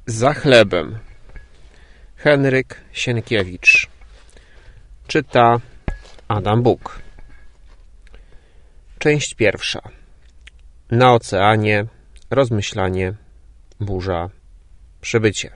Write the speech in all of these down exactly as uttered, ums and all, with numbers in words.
Za chlebem. Henryk Sienkiewicz. Czyta Adam Buk. Część pierwsza. Na oceanie, rozmyślanie, burza, przybycie.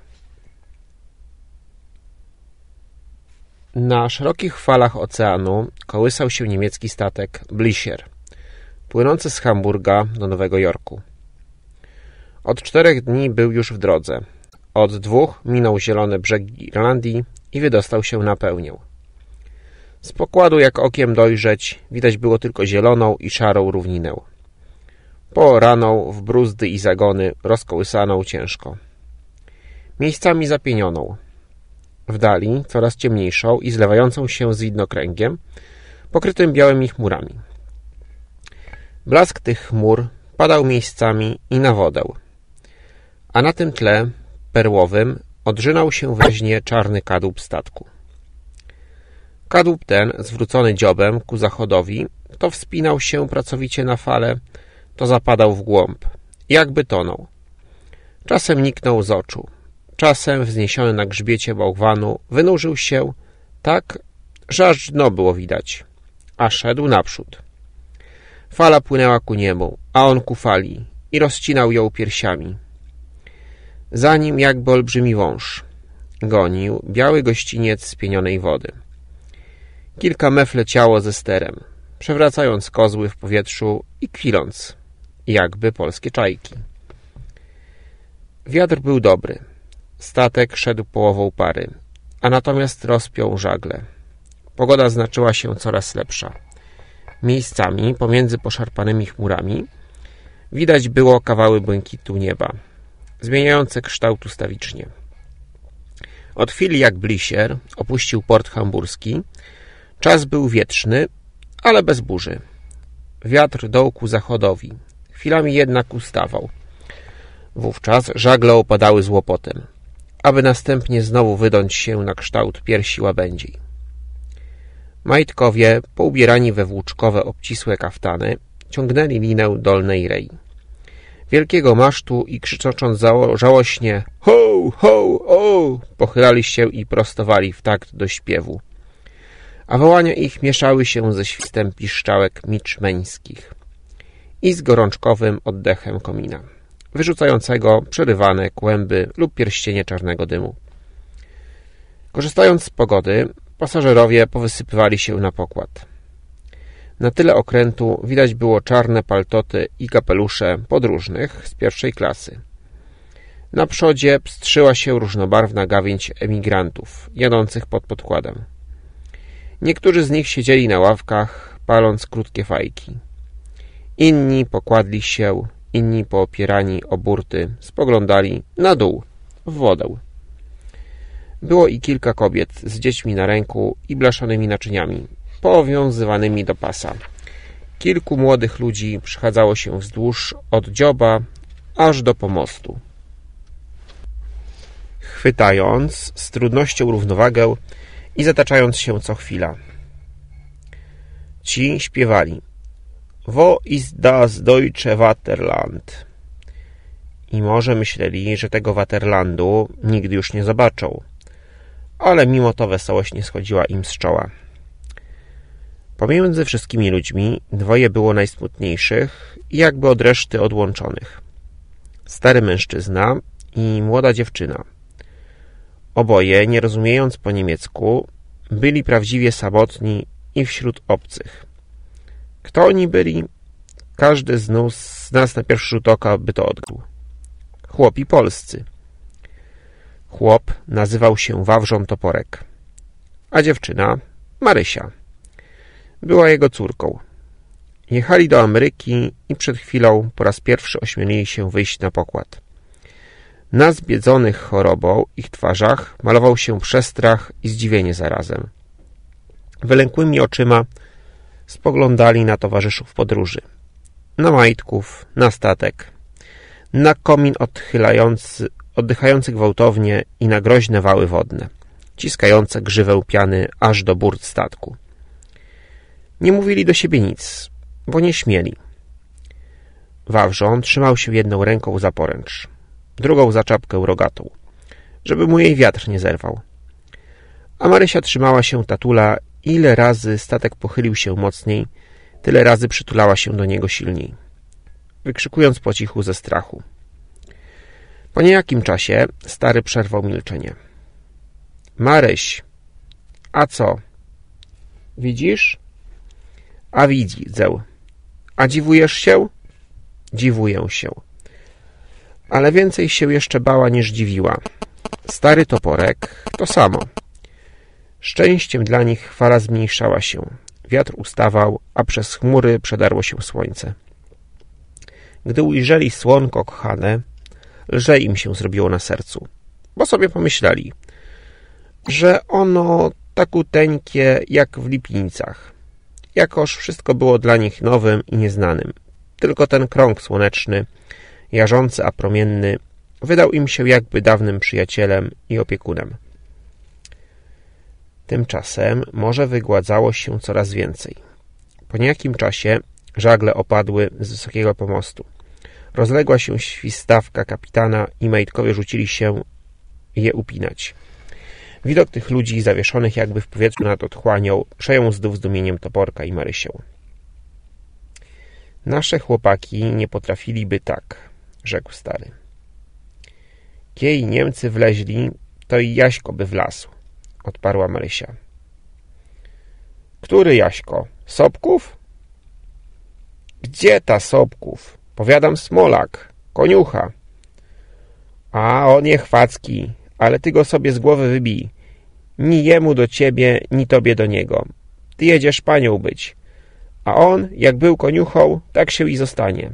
Na szerokich falach oceanu kołysał się niemiecki statek Blischer, płynący z Hamburga do Nowego Jorku. Od czterech dni był już w drodze. Od dwóch minął zielone brzegi Irlandii i wydostał się na pełnię. Z pokładu, jak okiem dojrzeć, widać było tylko zieloną i szarą równinę. Pooraną w bruzdy i zagony, rozkołysaną ciężko. Miejscami zapienioną. W dali coraz ciemniejszą i zlewającą się z widnokręgiem, pokrytym białymi chmurami. Blask tych chmur padał miejscami i na wodę, a na tym tle perłowym odrzynał się wyraźnie czarny kadłub statku. Kadłub ten, zwrócony dziobem ku zachodowi, to wspinał się pracowicie na fale, to zapadał w głąb, jakby tonął. Czasem niknął z oczu, czasem wzniesiony na grzbiecie bałwanu wynurzył się tak, że aż dno było widać, a szedł naprzód. Fala płynęła ku niemu, a on ku fali i rozcinał ją piersiami. Za nim jakby olbrzymi wąż gonił biały gościniec spienionej wody. Kilka mef leciało ze sterem, przewracając kozły w powietrzu i kwiląc, jakby polskie czajki. Wiatr był dobry. Statek szedł połową pary, a natomiast rozpiął żagle. Pogoda znaczyła się coraz lepsza. Miejscami, pomiędzy poszarpanymi chmurami, widać było kawały błękitu nieba, zmieniające kształt ustawicznie. Od chwili jak Blischer opuścił port hamburski, czas był wietrzny, ale bez burzy. Wiatr dął ku zachodowi, chwilami jednak ustawał. Wówczas żagle opadały z łopotem, aby następnie znowu wydąć się na kształt piersi łabędziej. Majtkowie, poubierani we włóczkowe obcisłe kaftany, ciągnęli linę dolnej rei. Wielkiego masztu i krzycząc żałośnie ho, ho, o, pochylali się i prostowali w takt do śpiewu, a wołania ich mieszały się ze świstem piszczałek miczmeńskich i z gorączkowym oddechem komina, wyrzucającego przerywane kłęby lub pierścienie czarnego dymu. Korzystając z pogody, pasażerowie powysypywali się na pokład. Na tyle okrętu widać było czarne paltoty i kapelusze podróżnych z pierwszej klasy. Na przodzie pstrzyła się różnobarwna gawędź emigrantów jadących pod podkładem. Niektórzy z nich siedzieli na ławkach, paląc krótkie fajki. Inni pokładli się, inni poopierani o burty spoglądali na dół, w wodę. Było i kilka kobiet z dziećmi na ręku i blaszanymi naczyniami, powiązywanymi do pasa. Kilku młodych ludzi przechadzało się wzdłuż od dzioba aż do pomostu, chwytając z trudnością równowagę i zataczając się co chwila. Ci śpiewali Wo ist das deutsche Vaterland? I może myśleli, że tego Waterlandu nigdy już nie zobaczą, ale mimo to wesołość nie schodziła im z czoła. Pomiędzy wszystkimi ludźmi dwoje było najsmutniejszych i jakby od reszty odłączonych. Stary mężczyzna i młoda dziewczyna. Oboje, nie rozumiejąc po niemiecku, byli prawdziwie samotni i wśród obcych. Kto oni byli? Każdy z nas, z nas na pierwszy rzut oka by to odgadł. Chłopi polscy. Chłop nazywał się Wawrzą Toporek, a dziewczyna Marysia. Była jego córką. Jechali do Ameryki i przed chwilą po raz pierwszy ośmielili się wyjść na pokład. Na zbiedzonych chorobą ich twarzach malował się przestrach i zdziwienie zarazem. Wylękłymi oczyma spoglądali na towarzyszów podróży, na majtków, na statek, na komin odchylający, oddychający gwałtownie i na groźne wały wodne, ciskające grzywę piany aż do burt statku. Nie mówili do siebie nic, bo nie śmieli. Wawrzon trzymał się jedną ręką za poręcz, drugą za czapkę rogatą. żeby mu jej wiatr nie zerwał. A Marysia trzymała się Tatula. Ile razy statek pochylił się mocniej, tyle razy przytulała się do niego silniej, wykrzykując po cichu ze strachu. Po niejakim czasie stary przerwał milczenie. Maryś, a co? Widzisz? A widzę. A dziwujesz się? Dziwuję się. Ale więcej się jeszcze bała niż dziwiła. Stary toporek to samo. Szczęściem dla nich fala zmniejszała się. Wiatr ustawał, a przez chmury przedarło się słońce. Gdy ujrzeli słonko kochane, lżej im się zrobiło na sercu, bo sobie pomyśleli, że ono takuteńkie jak w Lipińcach. Jakoż wszystko było dla nich nowym i nieznanym. Tylko ten krąg słoneczny, jarzący a promienny, wydał im się jakby dawnym przyjacielem i opiekunem. Tymczasem morze wygładzało się coraz więcej. Po niejakim czasie żagle opadły z wysokiego pomostu. Rozległa się świstawka kapitana i majtkowie rzucili się je upinać. Widok tych ludzi zawieszonych jakby w powietrzu nad otchłanią przejął znów zdumieniem Toporka i Marysię. Nasze chłopaki nie potrafiliby tak, rzekł stary. Kiej Niemcy wleźli, to i Jaśko by wlazł, odparła Marysia. Który Jaśko? Sobków? Gdzie ta Sobków? Powiadam Smolak, koniucha. A on je chwacki, ale ty go sobie z głowy wybij. Ni jemu do ciebie, ni tobie do niego. Ty jedziesz panią być, a on, jak był koniuchą, tak się i zostanie.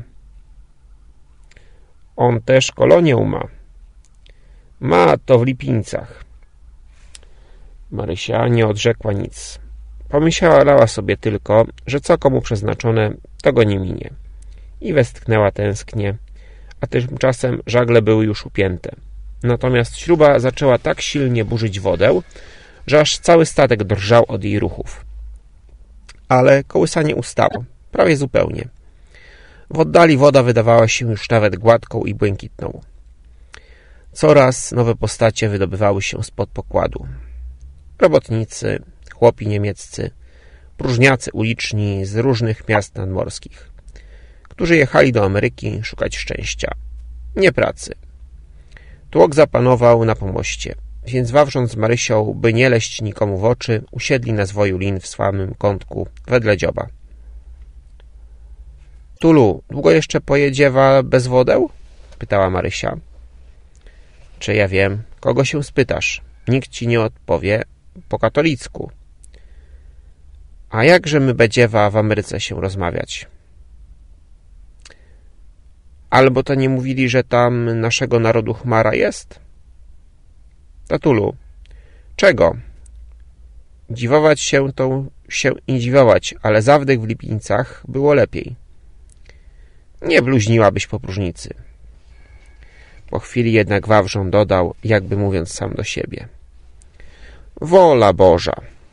On też kolonię ma. Ma to w Lipińcach. Marysia nie odrzekła nic. Pomyślała sobie tylko, że co komu przeznaczone, to go nie minie. I westchnęła tęsknie, a tymczasem żagle były już upięte. Natomiast śruba zaczęła tak silnie burzyć wodę, że aż cały statek drżał od jej ruchów. Ale kołysanie ustało, prawie zupełnie. W oddali woda wydawała się już nawet gładką i błękitną. Coraz nowe postacie wydobywały się spod pokładu. Robotnicy, chłopi niemieccy, próżniacy uliczni z różnych miast nadmorskich, którzy jechali do Ameryki szukać szczęścia, nie pracy. Tłok zapanował na pomoście, więc Wawrząt z Marysią, by nie leść nikomu w oczy, usiedli na zwoju lin w słabym kątku wedle dzioba. Tulu, długo jeszcze pojedziewa bez wodę? Pytała Marysia. Czy ja wiem, kogo się spytasz? Nikt ci nie odpowie po katolicku. A jakże my będziewa w Ameryce się rozmawiać? Albo to nie mówili, że tam naszego narodu chmara jest? Tatulu, czego? Dziwować się to się i dziwować, ale zawdech w Lipińcach było lepiej. Nie bluźniłabyś po próżnicy. Po chwili jednak Wawrząt dodał, jakby mówiąc sam do siebie. Wola Boża.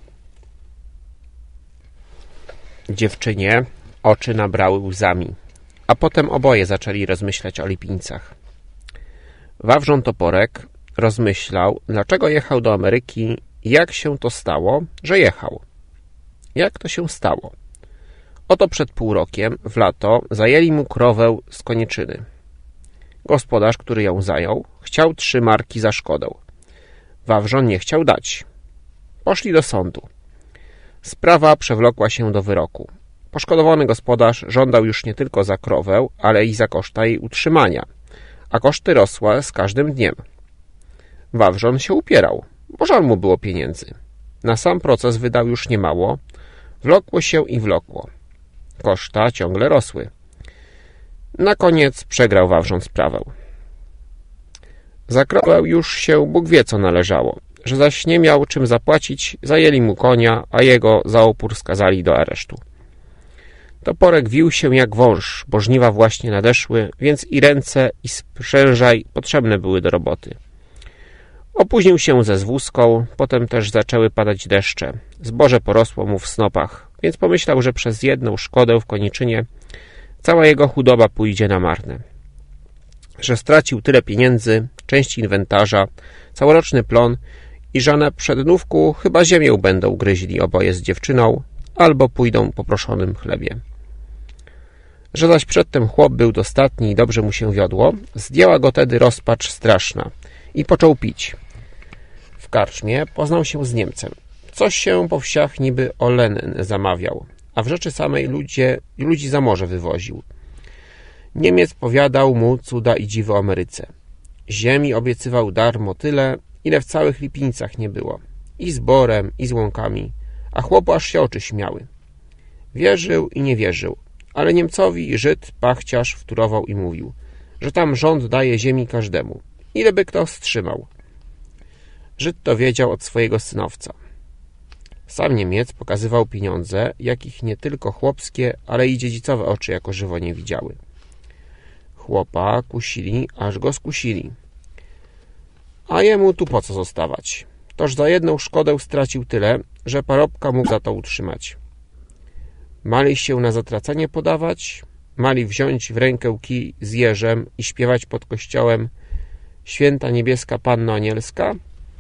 Dziewczynie oczy nabrały łzami, a potem oboje zaczęli rozmyślać o Lipińcach. Wawrząt Toporek rozmyślał, dlaczego jechał do Ameryki i jak się to stało, że jechał. Jak to się stało? Oto przed pół rokiem, w lato, zajęli mu krowę z Koniczyny. Gospodarz, który ją zajął, chciał trzy marki za szkodę. Wawrząt nie chciał dać. Poszli do sądu. Sprawa przewlokła się do wyroku. Poszkodowany gospodarz żądał już nie tylko za krowę, ale i za koszta jej utrzymania, a koszty rosły z każdym dniem. Wawrząt się upierał, bo żal mu było pieniędzy. Na sam proces wydał już niemało, wlokło się i wlokło. Koszta ciągle rosły. Na koniec przegrał Wawrząt sprawę. Za krowę już się Bóg wie co należało, że zaś nie miał czym zapłacić, zajęli mu konia, a jego za opór skazali do aresztu. Toporek wił się jak wąż, bo żniwa właśnie nadeszły, więc i ręce, i sprzężaj potrzebne były do roboty. Opóźnił się ze zwózką, potem też zaczęły padać deszcze. Zboże porosło mu w snopach, więc pomyślał, że przez jedną szkodę w Koniczynie cała jego chudoba pójdzie na marne. Że stracił tyle pieniędzy, części inwentarza, całoroczny plon i że na przednówku chyba ziemię będą gryźli oboje z dziewczyną albo pójdą po proszonym chlebie. Że zaś przedtem chłop był dostatni i dobrze mu się wiodło, zdjęła go tedy rozpacz straszna i począł pić. W karczmie poznał się z Niemcem. Coś się po wsiach niby o Lenin zamawiał, a w rzeczy samej ludzie, ludzi za morze wywoził. Niemiec powiadał mu cuda i dziwy o Ameryce. Ziemi obiecywał darmo tyle, ile w całych Lipińcach nie było. I z borem, i z łąkami, a chłopu aż się oczy śmiały. Wierzył i nie wierzył, ale Niemcowi Żyd pachciarz wtórował i mówił, że tam rząd daje ziemi każdemu, ile by kto wstrzymał. Żyd to wiedział od swojego synowca. Sam Niemiec pokazywał pieniądze, jakich nie tylko chłopskie, ale i dziedzicowe oczy jako żywo nie widziały. Chłopa kusili, aż go skusili. A jemu tu po co zostawać? Toż za jedną szkodę stracił tyle, że parobka mógł za to utrzymać. Mali się na zatracenie podawać, mali wziąć w rękę kij z jeżem i śpiewać pod kościołem Święta Niebieska Panno Anielska?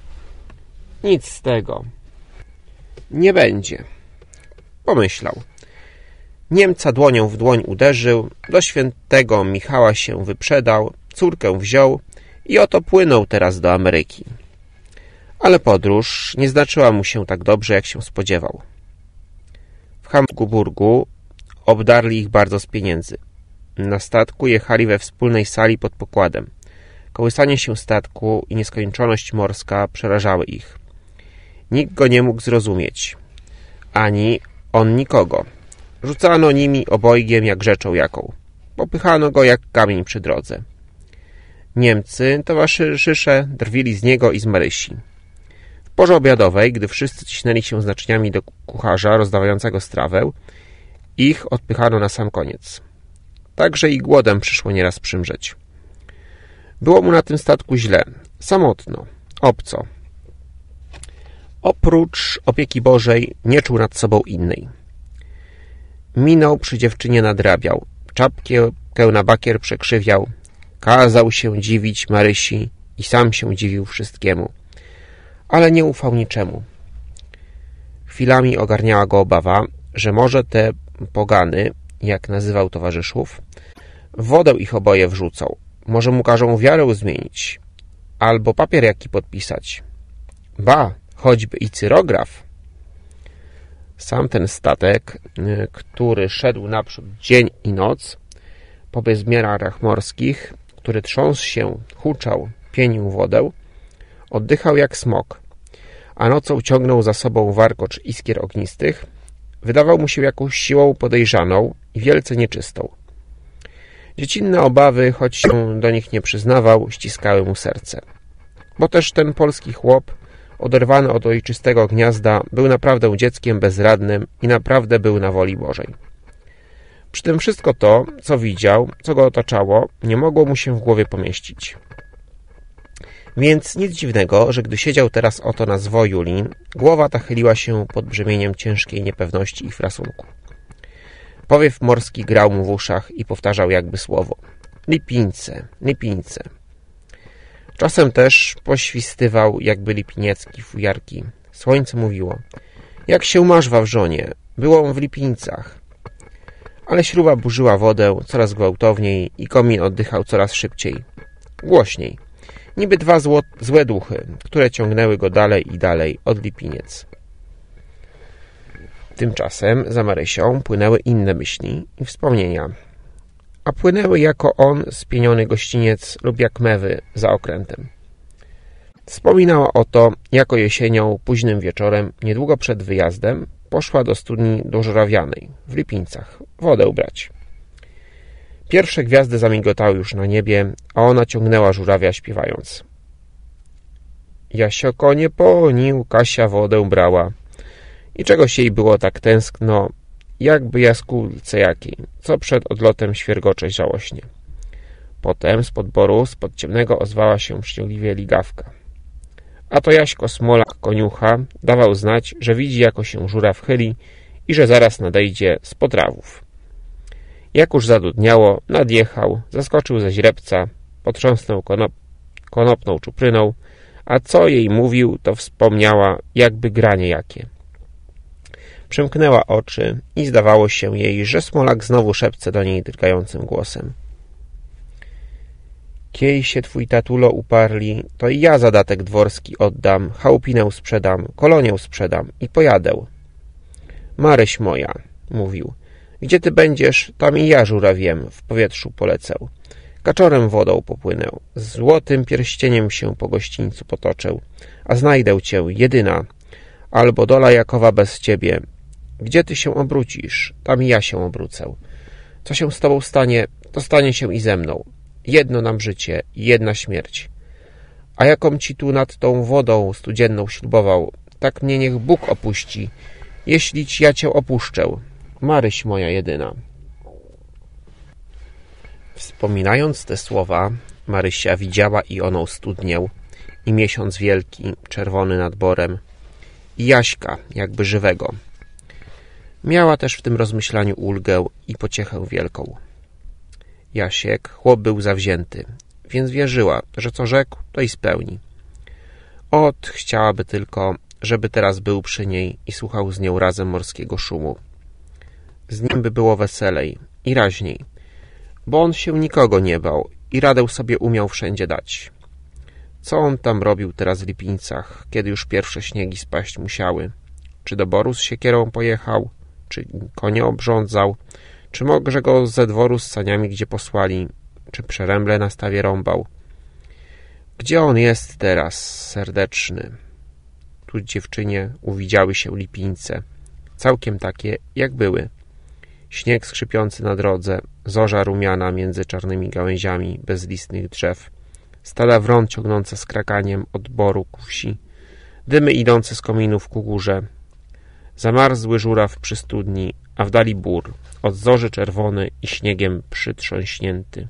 Nic z tego. Nie będzie. Pomyślał. Niemca dłonią w dłoń uderzył, do świętego Michała się wyprzedał, córkę wziął i oto płynął teraz do Ameryki. Ale podróż nie znaczyła mu się tak dobrze, jak się spodziewał. W Hamburgu obdarli ich bardzo z pieniędzy. Na statku jechali we wspólnej sali pod pokładem. Kołysanie się statku i nieskończoność morska przerażały ich. Nikt go nie mógł zrozumieć, ani on nikogo. Rzucano nimi obojgiem jak rzeczą jaką. Popychano go jak kamień przy drodze. Niemcy, towarzysze, drwili z niego i z Marysi. W porze obiadowej, gdy wszyscy cisnęli się z naczyniami do kucharza rozdawającego strawę, ich odpychano na sam koniec. Także i głodem przyszło nieraz przymrzeć. Było mu na tym statku źle, samotno, obco. Oprócz opieki Bożej nie czuł nad sobą innej. Minął przy dziewczynie nadrabiał, czapkę na bakier przekrzywiał, kazał się dziwić Marysi i sam się dziwił wszystkiemu, ale nie ufał niczemu. Chwilami ogarniała go obawa, że może te pogany, jak nazywał towarzyszów, w wodę ich oboje wrzucą, może mu każą wiarę zmienić, albo papier jaki podpisać. Ba, choćby i cyrograf. Sam ten statek, który szedł naprzód dzień i noc, po bezmiarach morskich, który trząsł się, huczał, pienił wodę, oddychał jak smok, a nocą ciągnął za sobą warkocz iskier ognistych, wydawał mu się jakąś siłą podejrzaną i wielce nieczystą. Dziecinne obawy, choć się do nich nie przyznawał, ściskały mu serce. Bo też ten polski chłop, oderwany od ojczystego gniazda, był naprawdę dzieckiem bezradnym i naprawdę był na woli Bożej. Przy tym wszystko to, co widział, co go otaczało, nie mogło mu się w głowie pomieścić. Więc nic dziwnego, że gdy siedział teraz oto na zwoju lin, głowa ta chyliła się pod brzemieniem ciężkiej niepewności i frasunku. Powiew morski grał mu w uszach i powtarzał jakby słowo. Lipińce, Lipińce. Czasem też poświstywał jakby lipiniecki fujarki. Słońce mówiło. Jak się masz, Wawrzonie? Byłam w Lipińcach. Ale śruba burzyła wodę coraz gwałtowniej i komin oddychał coraz szybciej. Głośniej. Niby dwa zło, złe duchy, które ciągnęły go dalej i dalej od Lipiniec. Tymczasem za Marysią płynęły inne myśli i wspomnienia. A płynęły jako on spieniony gościniec lub jak mewy za okrętem. Wspominała o to, jako jesienią, późnym wieczorem, niedługo przed wyjazdem, poszła do studni do Żurawianej w Lipińcach wodę brać. Pierwsze gwiazdy zamigotały już na niebie, a ona ciągnęła żurawia śpiewając. Jasio konie ponił, Kasia wodę brała. I czegoś jej było tak tęskno, jakby jaskółce jakiej, co przed odlotem świergocze żałośnie. Potem spod boru, spod ciemnego ozwała się wściągliwie ligawka. A to Jaśko Smolak koniucha dawał znać, że widzi, jako się żuraw chyli i że zaraz nadejdzie z potrawów. Jak już zadudniało, nadjechał, zaskoczył ze źrebca, potrząsnął konop konopną czupryną, a co jej mówił, to wspomniała, jakby granie jakie. Przymknęła oczy i zdawało się jej, że Smolak znowu szepce do niej drgającym głosem. Kiej się twój tatulo uparli, to i ja zadatek dworski oddam, chałupinę sprzedam, kolonię sprzedam i pojadę. Maryś moja, mówił, gdzie ty będziesz, tam i ja żurawiem w powietrzu polecę. Kaczorem wodą popłynę, złotym pierścieniem się po gościńcu potoczę, a znajdę cię, jedyna, albo dola jakowa bez ciebie. Gdzie ty się obrócisz, tam i ja się obrócę. Co się z tobą stanie, to stanie się i ze mną. Jedno nam życie i jedna śmierć. A jakom ci tu nad tą wodą studzienną ślubował, tak mnie niech Bóg opuści, jeśli ci ja cię opuszczę. Maryś moja jedyna. Wspominając te słowa, Marysia widziała i oną studnię, i miesiąc wielki, czerwony nad borem, i Jaśka, jakby żywego. Miała też w tym rozmyślaniu ulgę i pociechę wielką. Jasiek, chłop był zawzięty, więc wierzyła, że co rzekł, to i spełni. Ot, chciałaby tylko, żeby teraz był przy niej i słuchał z nią razem morskiego szumu. Z nim by było weselej i raźniej, bo on się nikogo nie bał i radę sobie umiał wszędzie dać. Co on tam robił teraz w Lipińcach, kiedy już pierwsze śniegi spaść musiały? Czy do boru z siekierą pojechał? Czy konie obrządzał? Czy może go ze dworu z saniami gdzie posłali? Czy przeręble na stawie rąbał? Gdzie on jest teraz, serdeczny? Tu dziewczynie uwidziały się Lipińce, całkiem takie, jak były. Śnieg skrzypiący na drodze, zorza rumiana między czarnymi gałęziami bezlistnych drzew, stada wron ciągnące z krakaniem od boru ku wsi, dymy idące z kominów ku górze, zamarzły żuraw przy studni, a w dali bór, od zorzy czerwony i śniegiem przytrząśnięty.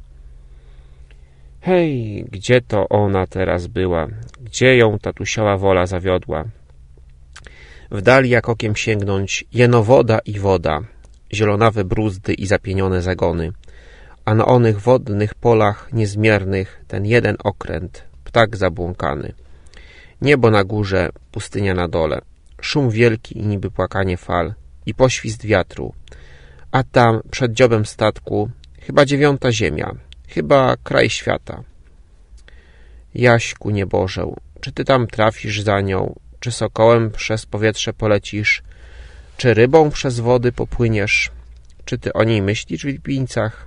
Hej, gdzie to ona teraz była? Gdzie ją tatusiowa wola zawiodła? W dali jak okiem sięgnąć, jeno woda i woda, zielonawe bruzdy i zapienione zagony, a na onych wodnych polach niezmiernych ten jeden okręt, ptak zabłąkany. Niebo na górze, pustynia na dole, szum wielki i niby płakanie fal i poświst wiatru, a tam przed dziobem statku chyba dziewiąta ziemia, chyba kraj świata. Jaśku niebożeł, czy ty tam trafisz za nią, czy sokołem przez powietrze polecisz, czy rybą przez wody popłyniesz, czy ty o niej myślisz w Lipińcach?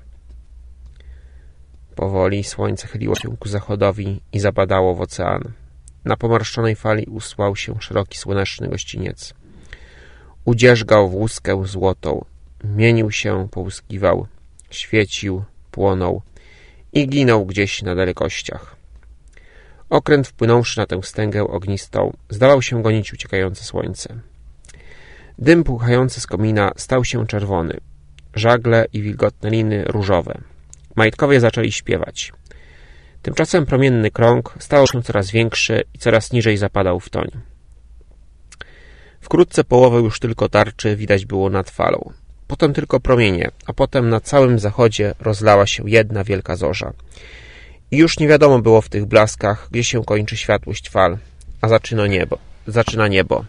Powoli słońce chyliło się ku zachodowi i zabadało w ocean. Na pomarszczonej fali usłał się szeroki słoneczny gościniec. Udzierzgał w łuskę złotą, mienił się, połyskiwał, świecił, płonął i ginął gdzieś na dalekościach. Okręt, wpłynąwszy na tę wstęgę ognistą, zdawał się gonić uciekające słońce. Dym puchający z komina stał się czerwony, żagle i wilgotne liny różowe. Majtkowie zaczęli śpiewać. Tymczasem promienny krąg stał się coraz większy i coraz niżej zapadał w toń. Wkrótce połowę już tylko tarczy widać było nad falą. Potem tylko promienie, a potem na całym zachodzie rozlała się jedna wielka zorza. I już nie wiadomo było w tych blaskach, gdzie się kończy światłość fal, a zaczyna niebo. Zaczyna niebo.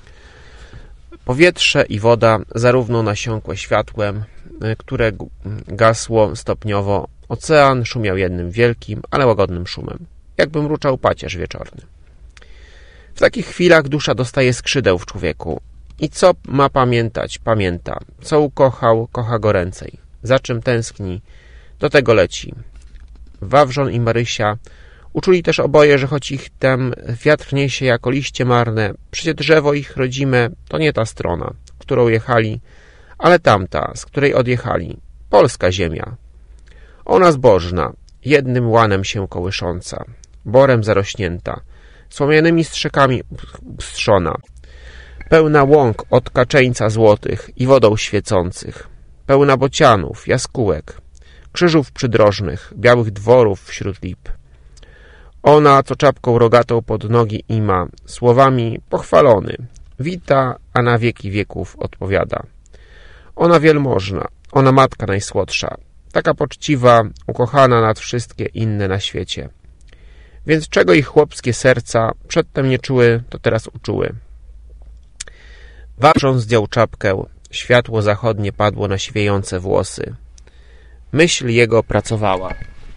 Powietrze i woda zarówno nasiąkłe światłem, które gasło stopniowo. Ocean szumiał jednym wielkim, ale łagodnym szumem, jakby mruczał pacierz wieczorny. W takich chwilach dusza dostaje skrzydeł w człowieku. I co ma pamiętać, pamięta. Co ukochał, kocha goręcej. Za czym tęskni, do tego leci. Wawrzon i Marysia uczuli też oboje, że choć ich tam wiatr niesie jako liście marne, przecie drzewo ich rodzime to nie ta strona, którą jechali, ale tamta, z której odjechali. Polska ziemia. Ona zbożna, jednym łanem się kołysząca, borem zarośnięta, słomianymi strzykami ustrzona, pełna łąk od kaczeńca złotych i wodą świecących, pełna bocianów, jaskółek, krzyżów przydrożnych, białych dworów wśród lip. Ona, co czapką rogatą pod nogi ima, słowami pochwalony, wita, a na wieki wieków odpowiada. Ona wielmożna, ona matka najsłodsza, taka poczciwa, ukochana nad wszystkie inne na świecie. Więc czego ich chłopskie serca przedtem nie czuły, to teraz uczuły. Wawrząc zdjął czapkę, światło zachodnie padło na siwiejące włosy. Myśl jego pracowała.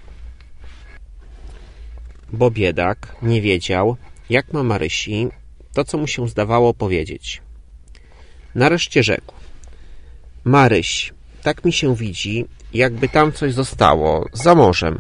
Bo biedak nie wiedział, jak ma Marysi to, co mu się zdawało powiedzieć. Nareszcie rzekł: Maryś, tak mi się widzi, jakby tam coś zostało, za morzem.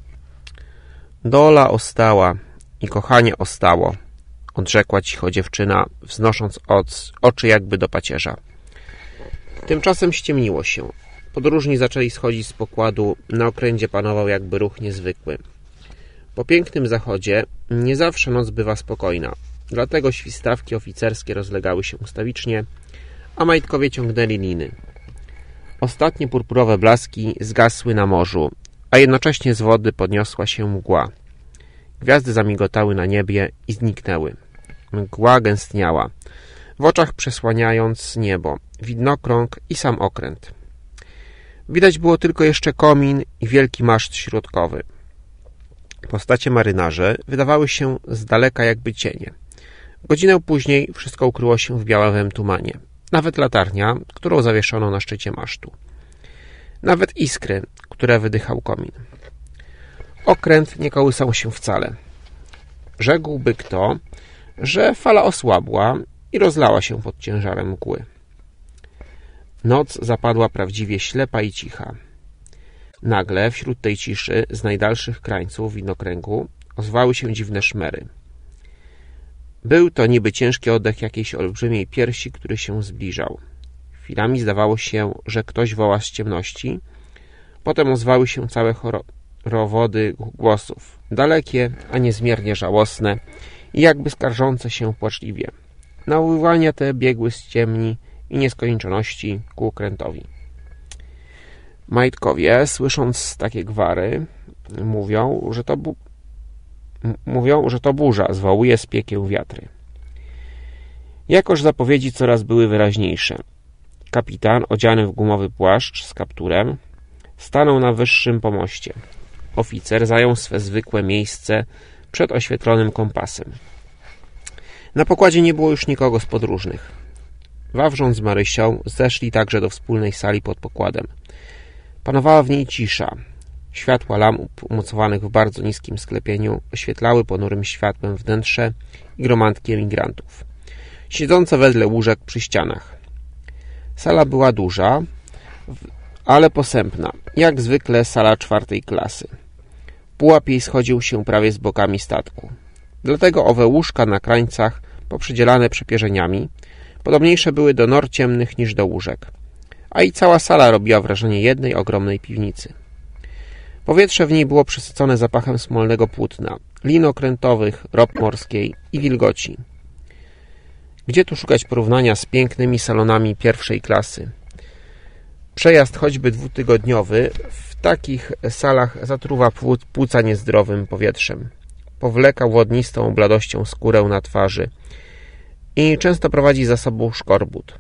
Dola ostała i kochanie ostało, odrzekła cicho dziewczyna, wznosząc oczy jakby do pacierza. Tymczasem ściemniło się. Podróżni zaczęli schodzić z pokładu, na okręcie panował jakby ruch niezwykły. Po pięknym zachodzie nie zawsze noc bywa spokojna, dlatego świstawki oficerskie rozlegały się ustawicznie, a majtkowie ciągnęli liny. Ostatnie purpurowe blaski zgasły na morzu, a jednocześnie z wody podniosła się mgła. Gwiazdy zamigotały na niebie i zniknęły. Mgła gęstniała, w oczach przesłaniając niebo, widnokrąg i sam okręt. Widać było tylko jeszcze komin i wielki maszt środkowy. Postacie marynarze wydawały się z daleka jakby cienie. Godzinę później wszystko ukryło się w białawym tumanie. Nawet latarnia, którą zawieszono na szczycie masztu. Nawet iskry, które wydychał komin. Okręt nie kołysał się wcale. Rzekłby kto, że fala osłabła i rozlała się pod ciężarem mgły. Noc zapadła prawdziwie ślepa i cicha. Nagle wśród tej ciszy z najdalszych krańców widnokręgu ozwały się dziwne szmery. Był to niby ciężki oddech jakiejś olbrzymiej piersi, który się zbliżał. Chwilami zdawało się, że ktoś woła z ciemności. Potem ozwały się całe chorowody głosów, dalekie, a niezmiernie żałosne i jakby skarżące się płaczliwie. Nawoływania te biegły z ciemni i nieskończoności ku okrętowi. Majtkowie, słysząc takie gwary, mówią, że to, bu- mówią, że to burza zwołuje z piekieł wiatry. Jakoż zapowiedzi coraz były wyraźniejsze. Kapitan, odziany w gumowy płaszcz z kapturem, stanął na wyższym pomoście. Oficer zajął swe zwykłe miejsce przed oświetlonym kompasem. Na pokładzie nie było już nikogo z podróżnych. Wawrząc z Marysią zeszli także do wspólnej sali pod pokładem. Panowała w niej cisza. Światła lamp umocowanych w bardzo niskim sklepieniu oświetlały ponurym światłem wnętrze i gromadzki emigrantów, siedzące wedle łóżek przy ścianach. Sala była duża, ale posępna, jak zwykle sala czwartej klasy. Pułap jej schodził się prawie z bokami statku. Dlatego owe łóżka na krańcach, poprzydzielane przepierzeniami, podobniejsze były do nor ciemnych niż do łóżek, a i cała sala robiła wrażenie jednej ogromnej piwnicy. Powietrze w niej było przesycone zapachem smolnego płótna, lin okrętowych, rop morskiej i wilgoci. Gdzie tu szukać porównania z pięknymi salonami pierwszej klasy? Przejazd choćby dwutygodniowy w takich salach zatruwa płuca niezdrowym powietrzem. Powleka wodnistą bladością skórę na twarzy i często prowadzi za sobą szkorbut.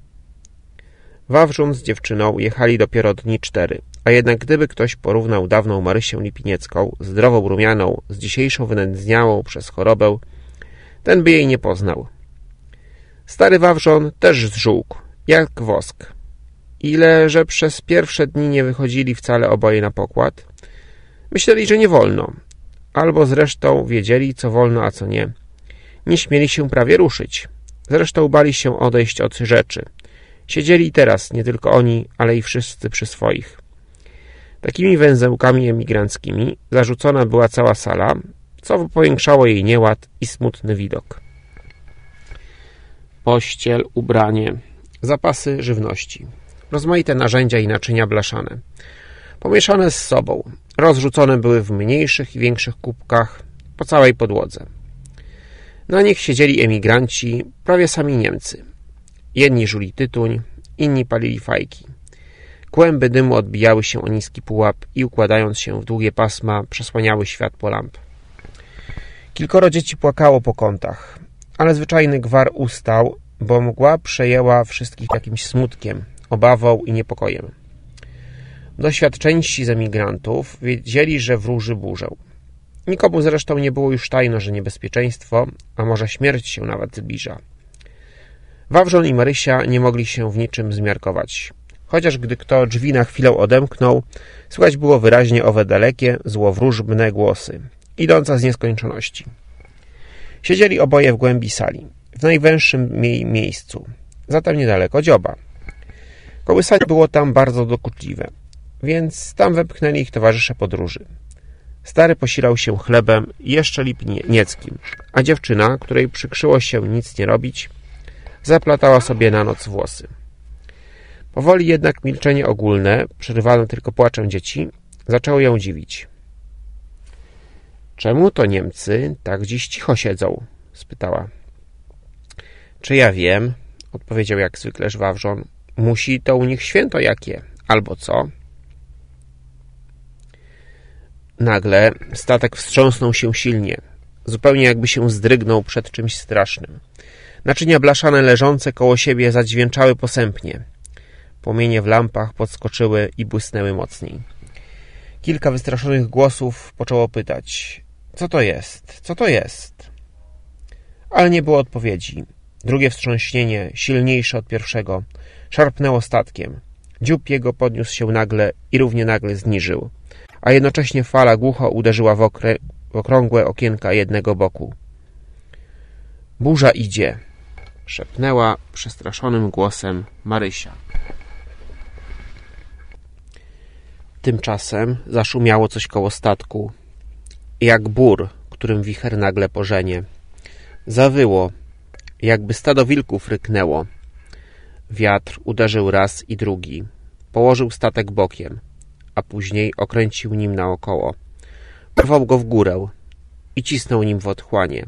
Wawrząc z dziewczyną jechali dopiero dni cztery, a jednak gdyby ktoś porównał dawną Marysię Lipiniecką, zdrowo rumianą, z dzisiejszą wynędzniałą przez chorobę, ten by jej nie poznał. Stary Wawrzon też zżółkł, jak wosk. Ile, że przez pierwsze dni nie wychodzili wcale oboje na pokład. Myśleli, że nie wolno, albo zresztą wiedzieli, co wolno, a co nie. Nie śmieli się prawie ruszyć. Zresztą bali się odejść od rzeczy. Siedzieli teraz nie tylko oni, ale i wszyscy przy swoich. Takimi węzełkami emigranckimi zarzucona była cała sala, co powiększało jej nieład i smutny widok. Pościel, ubranie, zapasy żywności, rozmaite narzędzia i naczynia blaszane, pomieszane z sobą, rozrzucone były w mniejszych i większych kubkach po całej podłodze. Na nich siedzieli emigranci, prawie sami Niemcy. Jedni żuli tytuń, inni palili fajki. Kłęby dymu odbijały się o niski pułap i układając się w długie pasma przesłaniały światło lamp. Kilkoro dzieci płakało po kątach, ale zwyczajny gwar ustał, bo mgła przejęła wszystkich jakimś smutkiem, obawą i niepokojem. Doświadczeńsi z emigrantów wiedzieli, że wróży burzę. Nikomu zresztą nie było już tajno, że niebezpieczeństwo, a może śmierć się nawet zbliża. Wawrzon i Marysia nie mogli się w niczym zmiarkować. Chociaż gdy kto drzwi na chwilę odemknął, słychać było wyraźnie owe dalekie, złowróżbne głosy, idące z nieskończoności. Siedzieli oboje w głębi sali, w najwęższym jej miejscu, zatem niedaleko dzioba. Kołysanie było tam bardzo dokuczliwe, więc tam wepchnęli ich towarzysze podróży. Stary posilał się chlebem jeszcze lipnieckim, a dziewczyna, której przykrzyło się nic nie robić, zaplatała sobie na noc włosy. Powoli jednak milczenie ogólne, przerywane tylko płaczem dzieci, zaczęło ją dziwić. — Czemu to Niemcy tak dziś cicho siedzą? — spytała. — Czy ja wiem? — odpowiedział jak zwykleż Wawrzon. — Musi to u nich święto jakie, albo co? Nagle statek wstrząsnął się silnie, zupełnie jakby się zdrygnął przed czymś strasznym. Naczynia blaszane leżące koło siebie zadźwięczały posępnie. Płomienie w lampach podskoczyły i błysnęły mocniej. Kilka wystraszonych głosów poczęło pytać: co to jest? Co to jest? Ale nie było odpowiedzi. Drugie wstrząśnienie, silniejsze od pierwszego, szarpnęło statkiem. Dziób jego podniósł się nagle i równie nagle zniżył, a jednocześnie fala głucho uderzyła w, okrę... w okrągłe okienka jednego boku. — Burza idzie! — szepnęła przestraszonym głosem Marysia. Tymczasem zaszumiało coś koło statku, jak bór, którym wicher nagle pożenie. Zawyło, jakby stado wilków ryknęło. Wiatr uderzył raz i drugi. Położył statek bokiem, a później okręcił nim naokoło. Porwał go w górę i cisnął nim w otchłanie.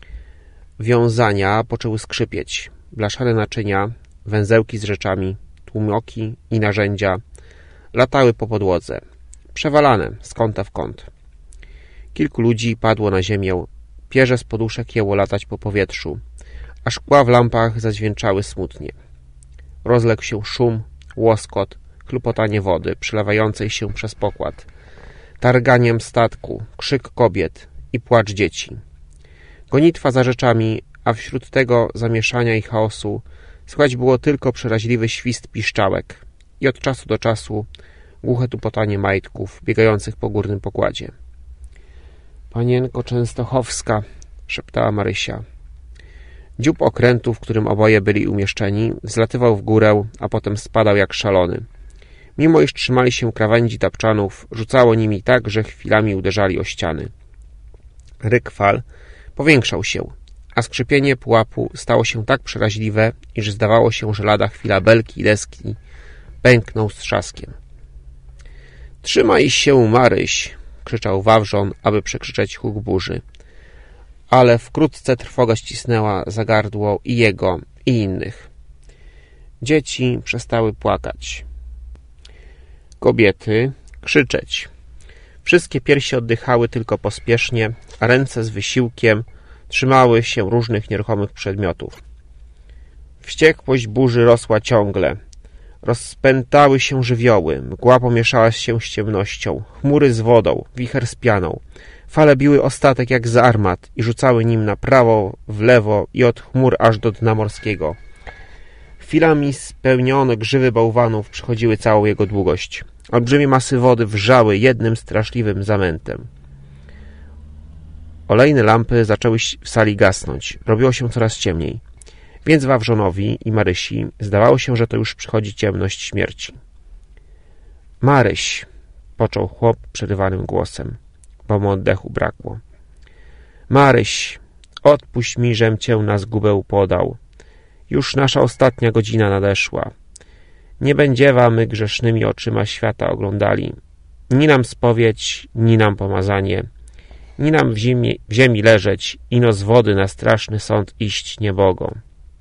Wiązania poczęły skrzypieć. Blaszane naczynia, węzełki z rzeczami, tłumoki i narzędzia latały po podłodze, przewalane z kąta w kąt. Kilku ludzi padło na ziemię, pierze z poduszek jęło latać po powietrzu, a szkła w lampach zadźwięczały smutnie. Rozległ się szum, łoskot, chlupotanie wody przelewającej się przez pokład, targaniem statku, krzyk kobiet i płacz dzieci. Gonitwa za rzeczami, a wśród tego zamieszania i chaosu słychać było tylko przeraźliwy świst piszczałek i od czasu do czasu głuche tupotanie majtków biegających po górnym pokładzie. — Panienko Częstochowska — szeptała Marysia. Dziób okrętu, w którym oboje byli umieszczeni, wzlatywał w górę, a potem spadał jak szalony. Mimo iż trzymali się krawędzi tapczanów, rzucało nimi tak, że chwilami uderzali o ściany. Ryk fal powiększał się, a skrzypienie pułapu stało się tak przeraźliwe, iż zdawało się, że lada chwila belki i deski pękną z trzaskiem. — Trzymaj się, Maryś! — krzyczał Wawrzon, aby przekrzyczeć huk burzy. Ale wkrótce trwoga ścisnęła za gardło i jego, i innych. Dzieci przestały płakać. Kobiety krzyczeć. Wszystkie piersi oddychały tylko pospiesznie, a ręce z wysiłkiem trzymały się różnych nieruchomych przedmiotów. Wściekłość burzy rosła ciągle. Rozpętały się żywioły, mgła pomieszała się z ciemnością, chmury z wodą, wicher z pianą. Fale biły o statek jak z armat i rzucały nim na prawo, w lewo i od chmur aż do dna morskiego. Chwilami spełnione grzywy bałwanów przechodziły całą jego długość. Olbrzymie masy wody wrzały jednym straszliwym zamętem. Olejne lampy zaczęły w sali gasnąć. Robiło się coraz ciemniej. Więc Wawrzonowi i Marysi zdawało się, że to już przychodzi ciemność śmierci. — Maryś! — począł chłop przerywanym głosem, bo mu oddechu brakło. — Maryś! Odpuść mi, żem cię na zgubę podał. Już nasza ostatnia godzina nadeszła. Nie będziewa my grzesznymi oczyma świata oglądali. Ni nam spowiedź, ni nam pomazanie. Ni nam w ziemi, w ziemi leżeć, ino z wody na straszny sąd iść nie mogą.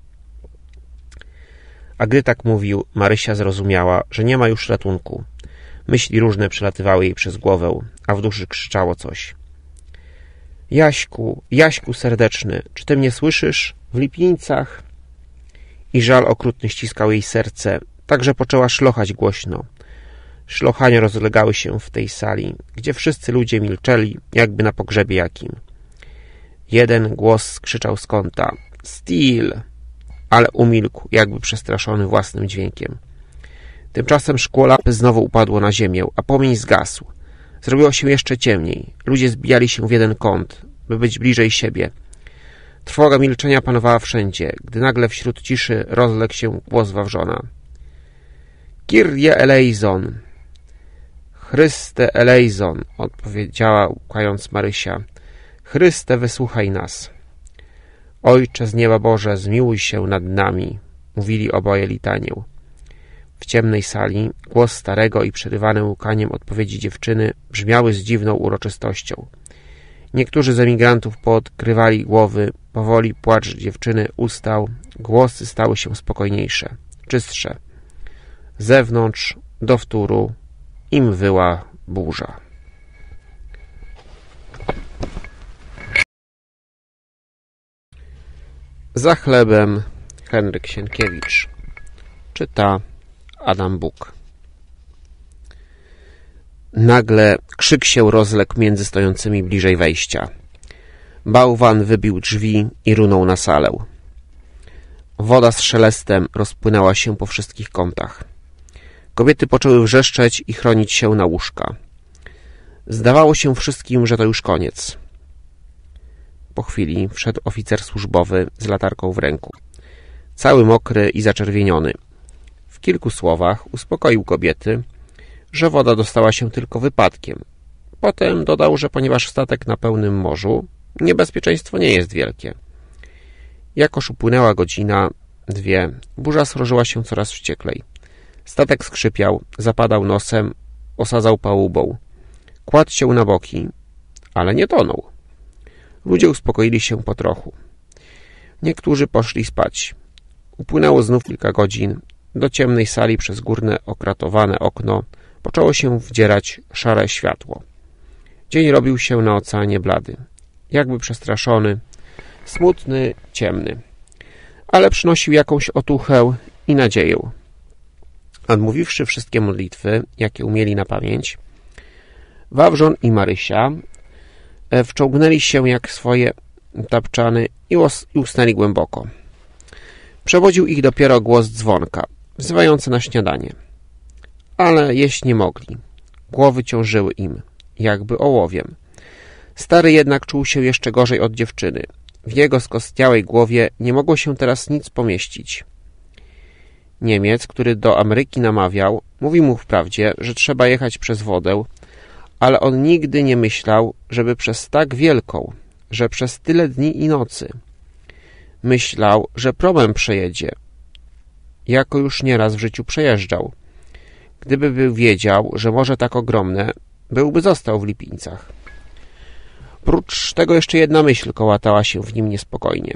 A gdy tak mówił, Marysia zrozumiała, że nie ma już ratunku. Myśli różne przelatywały jej przez głowę, a w duszy krzyczało coś. — Jaśku, Jaśku serdeczny, czy ty mnie słyszysz? W Lipińcach? I żal okrutny ściskał jej serce, tak że poczęła szlochać głośno. Szlochania rozlegały się w tej sali, gdzie wszyscy ludzie milczeli, jakby na pogrzebie jakim. Jeden głos skrzyczał z kąta: Steel! Ale umilkł, jakby przestraszony własnym dźwiękiem. Tymczasem szkło lampy znowu upadło na ziemię, a płomień zgasł. Zrobiło się jeszcze ciemniej. Ludzie zbijali się w jeden kąt, by być bliżej siebie. Trwoga milczenia panowała wszędzie, gdy nagle wśród ciszy rozległ się głos Wawrzona. Kyrie eleison! Chryste eleison! Odpowiedziała łkając Marysia. Chryste, wysłuchaj nas. Ojcze z nieba Boże, zmiłuj się nad nami, mówili oboje litanię. W ciemnej sali głos starego i przerywany łkaniem odpowiedzi dziewczyny brzmiały z dziwną uroczystością. Niektórzy z emigrantów poodkrywali głowy, powoli płacz dziewczyny ustał, głosy stały się spokojniejsze, czystsze. Z zewnątrz, do wtóru, im wyła burza. Za chlebem Henryk Sienkiewicz. Czyta Adam Buk. Nagle krzyk się rozległ między stojącymi bliżej wejścia. Bałwan wybił drzwi i runął na salę. Woda z szelestem rozpłynęła się po wszystkich kątach. Kobiety poczęły wrzeszczeć i chronić się na łóżka. Zdawało się wszystkim, że to już koniec. Po chwili wszedł oficer służbowy z latarką w ręku. Cały mokry i zaczerwieniony. W kilku słowach uspokoił kobiety, że woda dostała się tylko wypadkiem. Potem dodał, że ponieważ statek na pełnym morzu, niebezpieczeństwo nie jest wielkie. Jakoż upłynęła godzina, dwie, burza srożyła się coraz wścieklej. Statek skrzypiał, zapadał nosem, osadzał pałubą. Kładł się na boki, ale nie tonął. Ludzie uspokoili się po trochu. Niektórzy poszli spać. Upłynęło znów kilka godzin. Do ciemnej sali przez górne okratowane okno poczęło się wdzierać szare światło. Dzień robił się na oceanie blady, jakby przestraszony, smutny, ciemny, ale przynosił jakąś otuchę i nadzieję. Odmówiwszy wszystkie modlitwy, jakie umieli na pamięć, Wawrzon i Marysia wczołgnęli się jak swoje tapczany i usnęli głęboko. Przewodził ich dopiero głos dzwonka, wzywający na śniadanie. Ale jeść nie mogli. Głowy ciążyły im, jakby ołowiem. Stary jednak czuł się jeszcze gorzej od dziewczyny. W jego skostniałej głowie nie mogło się teraz nic pomieścić. Niemiec, który do Ameryki namawiał, mówił mu wprawdzie, że trzeba jechać przez wodę, ale on nigdy nie myślał, żeby przez tak wielką, że przez tyle dni i nocy. Myślał, że promem przejedzie, jako już nieraz w życiu przejeżdżał. Gdyby był wiedział, że morze tak ogromne, byłby został w Lipińcach. Prócz tego jeszcze jedna myśl kołatała się w nim niespokojnie.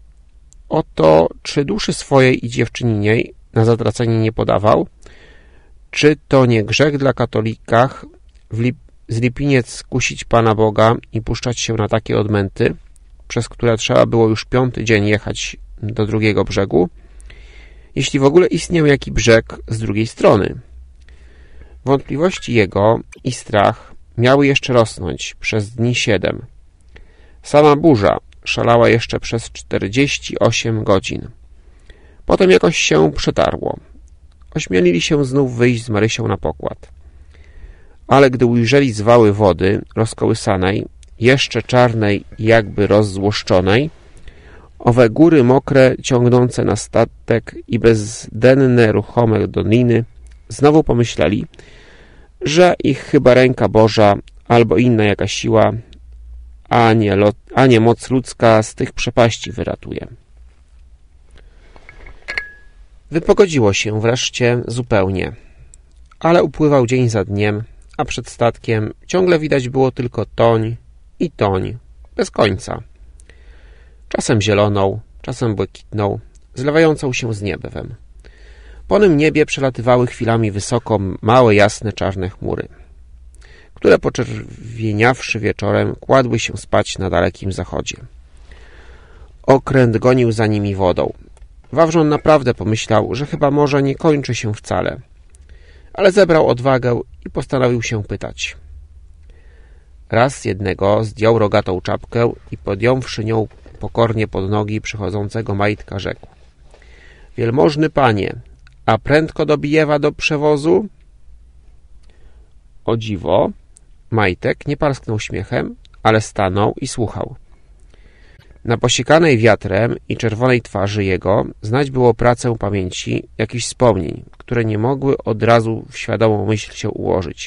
Oto, czy duszy swojej i dziewczyninej na zatracenie nie podawał? Czy to nie grzech dla katolikach w Lip z Lipiniec kusić Pana Boga i puszczać się na takie odmęty, przez które trzeba było już piąty dzień jechać do drugiego brzegu, jeśli w ogóle istniał jaki brzeg z drugiej strony? Wątpliwości jego i strach miały jeszcze rosnąć przez dni siedem. Sama burza szalała jeszcze przez czterdzieści osiem godzin. Potem jakoś się przetarło. Ośmielili się znów wyjść z Marysią na pokład. Ale gdy ujrzeli zwały wody rozkołysanej, jeszcze czarnej i jakby rozzłoszczonej, owe góry mokre ciągnące na statek i bezdenne ruchome doliny, znowu pomyśleli, że ich chyba ręka Boża albo inna jakaś siła, a nie, lot, a nie moc ludzka z tych przepaści wyratuje. Wypogodziło się wreszcie zupełnie, ale upływał dzień za dniem, a przed statkiem ciągle widać było tylko toń i toń, bez końca. Czasem zieloną, czasem błękitną, zlewającą się z niebem. Po nim niebie przelatywały chwilami wysoko małe, jasne, czarne chmury, które poczerwieniawszy wieczorem kładły się spać na dalekim zachodzie. Okręt gonił za nimi wodą. Wawrzon naprawdę pomyślał, że chyba morze nie kończy się wcale, ale zebrał odwagę i postanowił się pytać. Raz z jednego zdjął rogatą czapkę i podjąwszy nią pokornie pod nogi przychodzącego majtka, rzekł: Wielmożny panie, a prędko do Bijewa do przewozu? O dziwo, majtek nie parsknął śmiechem, ale stanął i słuchał. Na posiekanej wiatrem i czerwonej twarzy jego znać było pracę pamięci jakichś wspomnień, które nie mogły od razu w świadomą myśl się ułożyć.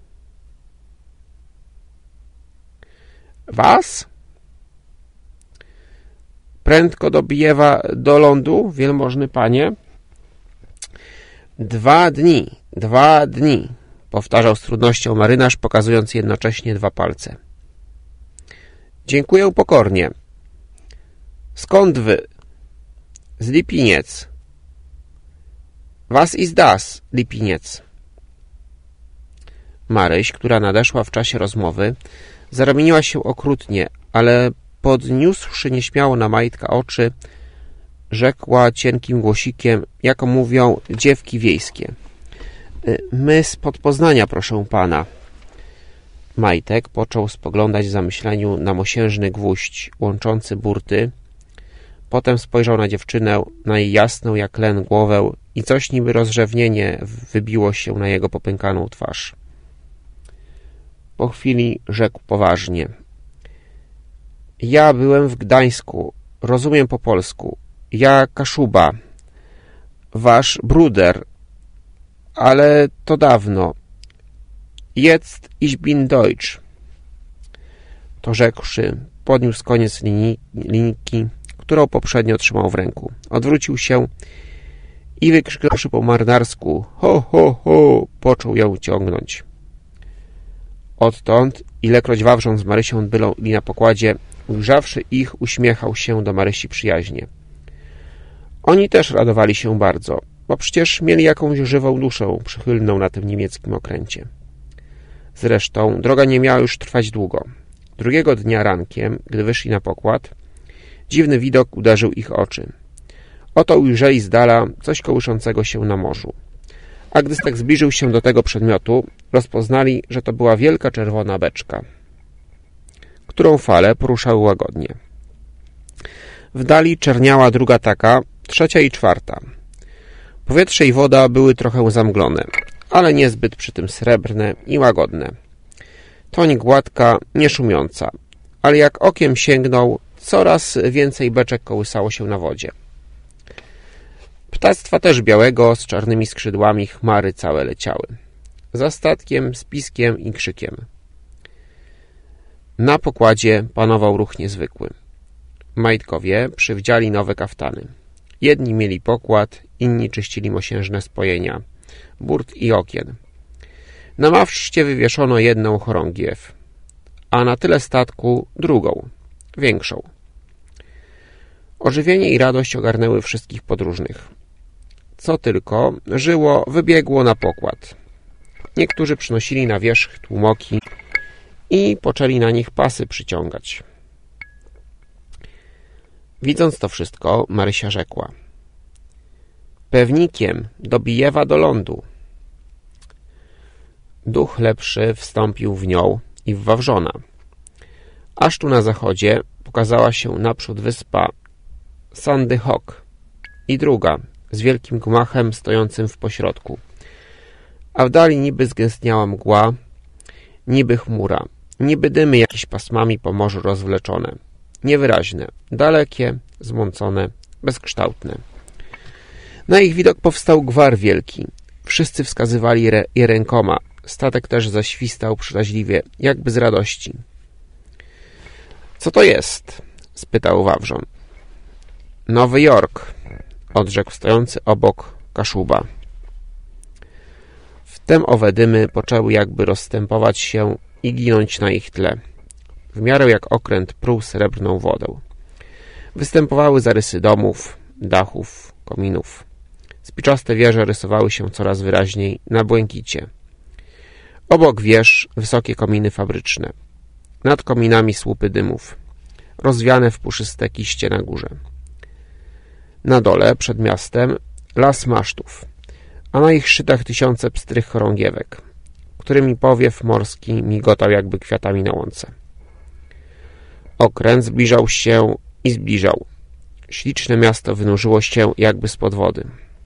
Was? Prędko do Bijewa do lądu, wielmożny panie? Dwa dni, dwa dni, powtarzał z trudnością marynarz, pokazując jednocześnie dwa palce. Dziękuję pokornie. Skąd wy? Z Lipiniec. Was is das, Lipiniec. Maryś, która nadeszła w czasie rozmowy, zaramieniła się okrutnie, ale podniósłszy nieśmiało na majtka oczy, rzekła cienkim głosikiem, jako mówią dziewki wiejskie. My spod Poznania, proszę pana. Majtek począł spoglądać w zamyśleniu na mosiężny gwóźdź łączący burty. Potem spojrzał na dziewczynę, na jej jasną jak len głowę i coś niby rozrzewnienie wybiło się na jego popękaną twarz. Po chwili rzekł poważnie. Ja byłem w Gdańsku, rozumiem po polsku. Ja Kaszuba, wasz bruder, ale to dawno. Jetzt ich bin Deutsch. To rzekłszy, podniósł koniec linii, linijki, którą poprzednio trzymał w ręku. Odwrócił się i wykrzyknąwszy po marynarsku ho, ho, ho, począł ją ciągnąć. Odtąd, ilekroć Wawrzon z Marysią byli na pokładzie, ujrzawszy ich, uśmiechał się do Marysi przyjaźnie. Oni też radowali się bardzo, bo przecież mieli jakąś żywą duszę przychylną na tym niemieckim okręcie. Zresztą droga nie miała już trwać długo. Drugiego dnia rankiem, gdy wyszli na pokład, dziwny widok uderzył ich oczy. Oto ujrzeli z dala coś kołyszącego się na morzu. A gdy Stek zbliżył się do tego przedmiotu, rozpoznali, że to była wielka czerwona beczka, którą fale poruszały łagodnie. W dali czerniała druga taka, trzecia i czwarta. Powietrze i woda były trochę zamglone, ale niezbyt przy tym srebrne i łagodne. Toń gładka, nie szumiąca, ale jak okiem sięgnął, coraz więcej beczek kołysało się na wodzie. Ptactwa też białego, z czarnymi skrzydłami, chmary całe leciały. Za statkiem, z piskiem i krzykiem. Na pokładzie panował ruch niezwykły. Majtkowie przywdziali nowe kaftany. Jedni mieli pokład, inni czyścili mosiężne spojenia, burt i okien. Na maszcie wywieszono jedną chorągiew, a na tyle statku drugą, większą. Ożywienie i radość ogarnęły wszystkich podróżnych. Co tylko żyło, wybiegło na pokład. Niektórzy przynosili na wierzch tłumoki i poczęli na nich pasy przyciągać. Widząc to wszystko, Marysia rzekła: pewnikiem do Bijewa do lądu. Duch lepszy wstąpił w nią i w Wawrzona. Aż tu na zachodzie pokazała się naprzód wyspa Sandy Hook i druga z wielkim gmachem stojącym w pośrodku. A w dali niby zgęstniała mgła, niby chmura, niby dymy jakieś pasmami po morzu rozwleczone. Niewyraźne, dalekie, zmącone, bezkształtne. Na ich widok powstał gwar wielki. Wszyscy wskazywali je rękoma. Statek też zaświstał przeraźliwie, jakby z radości. Co to jest? Spytał Wawrzon. Nowy Jork, odrzekł stojący obok Kaszuba. Wtem owe dymy poczęły jakby rozstępować się i ginąć na ich tle. W miarę jak okręt pruł srebrną wodę. Występowały zarysy domów, dachów, kominów. Spiczaste wieże rysowały się coraz wyraźniej na błękicie. Obok wież wysokie kominy fabryczne. Nad kominami słupy dymów, rozwiane w puszyste kiście na górze. Na dole, przed miastem, las masztów, a na ich szczytach tysiące pstrych chorągiewek, którymi powiew morski migotał jakby kwiatami na łące. Okręt zbliżał się i zbliżał. Śliczne miasto wynurzyło się jakby spod wody.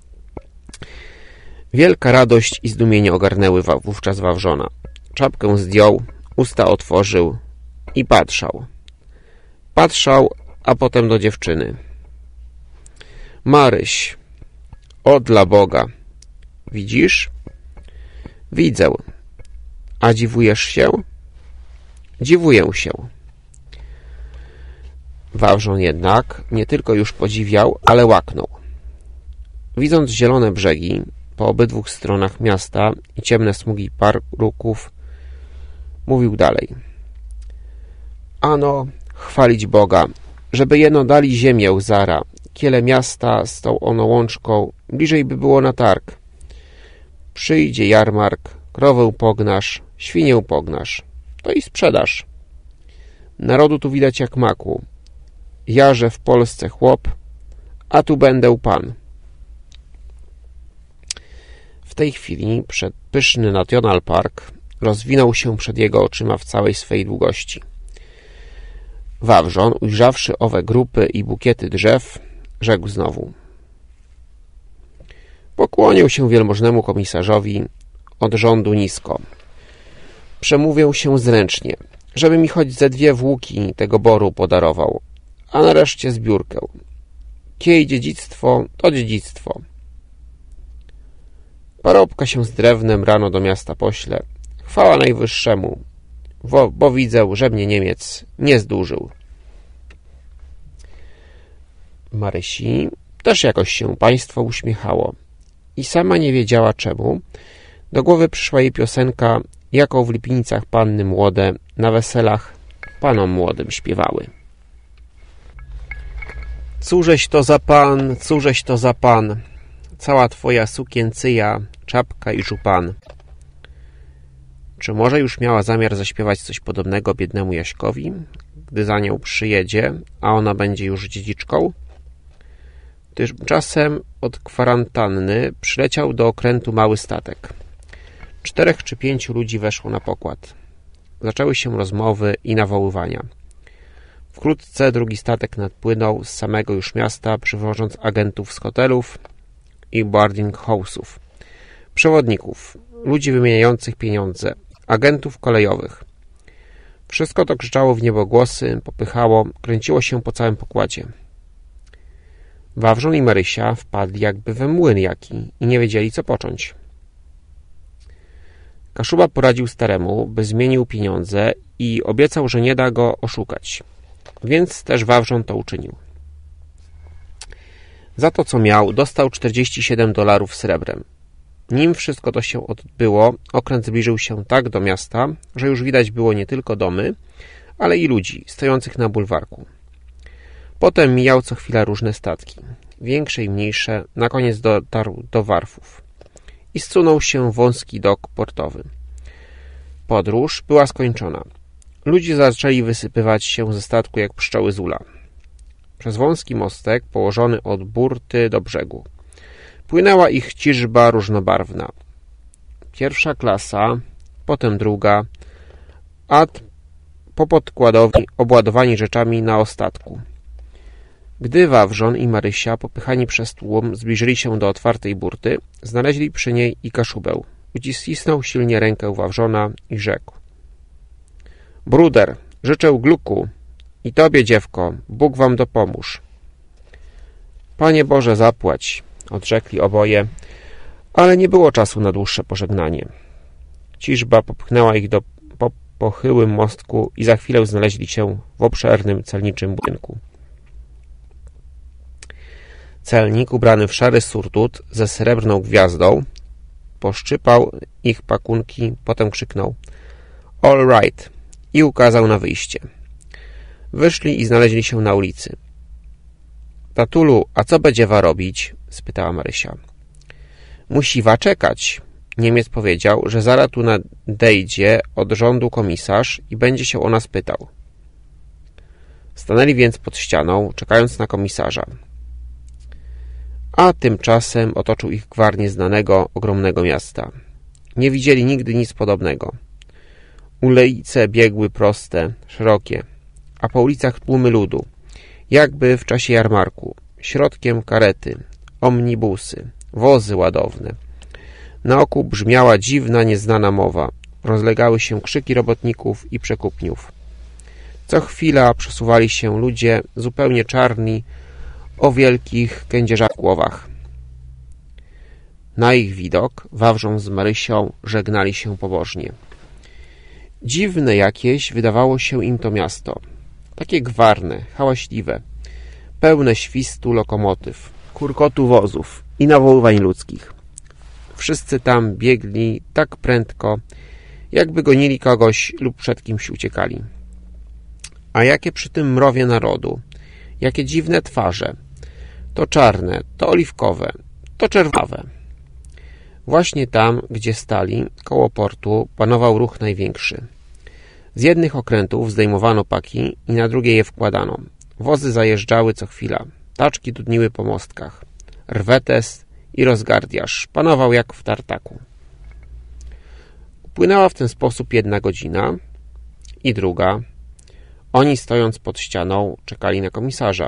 Wielka radość i zdumienie ogarnęły wówczas Wawrzona. Czapkę zdjął, usta otworzył i patrzał. Patrzał, a potem do dziewczyny. Maryś, o dla Boga, widzisz? Widzę. A dziwujesz się? Dziwuję się. Wawrzon jednak nie tylko już podziwiał, ale łaknął. Widząc zielone brzegi po obydwu stronach miasta i ciemne smugi parków, mówił dalej. Ano, chwalić Boga, żeby jeno dali ziemię zara, kiele miasta z tą ono łączką, bliżej by było na targ. Przyjdzie jarmark, krowę pognasz, świnię pognasz, to i sprzedasz. Narodu tu widać jak maku. Jarze w Polsce chłop, a tu będę pan. W tej chwili przed pyszny National Park rozwinął się przed jego oczyma w całej swej długości. Wawrzon, ujrzawszy owe grupy i bukiety drzew, rzekł znowu. Pokłonił się wielmożnemu komisarzowi od rządu nisko. Przemówię się zręcznie, żeby mi choć ze dwie włóki tego boru podarował, a nareszcie zbiórkę. Kiej dziedzictwo, to dziedzictwo. Parobka się z drewnem rano do miasta pośle. Chwała Najwyższemu, bo, bo widzę, że mnie Niemiec nie zdłużył. Marysi też jakoś się państwo uśmiechało i sama nie wiedziała czemu. Do głowy przyszła jej piosenka, jaką w Lipnicach panny młode na weselach panom młodym śpiewały. Cóżeś to za pan, cóżeś to za pan, cała twoja sukiencyja, czapka i żupan. Czy może już miała zamiar zaśpiewać coś podobnego biednemu Jaśkowi, gdy za nią przyjedzie, a ona będzie już dziedziczką? Tymczasem od kwarantanny przyleciał do okrętu mały statek. Czterech czy pięciu ludzi weszło na pokład. Zaczęły się rozmowy i nawoływania. Wkrótce drugi statek nadpłynął z samego już miasta, przywożąc agentów z hotelów i boarding house'ów, przewodników, ludzi wymieniających pieniądze, agentów kolejowych. Wszystko to krzyczało w niebogłosy, popychało, kręciło się po całym pokładzie. Wawrzon i Marysia wpadli jakby we młyn jaki i nie wiedzieli, co począć. Kaszuba poradził staremu, by zmienił pieniądze i obiecał, że nie da go oszukać. Więc też Wawrzon to uczynił. Za to, co miał, dostał czterdzieści siedem dolarów srebrem. Nim wszystko to się odbyło, okręt zbliżył się tak do miasta, że już widać było nie tylko domy, ale i ludzi stojących na bulwarku. Potem mijał co chwila różne statki, większe i mniejsze, na koniec dotarł do Warfów i zsunął się w wąski dok portowy. Podróż była skończona. Ludzie zaczęli wysypywać się ze statku jak pszczoły z ula. Przez wąski mostek położony od burty do brzegu płynęła ich ciżba różnobarwna. Pierwsza klasa, potem druga, a po podkładowni obładowani rzeczami na ostatku. Gdy Wawrzon i Marysia, popychani przez tłum, zbliżyli się do otwartej burty, znaleźli przy niej i Kaszubę. Uścisnął silnie rękę Wawrzona i rzekł. Bruder, życzę gluku i tobie, dziewko, Bóg wam dopomóż. Panie Boże, zapłać, odrzekli oboje, ale nie było czasu na dłuższe pożegnanie. Ciżba popchnęła ich do, po pochyłym mostku i za chwilę znaleźli się w obszernym celniczym budynku. Celnik, ubrany w szary surdut ze srebrną gwiazdą, poszczypał ich pakunki, potem krzyknął all right i ukazał na wyjście. Wyszli i znaleźli się na ulicy. Tatulu, a co będziewa robić? Spytała Marysia. Musiwa czekać. Niemiec powiedział, że zaraz tu nadejdzie od rządu komisarz i będzie się o nas pytał. Stanęli więc pod ścianą, czekając na komisarza. a tymczasem otoczył ich gwar nieznanego, ogromnego miasta. Nie widzieli nigdy nic podobnego. Ulice biegły proste, szerokie, a po ulicach tłumy ludu, jakby w czasie jarmarku. Środkiem karety, omnibusy, wozy ładowne. Na oku brzmiała dziwna, nieznana mowa. Rozlegały się krzyki robotników i przekupniów. Co chwila przesuwali się ludzie zupełnie czarni o wielkich kędzierzach głowach. Na ich widok Wawrząg z Marysią żegnali się pobożnie. Dziwne jakieś wydawało się im to miasto. Takie gwarne, hałaśliwe, pełne świstu lokomotyw, kurkotu wozów i nawoływań ludzkich. Wszyscy tam biegli tak prędko, jakby gonili kogoś lub przed kimś uciekali. A jakie przy tym mrowie narodu, jakie dziwne twarze, to czarne, to oliwkowe, to czerwonawe. Właśnie tam, gdzie stali, koło portu, panował ruch największy. Z jednych okrętów zdejmowano paki i na drugie je wkładano. Wozy zajeżdżały co chwila, taczki dudniły po mostkach. Rwetes i rozgardiaż panował jak w tartaku. Upłynęła w ten sposób jedna godzina i druga. Oni, stojąc pod ścianą, czekali na komisarza.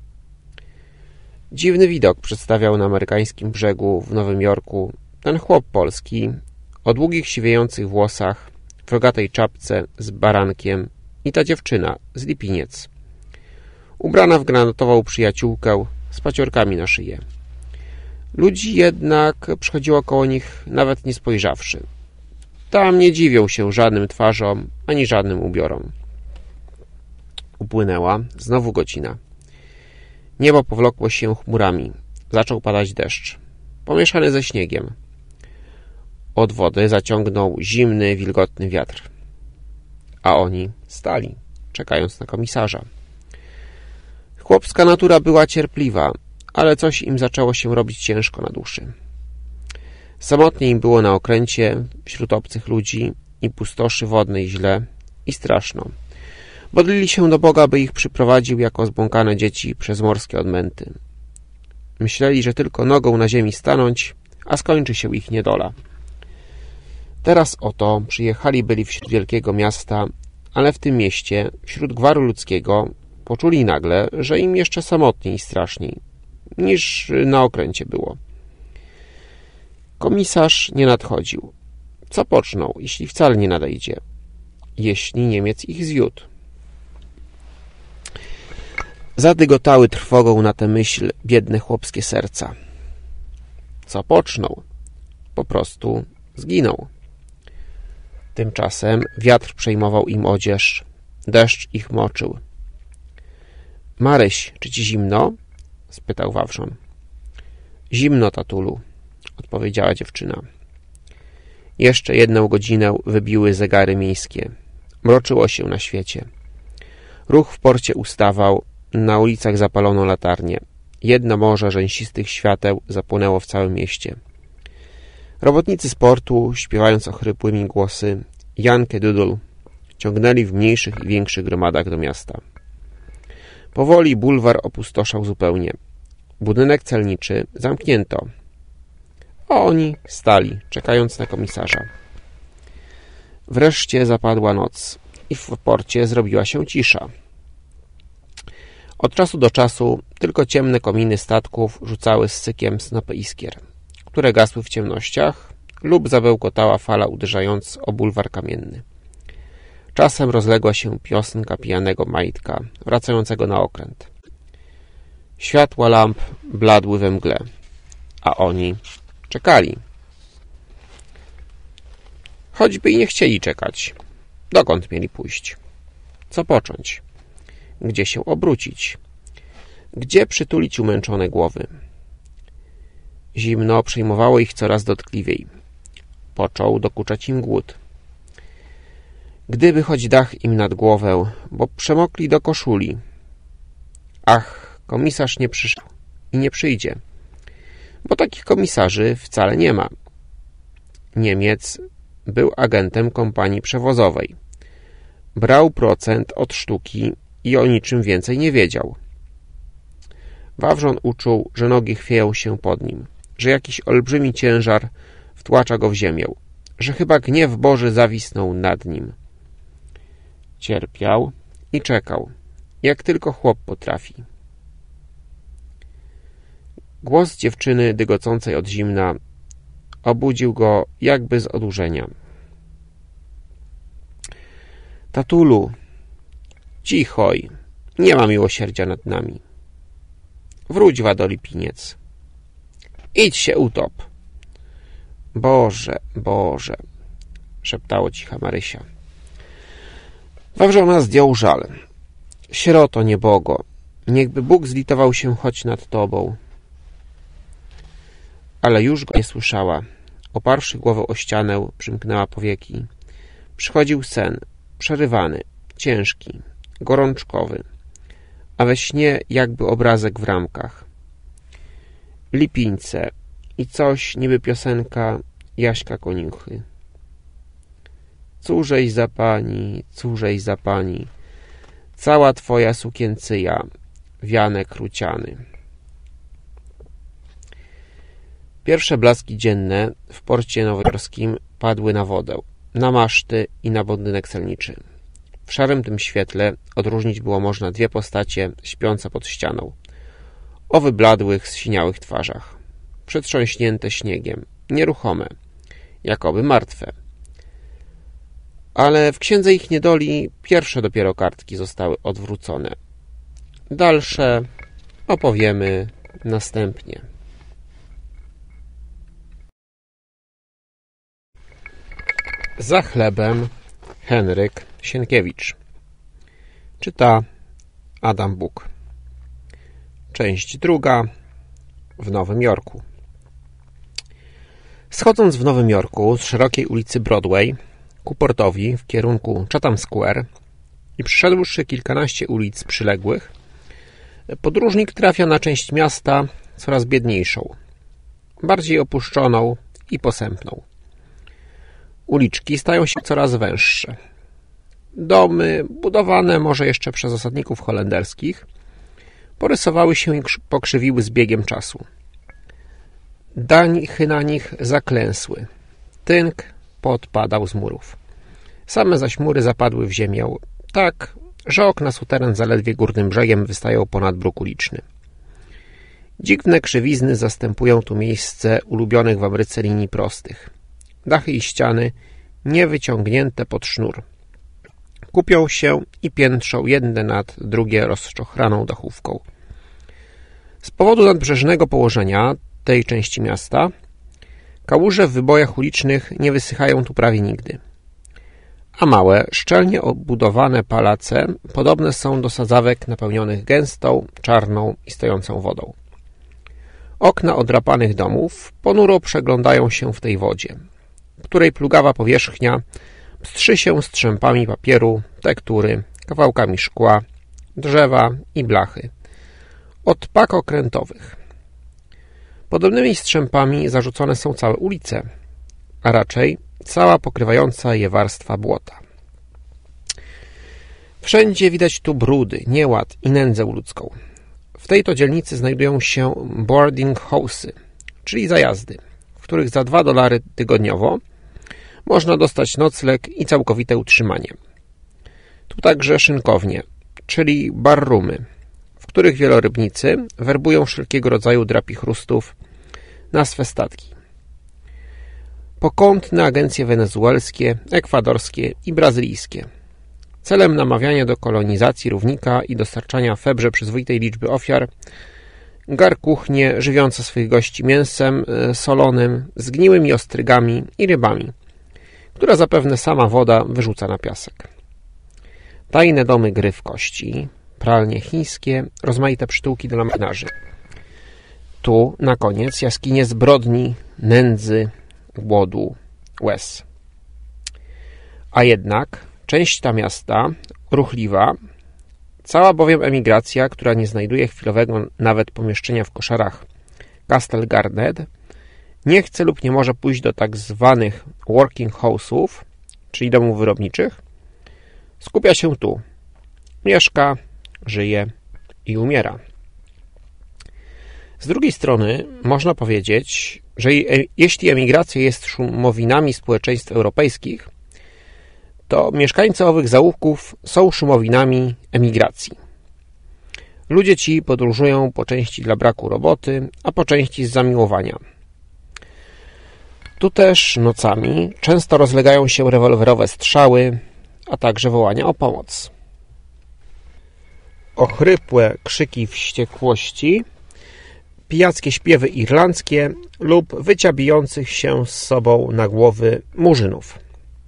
Dziwny widok przedstawiał na amerykańskim brzegu w Nowym Jorku ten chłop polski o długich, siwiejących włosach, w rogatej czapce z barankiem i ta dziewczyna z Lipiniec, ubrana w granatową przyjaciółkę z paciorkami na szyję. Ludzi jednak przychodziło koło nich, nawet nie spojrzawszy. Tam nie dziwią się żadnym twarzom, ani żadnym ubiorom. Upłynęła znowu godzina. Niebo powlokło się chmurami. Zaczął padać deszcz, pomieszany ze śniegiem. Od wody zaciągnął zimny, wilgotny wiatr. A oni stali, czekając na komisarza. Chłopska natura była cierpliwa, ale coś im zaczęło się robić ciężko na duszy. Samotnie im było na okręcie, wśród obcych ludzi i pustoszy wodnej źle i straszno. Modlili się do Boga, by ich przyprowadził jako zbłąkane dzieci przez morskie odmęty. Myśleli, że tylko nogą na ziemi stanąć, a skończy się ich niedola. Teraz oto przyjechali byli wśród wielkiego miasta, ale w tym mieście, wśród gwaru ludzkiego, poczuli nagle, że im jeszcze samotniej i straszniej, niż na okręcie było. Komisarz nie nadchodził. Co poczną, jeśli wcale nie nadejdzie? Jeśli Niemiec ich zwiódł? Zadygotały trwogą na tę myśl biedne chłopskie serca. Co poczną? Po prostu zginął. Tymczasem wiatr przejmował im odzież, deszcz ich moczył. — Maryś, czy ci zimno? — spytał Wawrzon. — Zimno, tatulu — odpowiedziała dziewczyna. Jeszcze jedną godzinę wybiły zegary miejskie. Mroczyło się na świecie. Ruch w porcie ustawał, na ulicach zapalono latarnie. Jedno morze rzęsistych świateł zapłonęło w całym mieście. Robotnicy z portu, śpiewając ochrypłymi głosy Jankę Dudul, ciągnęli w mniejszych i większych gromadach do miasta. Powoli bulwar opustoszał zupełnie. Budynek celniczy zamknięto, a oni stali, czekając na komisarza. Wreszcie zapadła noc i w porcie zrobiła się cisza. Od czasu do czasu tylko ciemne kominy statków rzucały z sykiem snopy iskier, które gasły w ciemnościach, lub zabełkotała fala uderzając o bulwar kamienny. Czasem rozległa się piosenka pijanego majtka wracającego na okręt. Światła lamp bladły we mgle, a oni czekali. Choćby i nie chcieli czekać. Dokąd mieli pójść? Co począć? Gdzie się obrócić? Gdzie przytulić umęczone głowy? Zimno przejmowało ich coraz dotkliwiej. Począł dokuczać im głód. Gdyby choć dach im nad głowę, bo przemokli do koszuli. Ach, komisarz nie przyszedł i nie przyjdzie, bo takich komisarzy wcale nie ma. Niemiec był agentem kompanii przewozowej. Brał procent od sztuki i o niczym więcej nie wiedział. Wawrzon uczuł, że nogi chwieją się pod nim, że jakiś olbrzymi ciężar wtłacza go w ziemię, że chyba gniew Boży zawisnął nad nim. Cierpiał i czekał, jak tylko chłop potrafi. Głos dziewczyny dygocącej od zimna obudził go jakby z odurzenia. Tatulu, cichoj, nie ma miłosierdzia nad nami. Wróć, wado Lipiniec. Idź się utop. Boże, Boże, szeptało cicha Marysia. Wawrzona zdjął żal. Sieroto niebogo, niechby Bóg zlitował się choć nad tobą. Ale już go nie słyszała. Oparszy głowę o ścianę, przymknęła powieki. Przychodził sen, przerywany, ciężki, gorączkowy, a we śnie jakby obrazek w ramkach. Lipińce i coś niby piosenka Jaśka Koniuchy. Cóżeś za pani, cóżeś za pani, cała twoja sukiencyja, wianek ruciany. Pierwsze blaski dzienne w porcie nowojorskim padły na wodę, na maszty i na budynek celniczy. W szarym tym świetle odróżnić było można dwie postacie śpiące pod ścianą, o wybladłych, zsiniałych twarzach, przetrząśnięte śniegiem, nieruchome, jakoby martwe. Ale w księdze ich niedoli pierwsze dopiero kartki zostały odwrócone. Dalsze opowiemy następnie. Za chlebem Henryk Sienkiewicz. Czyta Adam Buk. Część druga. W Nowym Jorku. Schodząc w Nowym Jorku z szerokiej ulicy Broadway ku portowi w kierunku Chatham Square i przeszedłszy kilkanaście ulic przyległych, podróżnik trafia na część miasta coraz biedniejszą, bardziej opuszczoną i posępną. Uliczki stają się coraz węższe. Domy, budowane może jeszcze przez osadników holenderskich, porysowały się i pokrzywiły z biegiem czasu. Danichy na nich zaklęsły. Tynk podpadał z murów. Same zaś mury zapadły w ziemię, tak, że okna suteren zaledwie górnym brzegiem wystają ponad bruk uliczny. Dziwne krzywizny zastępują tu miejsce ulubionych w Ameryce linii prostych. Dachy i ściany, niewyciągnięte pod sznur, kupią się i piętrzą jedne nad drugie rozczochraną dachówką. Z powodu nadbrzeżnego położenia tej części miasta kałuże w wybojach ulicznych nie wysychają tu prawie nigdy, a małe, szczelnie obudowane palace podobne są do sadzawek napełnionych gęstą, czarną i stojącą wodą. Okna odrapanych domów ponuro przeglądają się w tej wodzie, której plugawa powierzchnia pstrzy się strzępami papieru, tektury, kawałkami szkła, drzewa i blachy, od pak okrętowych. Podobnymi strzępami zarzucone są całe ulice, a raczej cała pokrywająca je warstwa błota. Wszędzie widać tu brudy, nieład i nędzę ludzką. W tej to dzielnicy znajdują się boarding house'y, czyli zajazdy, w których za dwa dolary tygodniowo można dostać nocleg i całkowite utrzymanie. Tu także szynkownie, czyli barroomy, w których wielorybnicy werbują wszelkiego rodzaju drapichrustów na swe statki. Pokątne agencje wenezuelskie, ekwadorskie i brazylijskie. Celem namawiania do kolonizacji równika i dostarczania Febrze przyzwoitej liczby ofiar, garkuchnie żywiące swych gości mięsem solonym, zgniłymi ostrygami i rybami, która zapewne sama woda wyrzuca na piasek. Tajne domy gry w kości, pralnie chińskie, rozmaite przytułki dla marynarzy. Tu, na koniec, jaskinie zbrodni, nędzy, głodu, łez. A jednak część ta miasta, ruchliwa, cała bowiem emigracja, która nie znajduje chwilowego nawet pomieszczenia w koszarach Castle Garden, nie chce lub nie może pójść do tak zwanych working house'ów, czyli domów wyrobniczych, skupia się tu. Mieszka, żyje i umiera. Z drugiej strony można powiedzieć, że jeśli emigracja jest szumowinami społeczeństw europejskich, to mieszkańcy owych zaułków są szumowinami emigracji. Ludzie ci podróżują po części dla braku roboty, a po części z zamiłowania. Tu też nocami często rozlegają się rewolwerowe strzały, a także wołania o pomoc. Ochrypłe krzyki wściekłości, pijackie śpiewy irlandzkie lub wycia bijących się z sobą na głowy murzynów.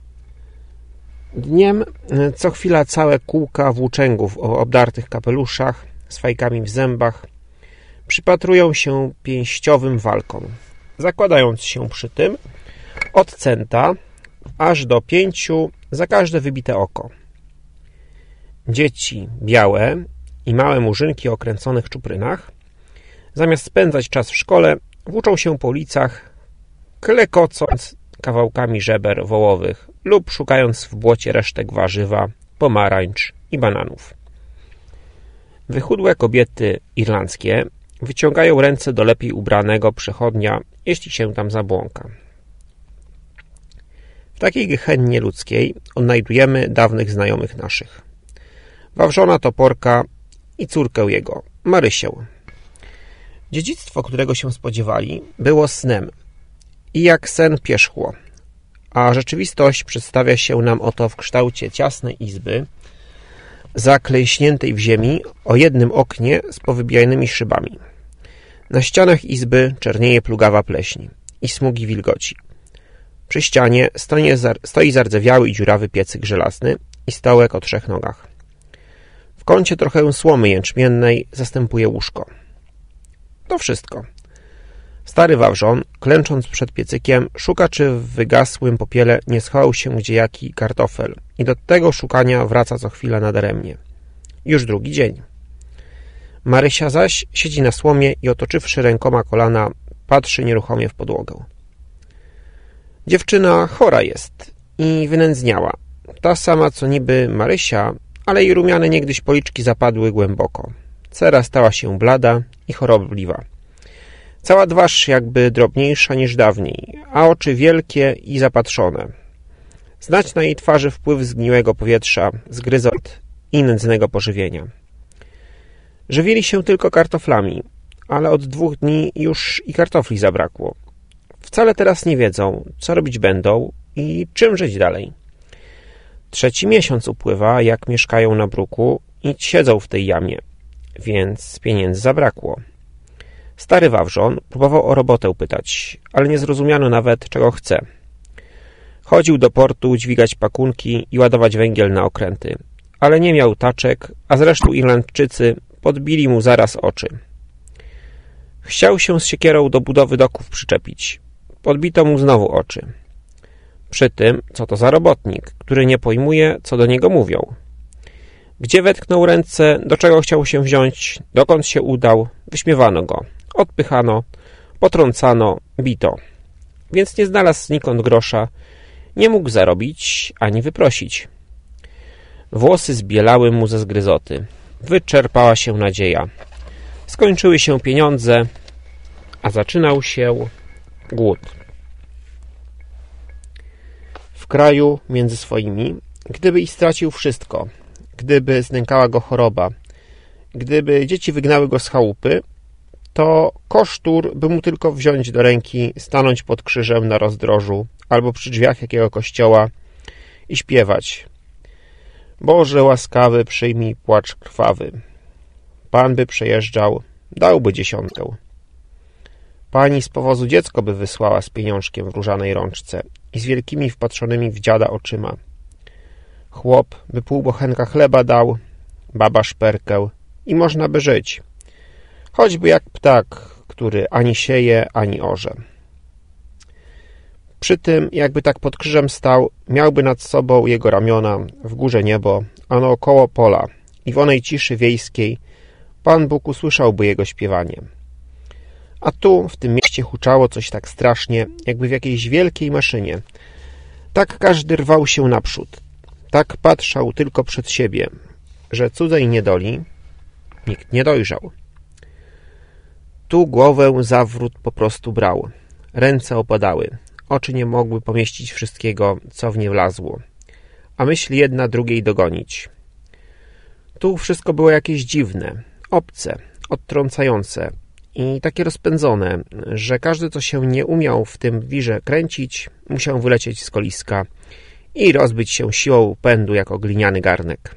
Dniem co chwila całe kółka włóczęgów o obdartych kapeluszach z fajkami w zębach przypatrują się pięściowym walkom, zakładając się przy tym od centa aż do pięciu za każde wybite oko. Dzieci białe i małe murzynki o kręconych czuprynach, zamiast spędzać czas w szkole, włóczą się po ulicach, klekocąc kawałkami żeber wołowych lub szukając w błocie resztek warzywa, pomarańcz i bananów. Wychudłe kobiety irlandzkie wyciągają ręce do lepiej ubranego przechodnia, jeśli się tam zabłąka. W takiej gehennie ludzkiej odnajdujemy dawnych znajomych naszych. Wawrzona Toporka i córkę jego, Marysię. Dziedzictwo, którego się spodziewali, było snem i jak sen pierzchło, a rzeczywistość przedstawia się nam oto w kształcie ciasnej izby, zaklejśniętej w ziemi o jednym oknie z powybijanymi szybami. Na ścianach izby czernieje plugawa pleśń i smugi wilgoci. Przy ścianie stoi zardzewiały i dziurawy piecyk żelazny i stołek o trzech nogach. W kącie trochę słomy jęczmiennej zastępuje łóżko. To wszystko. Stary Wawrzon, klęcząc przed piecykiem, szuka, czy w wygasłym popiele nie schował się gdziejaki kartofel i do tego szukania wraca co chwila nadaremnie. Już drugi dzień. Marysia zaś siedzi na słomie i otoczywszy rękoma kolana, patrzy nieruchomie w podłogę. Dziewczyna chora jest i wynędzniała. Ta sama, co niby Marysia, ale jej rumiane niegdyś policzki zapadły głęboko. Cera stała się blada i chorobliwa. Cała twarz jakby drobniejsza niż dawniej, a oczy wielkie i zapatrzone. Znać na jej twarzy wpływ zgniłego powietrza, zgryzot i nędznego pożywienia. Żywili się tylko kartoflami, ale od dwóch dni już i kartofli zabrakło. Wcale teraz nie wiedzą, co robić będą i czym żyć dalej. Trzeci miesiąc upływa, jak mieszkają na bruku i siedzą w tej jamie, więc pieniędzy zabrakło. Stary Wawrzon próbował o robotę pytać, ale nie zrozumiano nawet, czego chce. Chodził do portu dźwigać pakunki i ładować węgiel na okręty, ale nie miał taczek, a zresztą Irlandczycy podbili mu zaraz oczy. Chciał się z siekierą do budowy doków przyczepić. Podbito mu znowu oczy. Przy tym, co to za robotnik, który nie pojmuje, co do niego mówią. Gdzie wetknął ręce, do czego chciał się wziąć, dokąd się udał, wyśmiewano go, odpychano, potrącano, bito. Więc nie znalazł znikąd grosza, nie mógł zarobić ani wyprosić. Włosy zbielały mu ze zgryzoty. Wyczerpała się nadzieja. Skończyły się pieniądze, a zaczynał się głód. W kraju między swoimi, gdyby i stracił wszystko, gdyby znękała go choroba, gdyby dzieci wygnały go z chałupy, to kosztur by mu tylko wziąć do ręki, stanąć pod krzyżem na rozdrożu albo przy drzwiach jakiego kościoła i śpiewać: Boże łaskawy, przyjmij płacz krwawy. Pan by przejeżdżał, dałby dziesiątkę. Pani z powozu dziecko by wysłała z pieniążkiem w różanej rączce i z wielkimi wpatrzonymi w dziada oczyma. Chłop by pół bochenka chleba dał, baba szperkę i można by żyć. Choćby jak ptak, który ani sieje, ani orze. Przy tym, jakby tak pod krzyżem stał, miałby nad sobą jego ramiona, w górze niebo, a naokoło pola i w onej ciszy wiejskiej Pan Bóg usłyszałby jego śpiewanie. A tu, w tym mieście huczało coś tak strasznie, jakby w jakiejś wielkiej maszynie. Tak każdy rwał się naprzód. Tak patrzał tylko przed siebie, że cudzej niedoli nikt nie dojrzał. Tu głowę zawrót po prostu brał. Ręce opadały. Oczy nie mogły pomieścić wszystkiego, co w nie wlazło. A myśli jedna drugiej dogonić. Tu wszystko było jakieś dziwne, obce, odtrącające i takie rozpędzone, że każdy, co się nie umiał w tym wirze kręcić, musiał wylecieć z koliska i rozbić się siłą pędu jako gliniany garnek.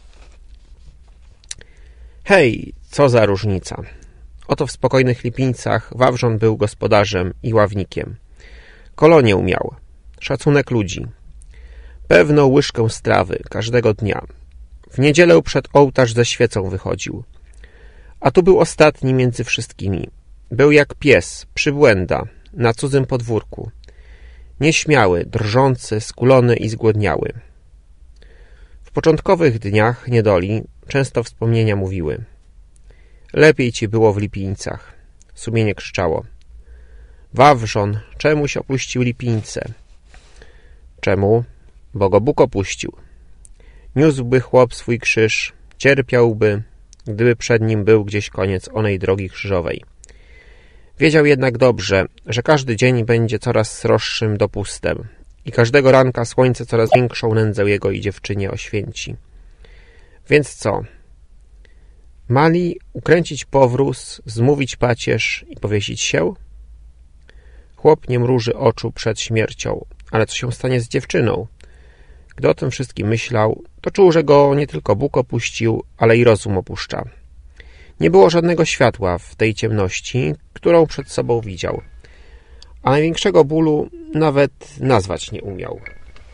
Hej, co za różnica! Oto w spokojnych Lipińcach Wawrząt był gospodarzem i ławnikiem. Kolonię miał, szacunek ludzi, pewną łyżkę strawy każdego dnia. W niedzielę przed ołtarz ze świecą wychodził. A tu był ostatni między wszystkimi. Był jak pies, przybłęda, na cudzym podwórku. Nieśmiały, drżący, skulony i zgłodniały. W początkowych dniach niedoli często wspomnienia mówiły: lepiej ci było w Lipińcach. Sumienie krzyczało: Wawrzon, czemuś opuścił Lipińce? Czemu? Bo go Bóg opuścił. Niósłby chłop swój krzyż, cierpiałby, gdyby przed nim był gdzieś koniec onej drogi krzyżowej. Wiedział jednak dobrze, że każdy dzień będzie coraz sroższym dopustem i każdego ranka słońce coraz większą nędzę jego i dziewczynie oświęci. Więc co? Mali ukręcić powróz, zmówić pacierz i powiesić się? Chłop nie mruży oczu przed śmiercią, ale co się stanie z dziewczyną? Gdy o tym wszystkim myślał, to czuł, że go nie tylko Bóg opuścił, ale i rozum opuszcza. Nie było żadnego światła w tej ciemności, którą przed sobą widział, a największego bólu nawet nazwać nie umiał.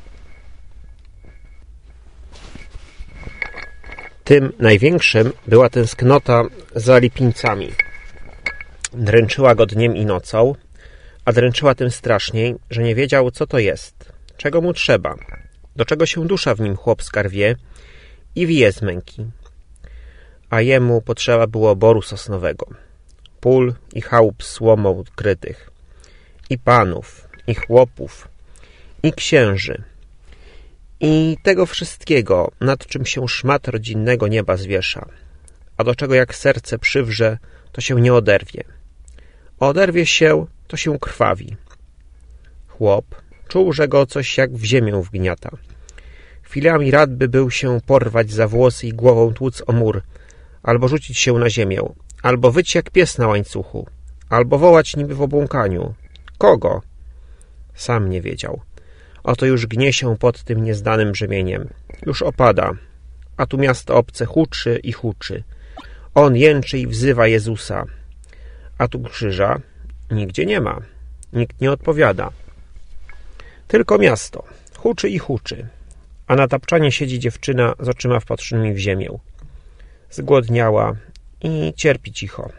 Tym największym była tęsknota za Lipińcami. Dręczyła go dniem i nocą, a dręczyła tym straszniej, że nie wiedział, co to jest, czego mu trzeba, do czego się dusza w nim chłopska rwie i wije z męki. A jemu potrzeba było boru sosnowego, pól i chałup słomą krytych, i panów, i chłopów, i księży, i tego wszystkiego, nad czym się szmat rodzinnego nieba zwiesza, a do czego jak serce przywrze, to się nie oderwie. A oderwie się, to się krwawi. Chłop czuł, że go coś jak w ziemię wgniata. Chwilami rad by był się porwać za włosy i głową tłuc o mur, albo rzucić się na ziemię, albo wyć jak pies na łańcuchu, albo wołać niby w obłąkaniu. Kogo? Sam nie wiedział. Oto już gnie się pod tym nieznanym brzemieniem. Już opada, a tu miasto obce huczy i huczy. On jęczy i wzywa Jezusa, a tu krzyża nigdzie nie ma. Nikt nie odpowiada. Tylko miasto huczy i huczy, a na tapczanie siedzi dziewczyna z oczyma wpatrzonymi w ziemię. Zgłodniała i cierpi cicho.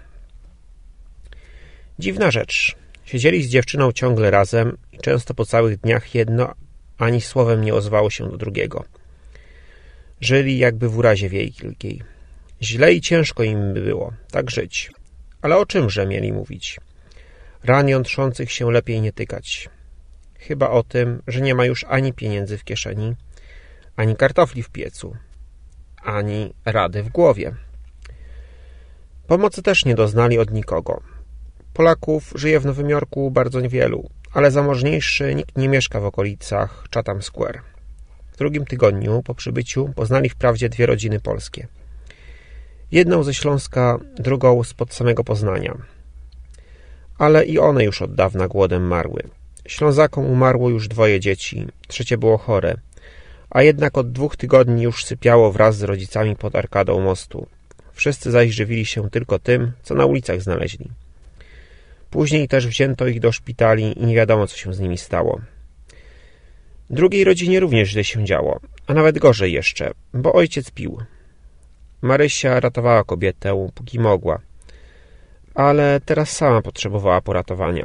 Dziwna rzecz. Siedzieli z dziewczyną ciągle razem i często po całych dniach jedno ani słowem nie ozwało się do drugiego. Żyli jakby w urazie wielkiej. Źle i ciężko im by było tak żyć. Ale o czymże mieli mówić? Ran jątrzących się lepiej nie tykać. Chyba o tym, że nie ma już ani pieniędzy w kieszeni, ani kartofli w piecu, ani rady w głowie. Pomocy też nie doznali od nikogo. Polaków żyje w Nowym Jorku bardzo niewielu, ale zamożniejszy nikt nie mieszka w okolicach Chatham Square. W drugim tygodniu po przybyciu poznali wprawdzie dwie rodziny polskie. Jedną ze Śląska, drugą spod samego Poznania. Ale i one już od dawna głodem marły. Ślązakom umarło już dwoje dzieci, trzecie było chore, a jednak od dwóch tygodni już sypiało wraz z rodzicami pod arkadą mostu. Wszyscy zaś żywili się tylko tym, co na ulicach znaleźli. Później też wzięto ich do szpitali i nie wiadomo, co się z nimi stało. Drugiej rodzinie również źle się działo, a nawet gorzej jeszcze, bo ojciec pił. Marysia ratowała kobietę, póki mogła, ale teraz sama potrzebowała poratowania.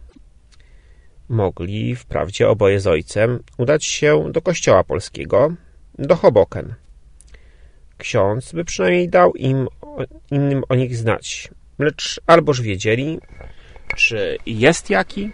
Mogli, wprawdzie oboje z ojcem, udać się do kościoła polskiego, do Hoboken. Ksiądz by przynajmniej dał im innym o nich znać, lecz alboż wiedzieli, czy jest jaki?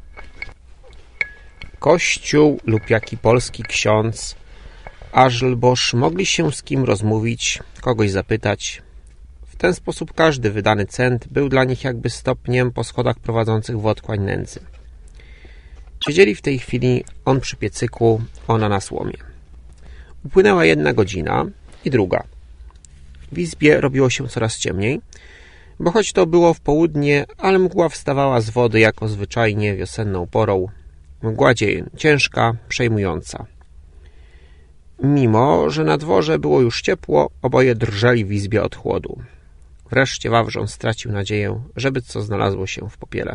Kościół lub jaki polski ksiądz, ażelboż mogli się z kim rozmówić, kogoś zapytać. W ten sposób każdy wydany cent był dla nich jakby stopniem po schodach prowadzących w otchłań nędzy. Siedzieli w tej chwili, on przy piecyku, ona na słomie. Upłynęła jedna godzina i druga. W izbie robiło się coraz ciemniej, bo choć to było w południe, ale mgła wstawała z wody jako zwyczajnie wiosenną porą. Mgła ciężka, przejmująca. Mimo że na dworze było już ciepło, oboje drżeli w izbie od chłodu. Wreszcie Wawrząt stracił nadzieję, żeby co znalazło się w popiele.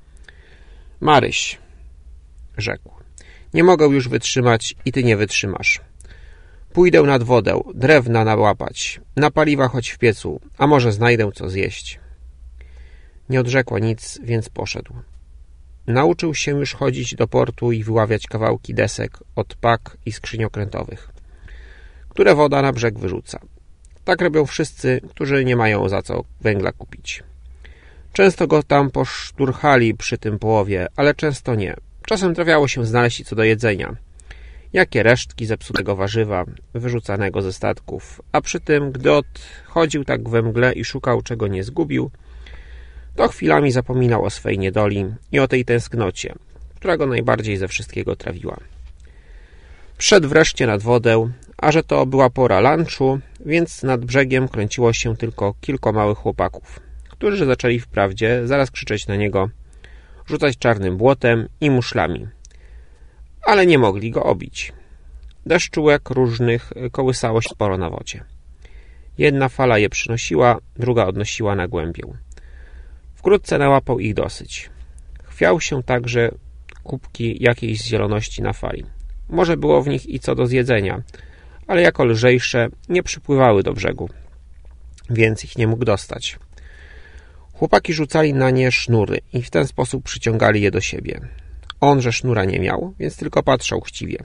Maryś, rzekł, nie mogę już wytrzymać i ty nie wytrzymasz. Pójdę nad wodę, drewna nałapać, na paliwa choć w piecu, a może znajdę co zjeść. Nie odrzekła nic, więc poszedł. Nauczył się już chodzić do portu i wyławiać kawałki desek od pak i skrzyń okrętowych, które woda na brzeg wyrzuca. Tak robią wszyscy, którzy nie mają za co węgla kupić. Często go tam poszturchali przy tym połowie, ale często nie. Czasem trafiało się znaleźć co do jedzenia. Jakie resztki zepsutego warzywa, wyrzucanego ze statków, a przy tym, gdy odchodził tak we mgle i szukał, czego nie zgubił, to chwilami zapominał o swej niedoli i o tej tęsknocie, która go najbardziej ze wszystkiego trawiła. Wszedł wreszcie nad wodę, a że to była pora lunchu, więc nad brzegiem kręciło się tylko kilku małych chłopaków, którzy zaczęli wprawdzie zaraz krzyczeć na niego, rzucać czarnym błotem i muszlami, ale nie mogli go obić. Deszczułek różnych kołysało się sporo na wodzie. Jedna fala je przynosiła, druga odnosiła na głębię. Wkrótce nałapał ich dosyć. Chwiał się także kubki jakiejś zieloności na fali. Może było w nich i co do zjedzenia, ale jako lżejsze nie przypływały do brzegu, więc ich nie mógł dostać. Chłopaki rzucali na nie sznury i w ten sposób przyciągali je do siebie. On, że sznura nie miał, więc tylko patrzał chciwie.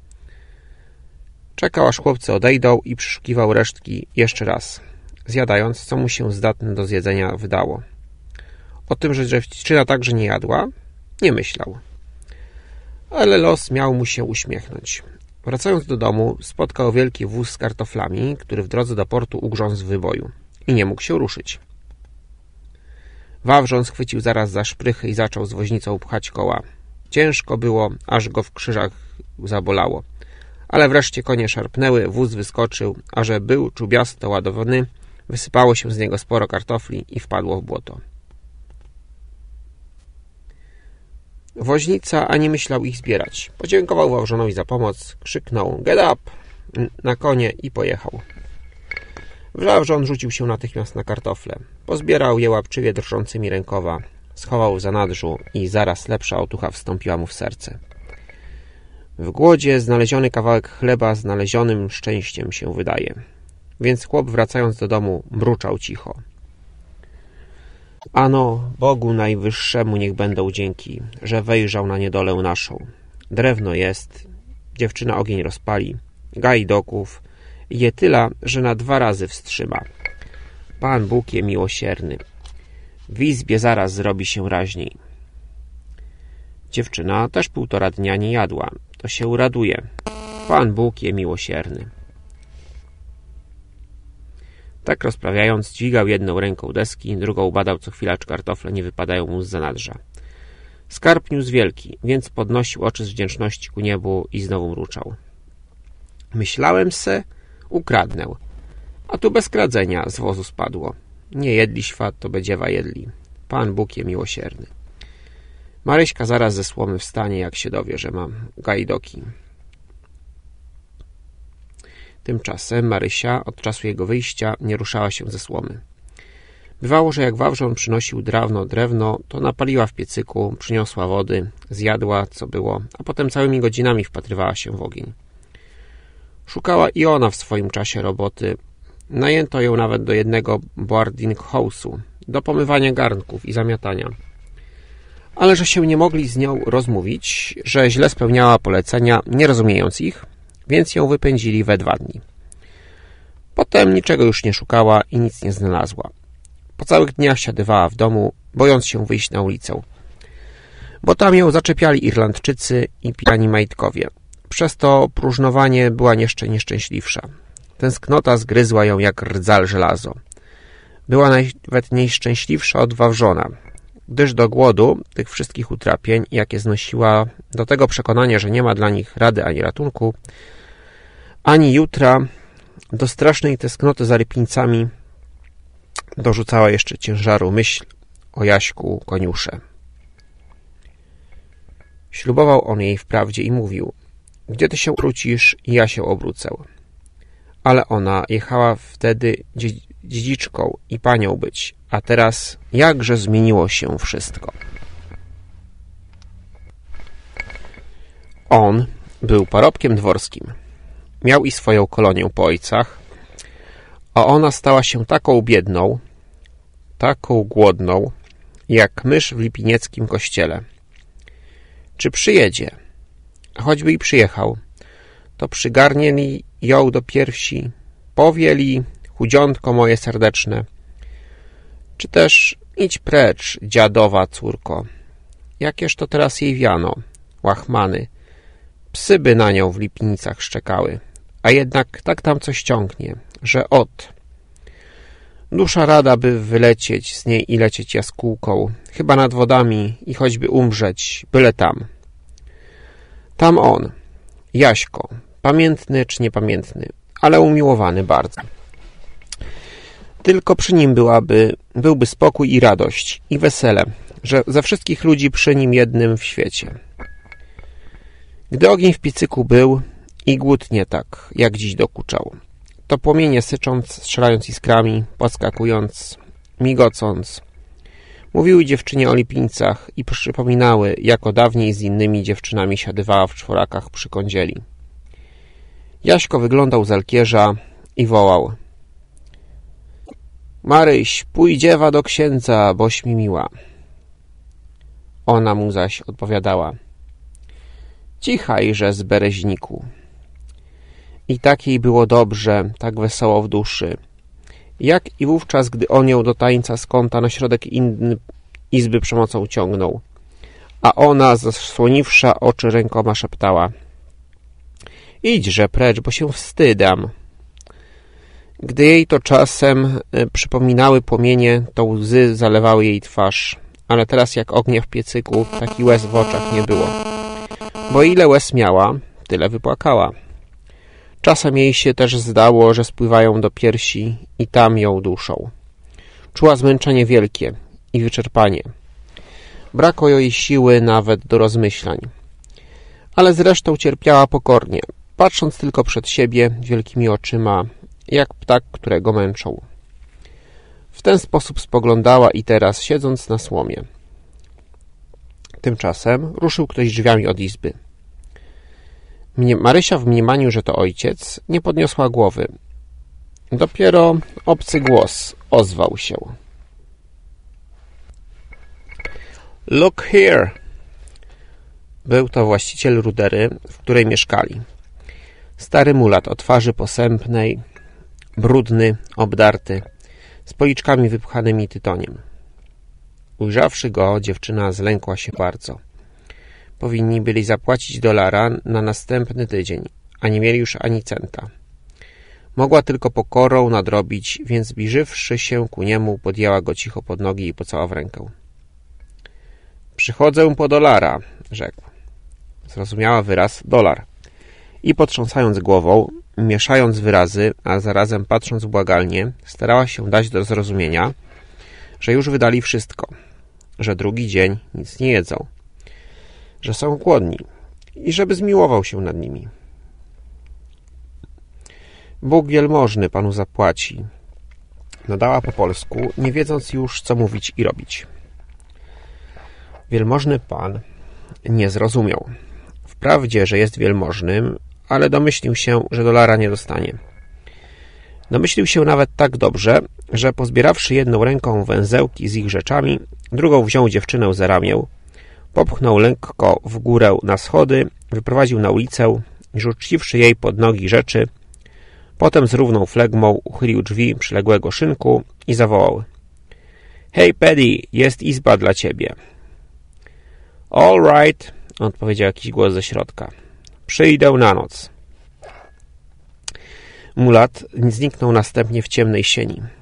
Czekał, aż chłopcy odejdą i przeszukiwał resztki jeszcze raz, zjadając, co mu się zdatne do zjedzenia wydało. O tym, że dziewczyna także nie jadła, nie myślał. Ale los miał mu się uśmiechnąć. Wracając do domu, spotkał wielki wóz z kartoflami, który w drodze do portu ugrzązł z wyboju i nie mógł się ruszyć. Wawrząt schwycił zaraz za szprychy i zaczął z woźnicą pchać koła. Ciężko było, aż go w krzyżach zabolało. Ale wreszcie konie szarpnęły, wóz wyskoczył, a że był czubiasto ładowany, wysypało się z niego sporo kartofli i wpadło w błoto. Woźnica ani myślał ich zbierać. Podziękował Wawrzonowi za pomoc, krzyknął get up na konie i pojechał. Wawrzon rzucił się natychmiast na kartofle. Pozbierał je łapczywie drżącymi rękowa, schował w zanadrzu i zaraz lepsza otucha wstąpiła mu w serce. W głodzie znaleziony kawałek chleba znalezionym szczęściem się wydaje. Więc chłop, wracając do domu, mruczał cicho. Ano, Bogu Najwyższemu niech będą dzięki, że wejrzał na niedolę naszą. Drewno jest, dziewczyna ogień rozpali, gajdoków, je tyla, że na dwa razy wstrzyma. Pan Bóg je miłosierny. W izbie zaraz zrobi się raźniej. Dziewczyna też półtora dnia nie jadła. To się uraduje. Pan Bóg je miłosierny. Tak rozprawiając, dźwigał jedną ręką deski, drugą badał co chwila, czy kartofle nie wypadają mu z zanadrza. Skarb niósł wielki, więc podnosił oczy z wdzięczności ku niebu i znowu mruczał. Myślałem se, ukradnę, a tu bez kradzenia z wozu spadło. Nie jedli świat, to bedziewa jedli. Pan Bóg je miłosierny. Maryśka zaraz ze słomy wstanie, jak się dowie, że mam gajdoki. Tymczasem Marysia od czasu jego wyjścia nie ruszała się ze słomy. Bywało, że jak Wawrzon przynosił drewno, drewno, to napaliła w piecyku, przyniosła wody, zjadła, co było, a potem całymi godzinami wpatrywała się w ogień. Szukała i ona w swoim czasie roboty. Najęto ją nawet do jednego boarding house'u, do pomywania garnków i zamiatania. Ale że się nie mogli z nią rozmówić, że źle spełniała polecenia, nie rozumiejąc ich, więc ją wypędzili we dwa dni. Potem niczego już nie szukała i nic nie znalazła. Po całych dniach siadywała w domu, bojąc się wyjść na ulicę, bo tam ją zaczepiali Irlandczycy i pijani majtkowie. Przez to próżnowanie była jeszcze nieszczęśliwsza. Tęsknota zgryzła ją jak rdzal żelazo. była nawet nieszczęśliwsza od Wawrzona, gdyż do głodu, tych wszystkich utrapień, jakie znosiła, do tego przekonania, że nie ma dla nich rady ani ratunku, ani jutra, do strasznej tęsknoty za Rypińcami dorzucała jeszcze ciężaru myśl o Jaśku Koniusze. Ślubował on jej wprawdzie i mówił: gdzie ty się obrócisz, ja się obrócę. Ale ona jechała wtedy dziedziczką i panią być, a teraz jakże zmieniło się wszystko. On był parobkiem dworskim. Miał i swoją kolonię po ojcach, a ona stała się taką biedną, taką głodną, jak mysz w lipinieckim kościele. Czy przyjedzie? A choćby i przyjechał, to przygarnieli ją do piersi, powieli: chudziątko moje serdeczne. Czy też: idź precz, dziadowa córko. Jakież to teraz jej wiano, łachmany. Psy by na nią w Lipinicach szczekały, a jednak tak tam coś ciągnie, że ot. Dusza rada by wylecieć z niej i lecieć jaskółką, chyba nad wodami i choćby umrzeć, byle tam. Tam on, Jaśko, pamiętny czy niepamiętny, ale umiłowany bardzo. Tylko przy nim byłaby, byłby spokój i radość, i wesele, że ze wszystkich ludzi przy nim jednym w świecie. Gdy ogień w piecyku był i głód nie tak, jak dziś dokuczał, to płomienie sycząc, strzelając iskrami, podskakując, migocąc, mówiły dziewczynie o Lipińcach i przypominały, jako dawniej z innymi dziewczynami siadywała w czworakach przy kądzieli. Jaśko wyglądał z alkierza i wołał: Maryś, pójdziewa do księdza, boś mi miła. Ona mu zaś odpowiadała: cichajże z bereźniku. I tak jej było dobrze, tak wesoło w duszy, jak i wówczas, gdy on ją do tańca z kąta na środek inny izby przemocą ciągnął, a ona, zasłoniwsza oczy rękoma, szeptała: idźże precz, bo się wstydam. Gdy jej to czasem przypominały płomienie, to łzy zalewały jej twarz, ale teraz jak ognia w piecyku, taki łez w oczach nie było. Bo ile łez miała, tyle wypłakała. Czasem jej się też zdało, że spływają do piersi i tam ją duszą. Czuła zmęczenie wielkie i wyczerpanie. Brakło jej siły nawet do rozmyślań. Ale zresztą cierpiała pokornie, patrząc tylko przed siebie wielkimi oczyma, jak ptak, którego męczą. W ten sposób spoglądała i teraz, siedząc na słomie. Tymczasem ruszył ktoś drzwiami od izby. Mnie, Marysia w mniemaniu, że to ojciec, nie podniosła głowy. Dopiero obcy głos ozwał się. Look here! Był to właściciel rudery, w której mieszkali. Stary mulat o twarzy posępnej, brudny, obdarty, z policzkami wypchanymi tytoniem. Ujrzawszy go, dziewczyna zlękła się bardzo. Powinni byli zapłacić dolara na następny tydzień, a nie mieli już ani centa. Mogła tylko pokorą nadrobić, więc zbliżywszy się ku niemu, podjęła go cicho pod nogi i pocałała w rękę. Przychodzę po dolara, rzekł. Zrozumiała wyraz dolar i potrząsając głową, mieszając wyrazy, a zarazem patrząc błagalnie, starała się dać do zrozumienia, że już wydali wszystko, że drugi dzień nic nie jedzą, że są głodni i żeby zmiłował się nad nimi. Bóg wielmożny panu zapłaci, nadała po polsku, nie wiedząc już, co mówić i robić. Wielmożny pan nie zrozumiał. Wprawdzie, że jest wielmożnym, ale domyślił się, że dolara nie dostanie. Domyślił się nawet tak dobrze, że pozbierawszy jedną ręką węzełki z ich rzeczami, drugą wziął dziewczynę za ramię, popchnął lekko w górę na schody, wyprowadził na ulicę i rzuciwszy jej pod nogi rzeczy, potem z równą flegmą uchylił drzwi przyległego szynku i zawołał: hej, Paddy, jest izba dla ciebie. All right, odpowiedział jakiś głos ze środka. Przyjdę na noc. Mulat zniknął następnie w ciemnej sieni,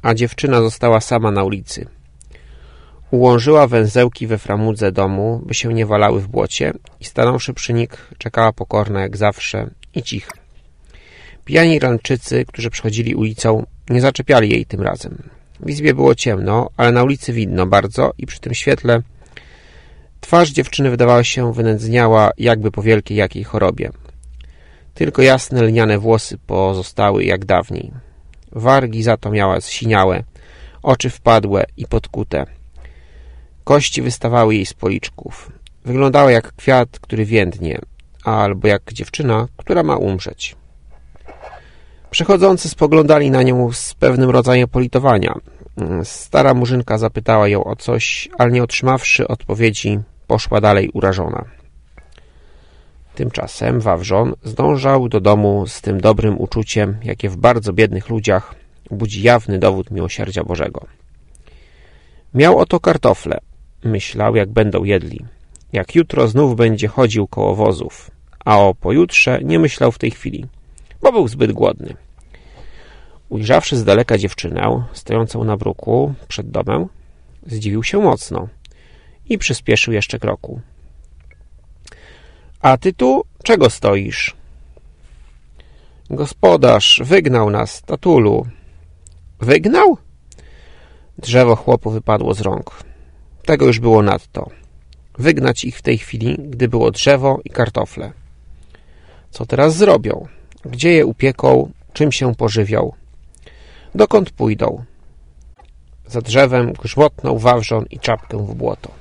a dziewczyna została sama na ulicy. Ułożyła węzełki we framudze domu, by się nie walały w błocie i stanąwszy przy nich, czekała pokorna jak zawsze i cicha. Pijani Irlandczycy, którzy przechodzili ulicą, nie zaczepiali jej tym razem. W izbie było ciemno, ale na ulicy widno bardzo i przy tym świetle twarz dziewczyny wydawała się wynędzniała jakby po wielkiej jakiej chorobie. Tylko jasne lniane włosy pozostały jak dawniej. Wargi za to miała zsiniałe, oczy wpadłe i podkute. Kości wystawały jej z policzków. Wyglądała jak kwiat, który więdnie, albo jak dziewczyna, która ma umrzeć. Przechodzący spoglądali na nią z pewnym rodzajem politowania. Stara murzynka zapytała ją o coś, ale nie otrzymawszy odpowiedzi, poszła dalej urażona. Tymczasem Wawrzon zdążał do domu z tym dobrym uczuciem, jakie w bardzo biednych ludziach budzi jawny dowód miłosierdzia Bożego. Miał oto kartofle. Myślał, jak będą jedli. Jak jutro znów będzie chodził koło wozów, a o pojutrze nie myślał w tej chwili, bo był zbyt głodny. Ujrzawszy z daleka dziewczynę, stojącą na bruku przed domem, zdziwił się mocno i przyspieszył jeszcze kroku. — A ty tu czego stoisz? — Gospodarz wygnał nas, tatulu. — Wygnał? Drzewo chłopu wypadło z rąk. Tego już było nadto. Wygnać ich w tej chwili, gdy było drzewo i kartofle. Co teraz zrobią? Gdzie je upieką? Czym się pożywią? Dokąd pójdą? Za drzewem grzmotnął Wawrzon i czapkę w błoto.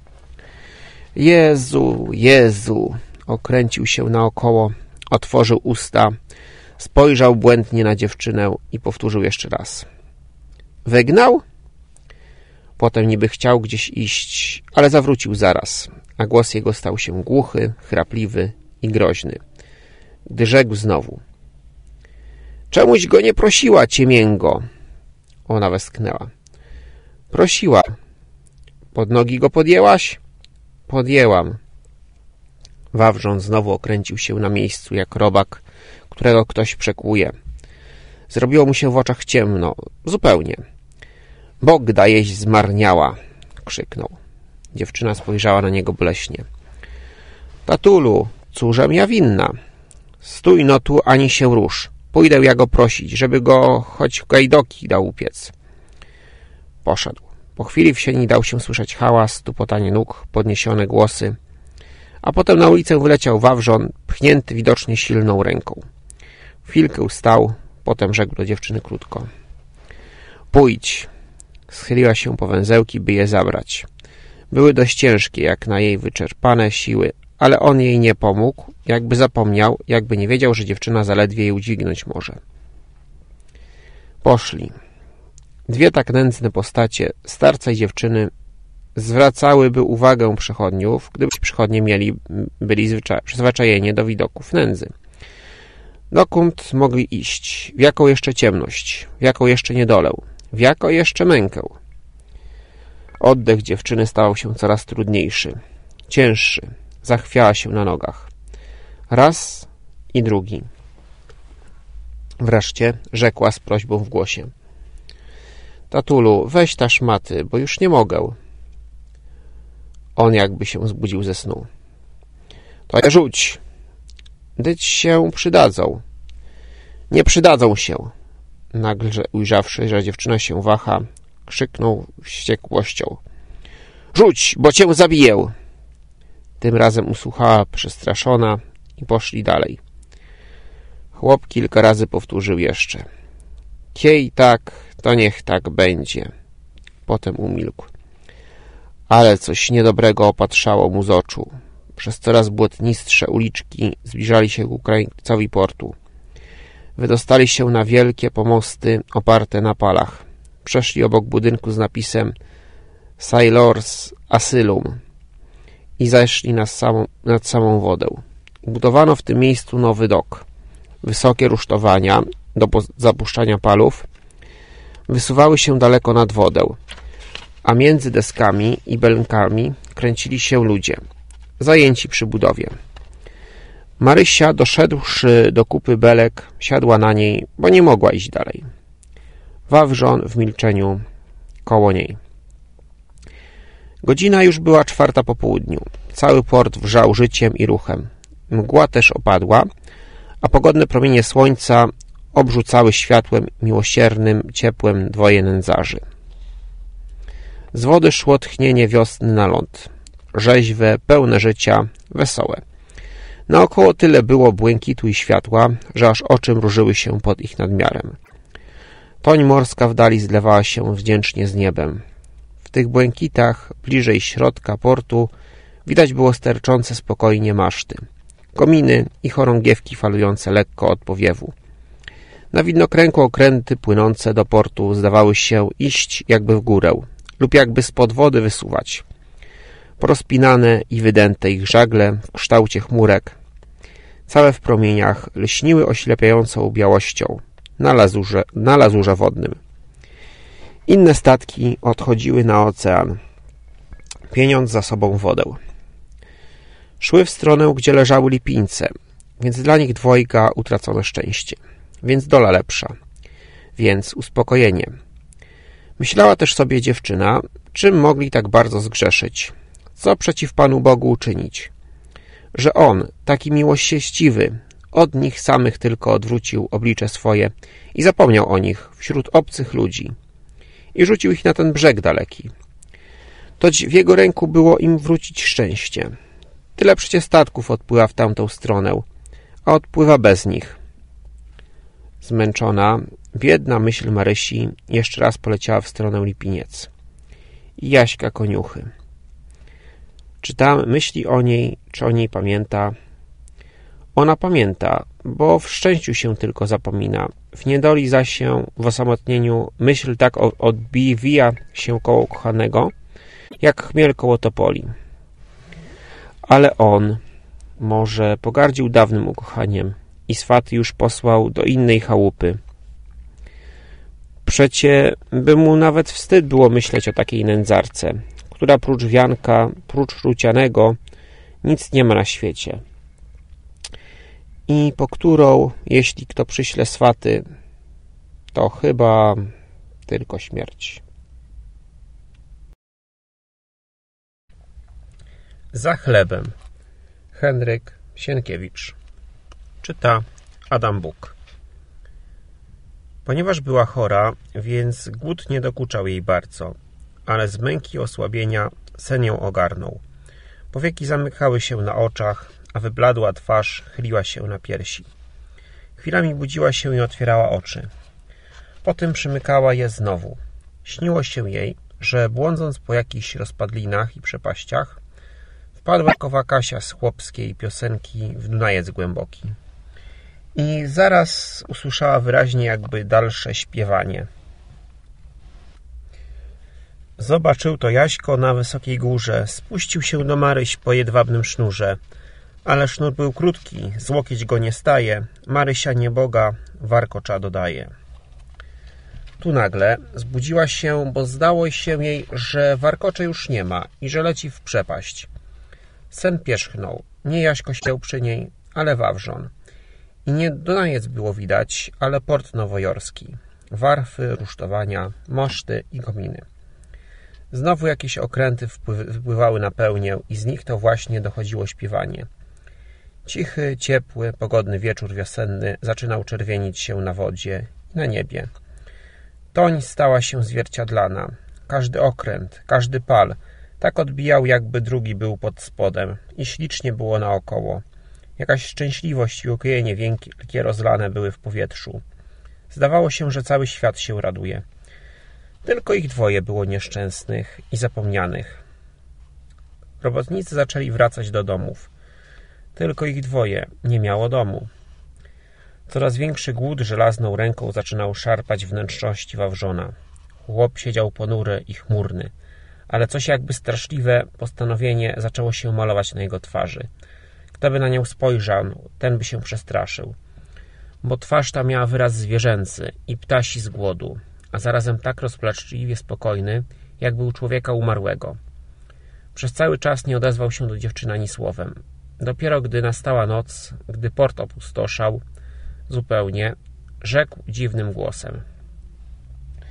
Jezu, Jezu! Okręcił się naokoło, otworzył usta, spojrzał błędnie na dziewczynę i powtórzył jeszcze raz. Wygnał? Potem niby chciał gdzieś iść, ale zawrócił zaraz, a głos jego stał się głuchy, chrapliwy i groźny, gdy rzekł znowu. Czemuś go nie prosiła, ciemięgo? Ona westchnęła. Prosiła. Pod nogi go podjęłaś? Podjęłam. Wawrzon znowu okręcił się na miejscu jak robak, którego ktoś przekłuje. Zrobiło mu się w oczach ciemno, zupełnie. Bogda jeść zmarniała, krzyknął. Dziewczyna spojrzała na niego boleśnie. Tatulu, cóżem ja winna? Stój no tu, ani się rusz. Pójdę ja go prosić, żeby go choć gajdoki dał upiec. Poszedł. Po chwili w sieni dał się słyszeć hałas, tupotanie nóg, podniesione głosy, a potem na ulicę wyleciał Wawrzon, pchnięty widocznie silną ręką. Chwilkę stał, potem rzekł do dziewczyny krótko. Pójdź. Schyliła się po węzełki, by je zabrać. Były dość ciężkie, jak na jej wyczerpane siły, ale on jej nie pomógł, jakby zapomniał, jakby nie wiedział, że dziewczyna zaledwie je udźwignąć może. Poszli. Dwie tak nędzne postacie, starca i dziewczyny, zwracałyby uwagę przechodniów, gdyby ci przechodnie mieli, byli zwycza- przyzwyczajeni do widoków nędzy. Dokąd mogli iść? W jaką jeszcze ciemność? W jaką jeszcze niedolę? W jaką jeszcze mękę? Oddech dziewczyny stawał się coraz trudniejszy, cięższy. Zachwiała się na nogach. Raz i drugi. Wreszcie rzekła z prośbą w głosie. Tatulu, weź ta szmaty, bo już nie mogę. On jakby się zbudził ze snu. To je rzuć. Dyć się przydadzą. Nie przydadzą się. Nagle ujrzawszy, że dziewczyna się waha, krzyknął wściekłością. Rzuć, bo cię zabiję. Tym razem usłuchała przestraszona i poszli dalej. Chłop kilka razy powtórzył jeszcze. Kiej tak, to niech tak będzie. Potem umilkł. Ale coś niedobrego opatrzało mu z oczu. Przez coraz błotnistsze uliczki zbliżali się ku krańcowi portu. Wydostali się na wielkie pomosty oparte na palach. Przeszli obok budynku z napisem Sailors Asylum i zeszli nad samą, nad samą wodę. Budowano w tym miejscu nowy dok. Wysokie rusztowania do zapuszczania palów wysuwały się daleko nad wodę, a między deskami i belkami kręcili się ludzie, zajęci przy budowie. Marysia, doszedłszy do kupy belek, siadła na niej, bo nie mogła iść dalej. Wawrzon w milczeniu koło niej. Godzina już była czwarta po południu. Cały port wrzał życiem i ruchem. Mgła też opadła, a pogodne promienie słońca obrzucały światłem miłosiernym, ciepłem dwoje nędzarzy. Z wody szło tchnienie wiosny na ląd. Rzeźwe, pełne życia, wesołe. Naokoło tyle było błękitu i światła, że aż oczy mrużyły się pod ich nadmiarem. Toń morska w dali zlewała się wdzięcznie z niebem. W tych błękitach, bliżej środka portu, widać było sterczące spokojnie maszty, kominy i chorągiewki falujące lekko od powiewu. Na widnokręgu okręty płynące do portu zdawały się iść jakby w górę lub jakby spod wody wysuwać. Porozpinane i wydęte ich żagle w kształcie chmurek, całe w promieniach, lśniły oślepiającą białością na lazurze, na lazurze wodnym. Inne statki odchodziły na ocean, pieniąc za sobą wodę. Szły w stronę, gdzie leżały lipińce, więc dla nich dwojga utracono szczęście, więc dola lepsza, więc uspokojenie. Myślała też sobie dziewczyna, czym mogli tak bardzo zgrzeszyć, co przeciw Panu Bogu uczynić, że On, taki miłosierdziwy, od nich samych tylko odwrócił oblicze swoje i zapomniał o nich wśród obcych ludzi i rzucił ich na ten brzeg daleki. Toć w Jego ręku było im wrócić szczęście. Tyle przecie statków odpływa w tamtą stronę, a odpływa bez nich. Zmęczona, biedna myśl Marysi jeszcze raz poleciała w stronę Lipiniec. I Jaśka koniuchy. Czy tam myśli o niej, czy o niej pamięta? Ona pamięta, bo w szczęściu się tylko zapomina. W niedoli zaś się, w osamotnieniu, myśl tak odbija się koło kochanego, jak chmiel koło topoli. Ale on może pogardził dawnym ukochaniem i swaty już posłał do innej chałupy. Przecie by mu nawet wstyd było myśleć o takiej nędzarce, która prócz wianka, prócz rucianego, nic nie ma na świecie. I po którą, jeśli kto przyśle swaty, to chyba tylko śmierć. Za chlebem. Henryk Sienkiewicz. Czyta Adam Buk. Ponieważ była chora, więc głód nie dokuczał jej bardzo, ale z męki osłabienia sen ją ogarnął. Powieki zamykały się na oczach, a wybladła twarz chyliła się na piersi. Chwilami budziła się i otwierała oczy. Potem przymykała je znowu. Śniło się jej, że błądząc po jakichś rozpadlinach i przepaściach, wpadła kowa Kasia z chłopskiej piosenki w Dunajec głęboki. I zaraz usłyszała wyraźnie jakby dalsze śpiewanie. Zobaczył to Jaśko na wysokiej górze, spuścił się do Maryś po jedwabnym sznurze, ale sznur był krótki, z łokieć go nie staje, Marysia nieboga warkocza dodaje. Tu nagle zbudziła się, bo zdało się jej, że warkocze już nie ma i że leci w przepaść. Sen pierzchnął, nie Jaśko siedział przy niej, ale Wawrzon. I nie Dunajec było widać, ale port nowojorski. Warfy, rusztowania, moszty i kominy. Znowu jakieś okręty wpływały na pełnię i z nich to właśnie dochodziło śpiewanie. Cichy, ciepły, pogodny wieczór wiosenny zaczynał czerwienić się na wodzie i na niebie. Toń stała się zwierciadlana. Każdy okręt, każdy pal tak odbijał, jakby drugi był pod spodem i ślicznie było naokoło. Jakaś szczęśliwość i ukojenie wielkie rozlane były w powietrzu. Zdawało się, że cały świat się raduje. Tylko ich dwoje było nieszczęsnych i zapomnianych. Robotnicy zaczęli wracać do domów. Tylko ich dwoje nie miało domu. Coraz większy głód żelazną ręką zaczynał szarpać wnętrzności Wawrzona. Chłop siedział ponury i chmurny, ale coś jakby straszliwe postanowienie zaczęło się malować na jego twarzy. Kto by na nią spojrzał, ten by się przestraszył. Bo twarz ta miała wyraz zwierzęcy i ptasi z głodu, a zarazem tak rozpaczliwie spokojny, jakby u człowieka umarłego. Przez cały czas nie odezwał się do dziewczyny ani słowem. Dopiero gdy nastała noc, gdy port opustoszał zupełnie, rzekł dziwnym głosem: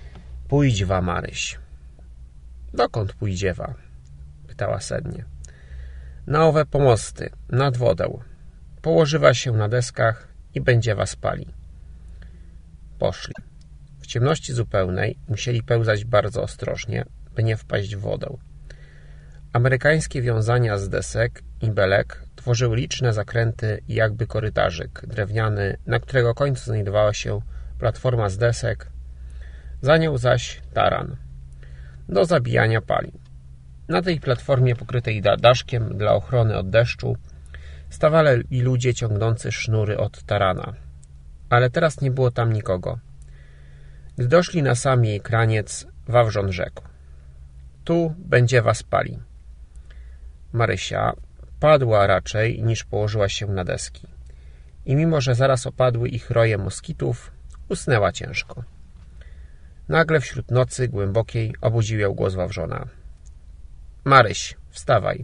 Pójdźwa, Maryś. Dokąd pójdziewa? Pytała sennie. Na owe pomosty, nad wodę. Położywa się na deskach i będziewa spali. Poszli. W ciemności zupełnej musieli pełzać bardzo ostrożnie, by nie wpaść w wodę. Amerykańskie wiązania z desek i belek tworzyły liczne zakręty i jakby korytarzyk drewniany, na którego końcu znajdowała się platforma z desek, za nią zaś taran do zabijania pali. Na tej platformie pokrytej daszkiem dla ochrony od deszczu stawali ludzie ciągnący sznury od tarana, ale teraz nie było tam nikogo. Gdy doszli na sam jej kraniec, Wawrząt rzekł: tu będziewa spali. Marysia padła raczej niż położyła się na deski i mimo, że zaraz opadły ich roje moskitów, usnęła ciężko. Nagle wśród nocy głębokiej obudził ją głos Wawrzona: Maryś, wstawaj.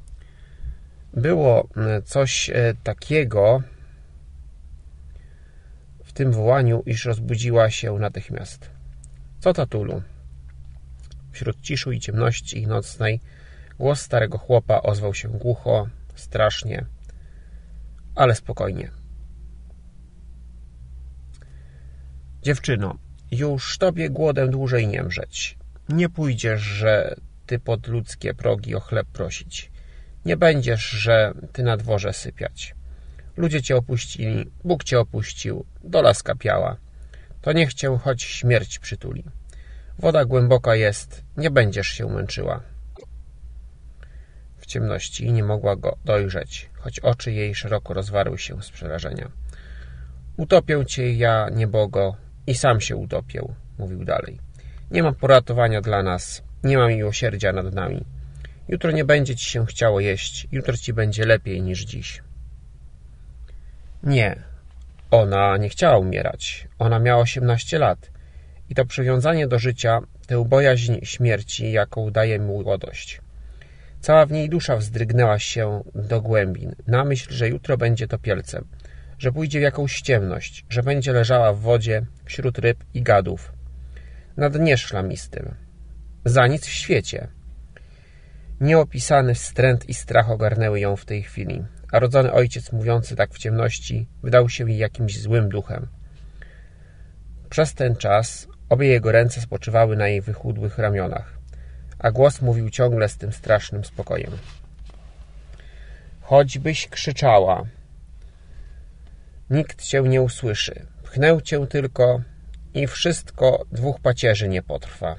Było coś takiego w tym wołaniu, iż rozbudziła się natychmiast. Co tatulu? Wśród ciszu i ciemności nocnej głos starego chłopa ozwał się głucho, strasznie, ale spokojnie. Dziewczyno, już tobie głodem dłużej nie mrzeć. Nie pójdziesz, że ty pod ludzkie progi o chleb prosić. Nie będziesz, że ty na dworze sypiać. Ludzie cię opuścili, Bóg cię opuścił, dola skapiała. To niech cię choć śmierć przytuli. Woda głęboka jest, nie będziesz się męczyła. W ciemności nie mogła go dojrzeć, choć oczy jej szeroko rozwarły się z przerażenia. Utopię cię ja, niebogo, i sam się utopię, mówił dalej. Nie ma poratowania dla nas, nie ma miłosierdzia nad nami. Jutro nie będzie ci się chciało jeść, jutro ci będzie lepiej niż dziś. Nie, ona nie chciała umierać. Ona miała osiemnaście lat i to przywiązanie do życia, tę bojaźń śmierci, jaką daje młodość. Cała w niej dusza wzdrygnęła się do głębin, na myśl, że jutro będzie topielcem, że pójdzie w jakąś ciemność, że będzie leżała w wodzie wśród ryb i gadów, na dnie szlamistym. Za nic w świecie. Nieopisany wstręt i strach ogarnęły ją w tej chwili, a rodzony ojciec, mówiący tak w ciemności, wydał się jej jakimś złym duchem. Przez ten czas obie jego ręce spoczywały na jej wychudłych ramionach, a głos mówił ciągle z tym strasznym spokojem. Choćbyś krzyczała, nikt cię nie usłyszy. Pchnę cię tylko i wszystko dwóch pacierzy nie potrwa.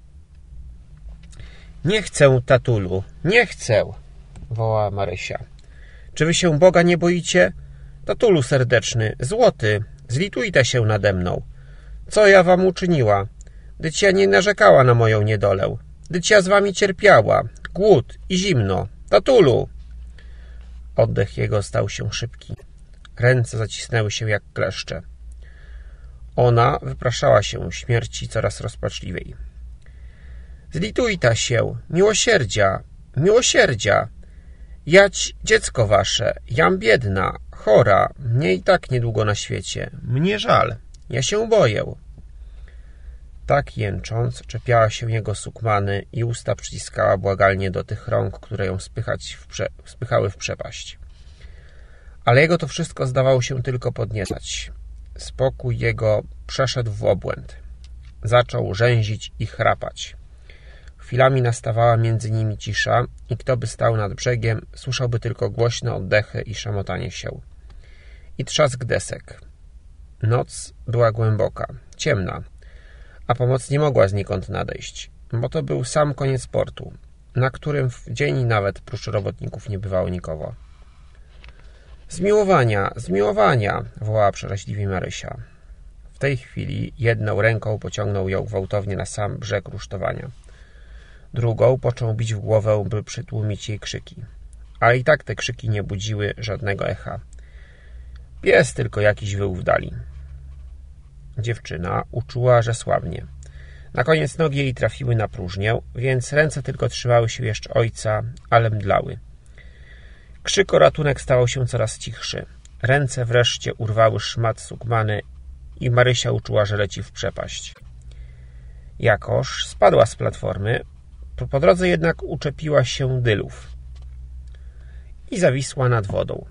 Nie chcę, tatulu, nie chcę, wołała Marysia. Czy wy się Boga nie boicie? Tatulu serdeczny, złoty, zlitujte się nade mną. Co ja wam uczyniła? Dyć ja nie narzekała na moją niedolę. Dyć ja z wami cierpiała. Głód i zimno. Tatulu! Oddech jego stał się szybki. Ręce zacisnęły się jak kleszcze. Ona wypraszała się śmierci coraz rozpaczliwiej. Zlitujta się, miłosierdzia, miłosierdzia. Jać dziecko wasze, jam biedna, chora, mnie i tak niedługo na świecie. Mnie żal, ja się boję. Tak jęcząc, czepiała się jego sukmany i usta przyciskała błagalnie do tych rąk, które ją spychać w prze... spychały w przepaść. Ale jego to wszystko zdawało się tylko podniecać. Spokój jego przeszedł w obłęd. Zaczął rzęzić i chrapać. Chwilami nastawała między nimi cisza i kto by stał nad brzegiem, słyszałby tylko głośne oddechy i szamotanie się. I trzask desek. Noc była głęboka, ciemna, a pomoc nie mogła znikąd nadejść, bo to był sam koniec portu, na którym w dzień nawet prócz robotników nie bywało nikogo. Zmiłowania, zmiłowania, wołała przeraźliwie Marysia. W tej chwili jedną ręką pociągnął ją gwałtownie na sam brzeg rusztowania. Drugą począł bić w głowę, by przytłumić jej krzyki. Ale i tak te krzyki nie budziły żadnego echa. Pies tylko jakiś wył w dali. Dziewczyna uczuła, że słabnie. Na koniec nogi jej trafiły na próżnię, więc ręce tylko trzymały się jeszcze ojca, ale mdlały. Krzyk o ratunek stawał się coraz cichszy. Ręce wreszcie urwały szmat sukmany i Marysia uczuła, że leci w przepaść. Jakoż spadła z platformy, po drodze jednak uczepiła się dylów i zawisła nad wodą.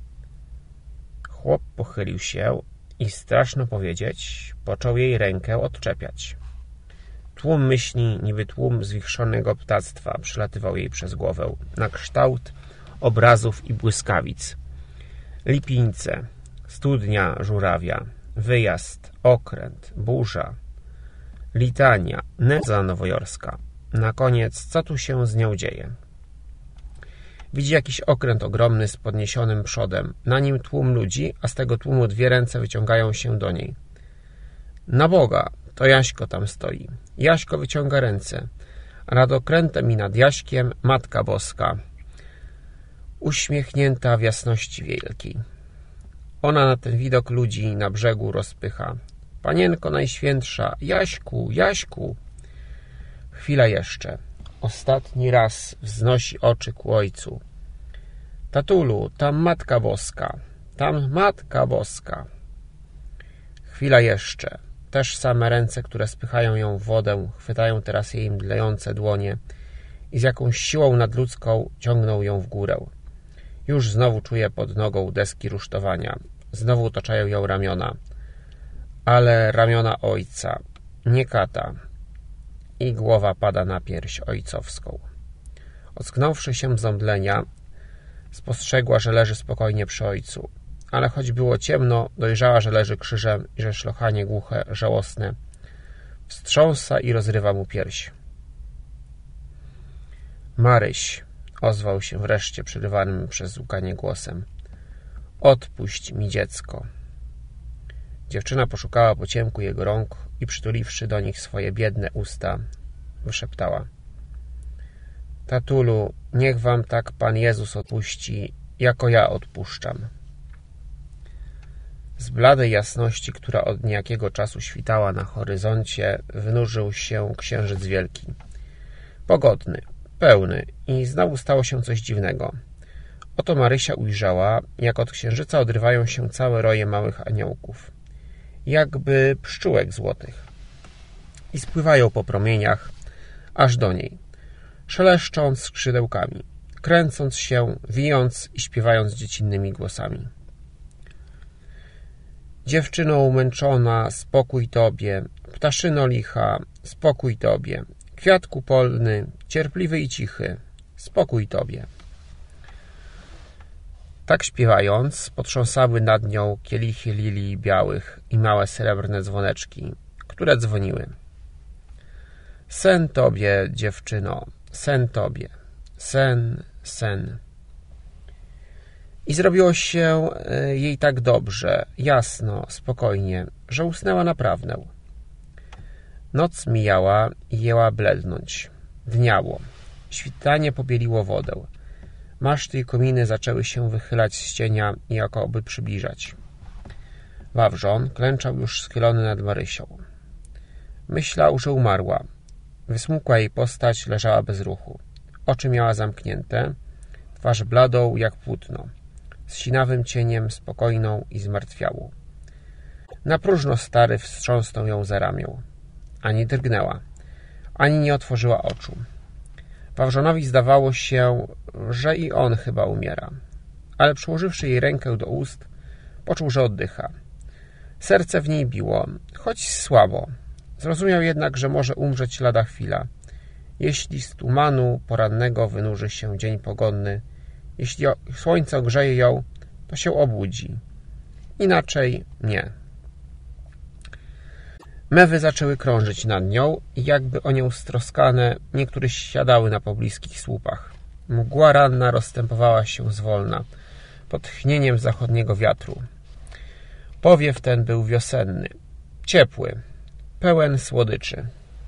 Chłop pochylił się i, straszno powiedzieć, począł jej rękę odczepiać. Tłum myśli, niby tłum zwichrzonego ptactwa, przelatywał jej przez głowę, na kształt obrazów i błyskawic. Lipińce, studnia żurawia, wyjazd, okręt, burza, litania, nędza nowojorska. Na koniec, co tu się z nią dzieje? Widzi jakiś okręt ogromny z podniesionym przodem. Na nim tłum ludzi, a z tego tłumu dwie ręce wyciągają się do niej. Na Boga! To Jaśko tam stoi. Jaśko wyciąga ręce, a nad okrętem i nad Jaśkiem Matka Boska, uśmiechnięta w jasności wielkiej. Ona na ten widok ludzi na brzegu rozpycha. Panienko Najświętsza, Jaśku, Jaśku! Chwila jeszcze. Ostatni raz wznosi oczy ku ojcu. Tatulu, tam Matka Boska, tam Matka Boska. Chwila jeszcze. Też same ręce, które spychają ją w wodę, chwytają teraz jej mdlejące dłonie i z jakąś siłą nadludzką ciągną ją w górę. Już znowu czuje pod nogą deski rusztowania. Znowu otaczają ją ramiona. Ale ramiona ojca, nie kata. I głowa pada na pierś ojcowską. Ocknąwszy się z omdlenia, spostrzegła, że leży spokojnie przy ojcu. Ale choć było ciemno, dojrzała, że leży krzyżem i że szlochanie głuche, żałosne wstrząsa i rozrywa mu pierś. Maryś, ozwał się wreszcie przerywanym przez łkanie głosem. Odpuść mi dziecko. Dziewczyna poszukała po ciemku jego rąk i przytuliwszy do nich swoje biedne usta, wyszeptała. Tatulu, niech wam tak Pan Jezus odpuści, jako ja odpuszczam. Z bladej jasności, która od niejakiego czasu świtała na horyzoncie, wynurzył się księżyc wielki. Pogodny, pełny i znowu stało się coś dziwnego. Oto Marysia ujrzała, jak od księżyca odrywają się całe roje małych aniołków, jakby pszczółek złotych, i spływają po promieniach aż do niej, szeleszcząc skrzydełkami, kręcąc się, wijąc i śpiewając dziecinnymi głosami. Dziewczyno umęczona, spokój tobie, ptaszyno licha, spokój tobie, kwiatku polny, cierpliwy i cichy, spokój tobie. Tak śpiewając, potrząsały nad nią kielichy lilii białych i małe srebrne dzwoneczki, które dzwoniły. Sen tobie, dziewczyno, sen tobie, sen, sen. I zrobiło się jej tak dobrze, jasno, spokojnie, że usnęła naprawdę. Noc mijała i jęła blednąć. Dniało. Świtanie pobieliło wodę. Maszty i kominy zaczęły się wychylać z cienia i jakoby przybliżać. Wawrzon klęczał już schylony nad Marysią. Myślał, że umarła. Wysmukła jej postać leżała bez ruchu. Oczy miała zamknięte, twarz bladą jak płótno, z sinawym cieniem, spokojną i zmartwiałą. Na próżno stary wstrząsnął ją za ramię. Ani drgnęła, ani nie otworzyła oczu. Wawrzonowi zdawało się, że i on chyba umiera, ale przyłożywszy jej rękę do ust, poczuł, że oddycha. Serce w niej biło, choć słabo. Zrozumiał jednak, że może umrzeć lada chwila. Jeśli z tumanu porannego wynurzy się dzień pogodny, jeśli słońce ogrzeje ją, to się obudzi. Inaczej nie. Mewy zaczęły krążyć nad nią i jakby o nią stroskane, niektóre siadały na pobliskich słupach. Mgła ranna rozstępowała się zwolna, pod tchnieniem zachodniego wiatru. Powiew ten był wiosenny, ciepły, pełen słodyczy.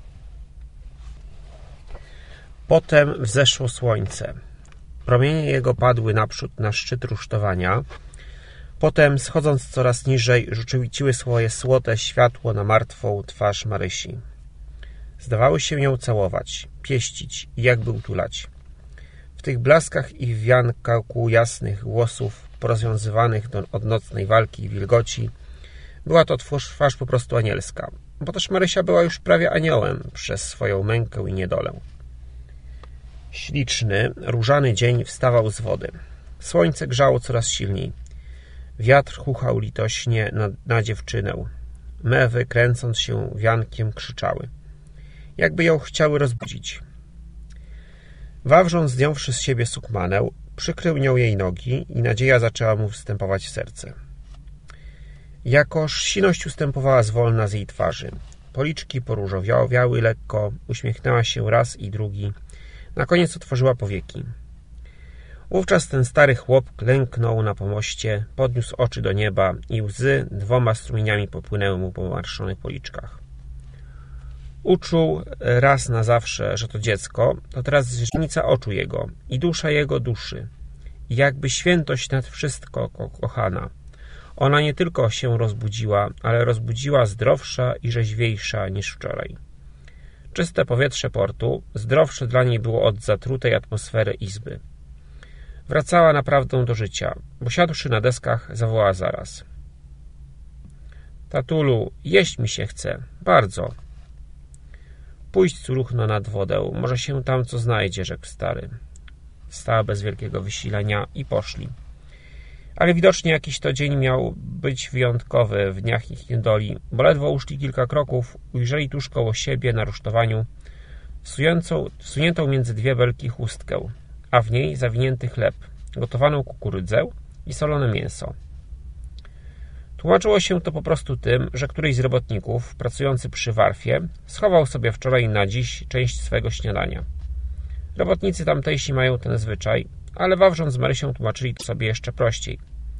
Potem wzeszło słońce. Promienie jego padły naprzód na szczyt rusztowania. Potem, schodząc coraz niżej, rzuciły swoje złote światło na martwą twarz Marysi. Zdawały się ją całować, pieścić i jakby utulać. W tych blaskach i wiankaku jasnych głosów, porozwiązywanych do, od nocnej walki i wilgoci, była to twarz po prostu anielska. bo też Marysia była już prawie aniołem przez swoją mękę i niedolę. Śliczny, różany dzień wstawał z wody. Słońce grzało coraz silniej. Wiatr chuchał litośnie na, na dziewczynę. Mewy, kręcąc się wiankiem, krzyczały, jakby ją chciały rozbudzić. Wawrząc, zdjąwszy z siebie sukmanę, przykrył nią jej nogi i nadzieja zaczęła mu wstępować w serce. Jakoż siność ustępowała zwolna z jej twarzy. Policzki poróżowiały lekko, uśmiechnęła się raz i drugi. Na koniec otworzyła powieki. Wówczas ten stary chłop klęknął na pomoście, podniósł oczy do nieba i łzy dwoma strumieniami popłynęły mu po marszonych policzkach. Uczuł raz na zawsze, że to dziecko, to teraz źrenica oczu jego i dusza jego duszy. I jakby świętość nad wszystko ko kochana. Ona nie tylko się rozbudziła, ale rozbudziła zdrowsza i rzeźwiejsza niż wczoraj. Czyste powietrze portu, zdrowsze dla niej było od zatrutej atmosfery izby. Wracała naprawdę do życia, bo siadłszy na deskach, zawołała zaraz. Tatulu, jeść mi się chce, bardzo. Pójdź, córuchno, nad wodę, może się tam co znajdzie, rzekł stary. Stała bez wielkiego wysilenia i poszli. Ale widocznie jakiś to dzień miał być wyjątkowy w dniach ich niedoli, bo ledwo uszli kilka kroków, ujrzeli tuż koło siebie na rusztowaniu wsuniętą, wsuniętą między dwie belki chustkę, a w niej zawinięty chleb, gotowaną kukurydzę i solone mięso. Tłumaczyło się to po prostu tym, że któryś z robotników, pracujący przy warfie, schował sobie wczoraj na dziś część swego śniadania. Robotnicy tamtejsi mają ten zwyczaj, ale Wawrząt z Marysią tłumaczyli to sobie jeszcze prościej.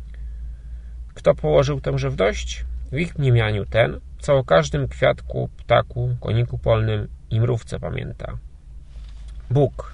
Kto położył tę żywność? W ich mniemaniu ten, co o każdym kwiatku, ptaku, koniku polnym i mrówce pamięta. Bóg.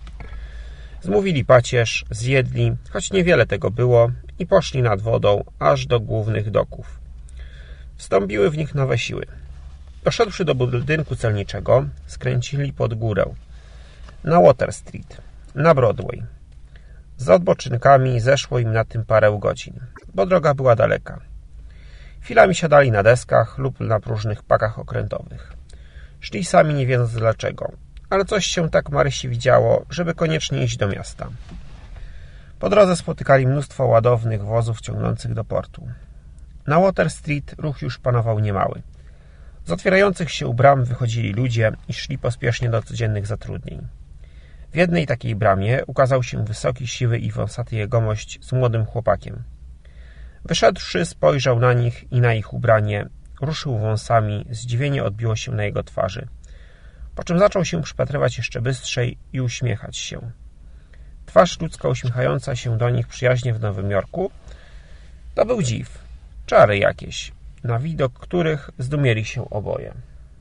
Zmówili pacierz, zjedli, choć niewiele tego było, i poszli nad wodą, aż do głównych doków. Wstąpiły w nich nowe siły. Doszedłszy do budynku celniczego, skręcili pod górę, na Water Street, na Broadway. Z odpoczynkami zeszło im na tym parę godzin, bo droga była daleka. Chwilami siadali na deskach lub na próżnych pakach okrętowych. Szli sami nie wiedząc dlaczego, ale coś się tak Marysi widziało, żeby koniecznie iść do miasta. Po drodze spotykali mnóstwo ładownych wozów ciągnących do portu. Na Water Street ruch już panował niemały. Z otwierających się bram wychodzili ludzie i szli pospiesznie do codziennych zatrudnień. W jednej takiej bramie ukazał się wysoki, siwy i wąsaty jegomość z młodym chłopakiem. Wyszedłszy, spojrzał na nich i na ich ubranie, ruszył wąsami, zdziwienie odbiło się na jego twarzy. Po czym zaczął się przypatrywać jeszcze bystrzej i uśmiechać się. Twarz ludzka uśmiechająca się do nich przyjaźnie w Nowym Jorku to był dziw, czary jakieś, na widok których zdumieli się oboje.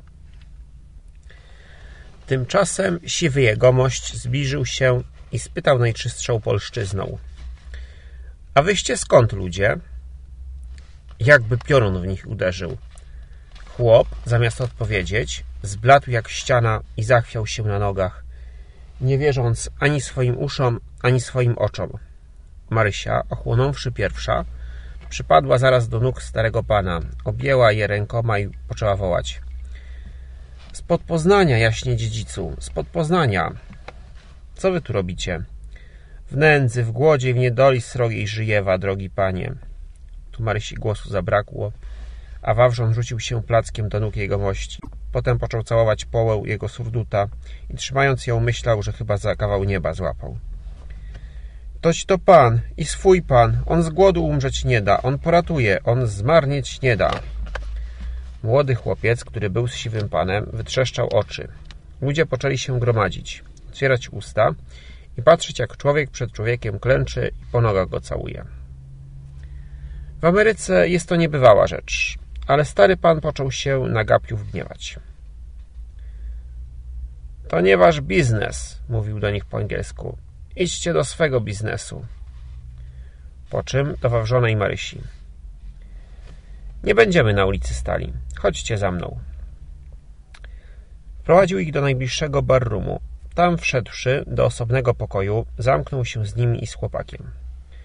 Tymczasem siwy jegomość zbliżył się i spytał najczystszą polszczyzną. A wyście skąd, ludzie? Jakby piorun w nich uderzył. Chłop, zamiast odpowiedzieć, zbladł jak ściana i zachwiał się na nogach, nie wierząc ani swoim uszom, ani swoim oczom. Marysia, ochłonąwszy pierwsza, przypadła zaraz do nóg starego pana, objęła je rękoma i poczęła wołać. Spod Poznania, jaśnie dziedzicu, spod Poznania. Co wy tu robicie? W nędzy, w głodzie i w niedoli srogiej żyjewa, drogi panie. Tu Marysi głosu zabrakło, a Wawrząt rzucił się plackiem do nóg jegomości. Potem począł całować połę jego surduta i trzymając ją myślał, że chyba za kawał nieba złapał. Toć to pan i swój pan, on z głodu umrzeć nie da, on poratuje, on zmarnieć nie da. Młody chłopiec, który był z siwym panem, wytrzeszczał oczy. Ludzie poczęli się gromadzić, otwierać usta i patrzeć, jak człowiek przed człowiekiem klęczy i po nogach go całuje. W Ameryce jest to niebywała rzecz, ale stary pan począł się na gapiów gniewać. To nie wasz biznes, mówił do nich po angielsku. Idźcie do swego biznesu. Po czym do Wawrzona i Marysi. Nie będziemy na ulicy stali. Chodźcie za mną. Prowadził ich do najbliższego barroomu. Tam wszedłszy do osobnego pokoju, zamknął się z nimi i z chłopakiem.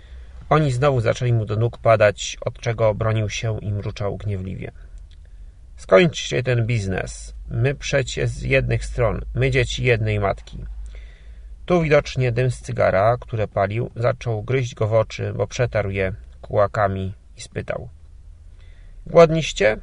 Oni znowu zaczęli mu do nóg padać, od czego bronił się i mruczał gniewliwie. Skończcie ten biznes. My przecie z jednych stron, my dzieci jednej matki. Tu widocznie dym z cygara, które palił, zaczął gryźć go w oczy, bo przetarł je kułakami i spytał. Głodniście?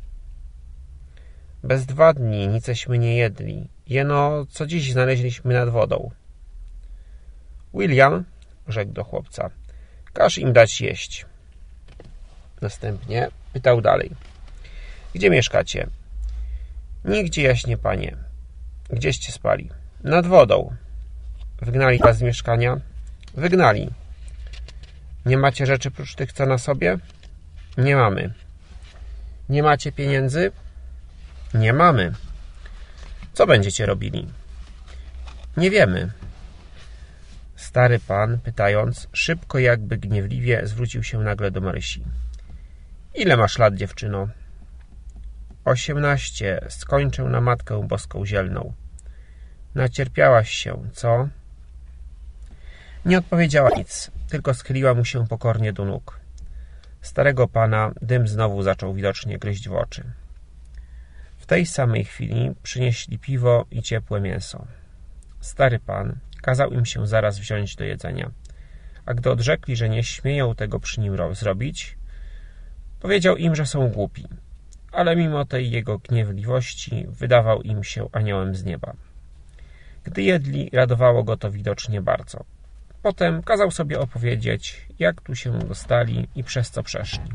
Bez dwa dni niceśmy nie jedli. Jeno, co dziś znaleźliśmy nad wodą. William, rzekł do chłopca, każ im dać jeść. Następnie pytał dalej. Gdzie mieszkacie? Nigdzie, jaśnie panie. Gdzieście spali? Nad wodą. Wygnali was z mieszkania? Wygnali. Nie macie rzeczy prócz tych, co na sobie? Nie mamy. Nie macie pieniędzy? Nie mamy. Co będziecie robili? Nie wiemy. Stary pan, pytając, szybko jakby gniewliwie zwrócił się nagle do Marysi. Ile masz lat, dziewczyno? Osiemnaście. Skończę na Matkę Boską Zielną. Nacierpiałaś się, co? Nie odpowiedziała nic, tylko schyliła mu się pokornie do nóg. Starego pana dym znowu zaczął widocznie gryźć w oczy. W tej samej chwili przynieśli piwo i ciepłe mięso. Stary pan kazał im się zaraz wziąć do jedzenia, a gdy odrzekli, że nie śmieją tego przy nim zrobić, powiedział im, że są głupi, ale mimo tej jego gniewliwości wydawał im się aniołem z nieba. Gdy jedli, radowało go to widocznie bardzo. Potem kazał sobie opowiedzieć, jak tu się dostali i przez co przeszli.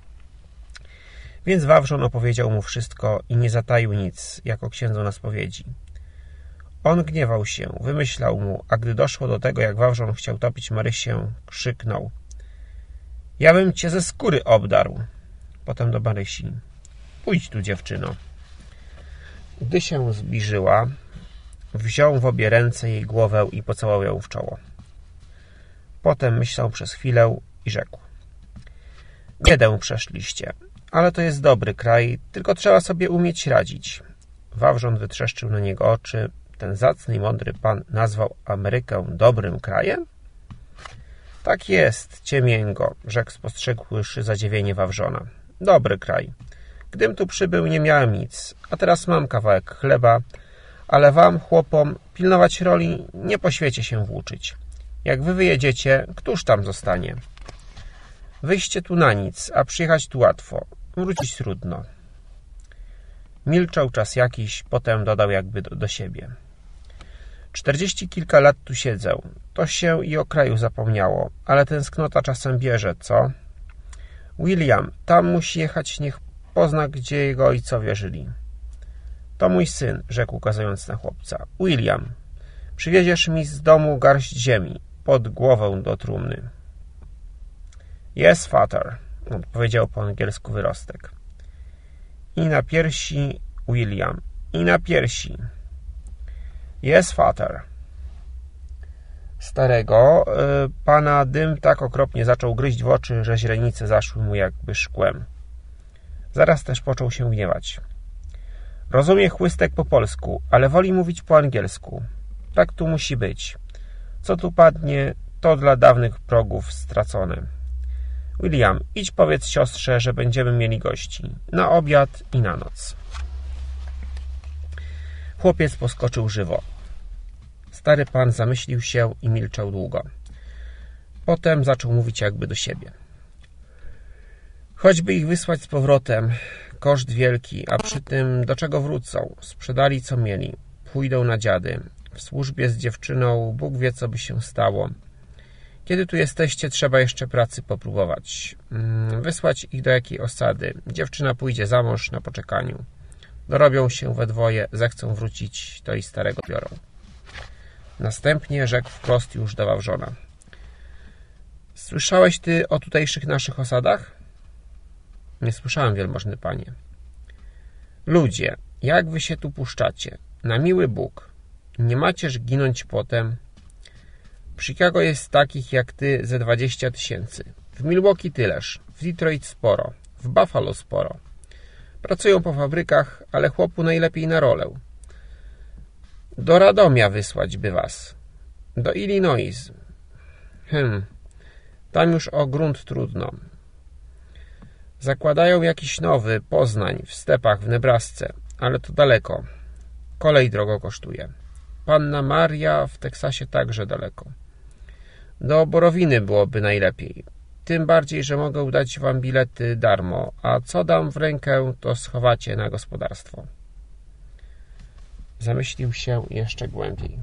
Więc Wawrzon opowiedział mu wszystko i nie zataił nic, jako księdzu na spowiedzi. On gniewał się, wymyślał mu, a gdy doszło do tego, jak Wawrzon chciał topić Marysię, krzyknął. Ja bym cię ze skóry obdarł. Potem do Marysi. Pójdź tu, dziewczyno. Gdy się zbliżyła, wziął w obie ręce jej głowę i pocałował ją w czoło. Potem myślał przez chwilę i rzekł. Biedę przeszliście, ale to jest dobry kraj, tylko trzeba sobie umieć radzić. Wawrzon wytrzeszczył na niego oczy. Ten zacny i mądry pan nazwał Amerykę dobrym krajem? Tak jest, ciemięgo, rzekł spostrzegłszy zadziwienie Wawrzona. Dobry kraj. Gdym tu przybył, nie miałem nic, a teraz mam kawałek chleba, ale wam, chłopom, pilnować roli nie po świecie się włóczyć. Jak wy wyjedziecie, któż tam zostanie? Wyjście tu na nic, a przyjechać tu łatwo. Wrócić trudno. Milczał czas jakiś, potem dodał jakby do, do siebie. Czterdzieści kilka lat tu siedzę. To się i o kraju zapomniało, ale tęsknota czasem bierze, co? William, tam musi jechać, niech pozna, gdzie jego ojcowie żyli. To mój syn, rzekł, ukazując na chłopca. William, przywieziesz mi z domu garść ziemi, pod głowę do trumny. Yes, father, odpowiedział po angielsku wyrostek. I na piersi, William, i na piersi. Yes, father. Starego y, pana dym tak okropnie zaczął gryźć w oczy, że źrenice zaszły mu jakby szkłem. Zaraz też począł się gniewać. Rozumie chłystek po polsku, ale woli mówić po angielsku. Tak tu musi być. Co tu padnie, to dla dawnych progów stracone. William, idź powiedz siostrze, że będziemy mieli gości. Na obiad i na noc. Chłopiec poskoczył żywo. Stary pan zamyślił się i milczał długo. Potem zaczął mówić jakby do siebie. Choćby ich wysłać z powrotem, koszt wielki, a przy tym do czego wrócą? Sprzedali co mieli, pójdą na dziady. W służbie z dziewczyną Bóg wie, co by się stało. Kiedy tu jesteście, trzeba jeszcze pracy popróbować. Wysłać ich do jakiej osady. Dziewczyna pójdzie za mąż na poczekaniu. Dorobią się we dwoje, zechcą wrócić, to i starego biorą. Następnie rzekł wprost już do Wawrzona. Słyszałeś ty o tutejszych naszych osadach? Nie słyszałem, wielmożny panie. Ludzie, jak wy się tu puszczacie? Na miły Bóg. Nie macież ginąć potem. W Chicago jest takich jak ty ze dwadzieścia tysięcy. W Milwaukee tyleż. W Detroit sporo. W Buffalo sporo. Pracują po fabrykach, ale chłopu najlepiej na rolę. Do Radomia wysłać by was. Do Illinois. Hm. Tam już o grunt trudno. Zakładają jakiś nowy, Poznań, w stepach w Nebrasce, ale to daleko. Kolej drogo kosztuje. Panna Maria w Teksasie także daleko. Do Borowiny byłoby najlepiej. Tym bardziej, że mogę dać wam bilety darmo, a co dam w rękę, to schowacie na gospodarstwo. Zamyślił się jeszcze głębiej.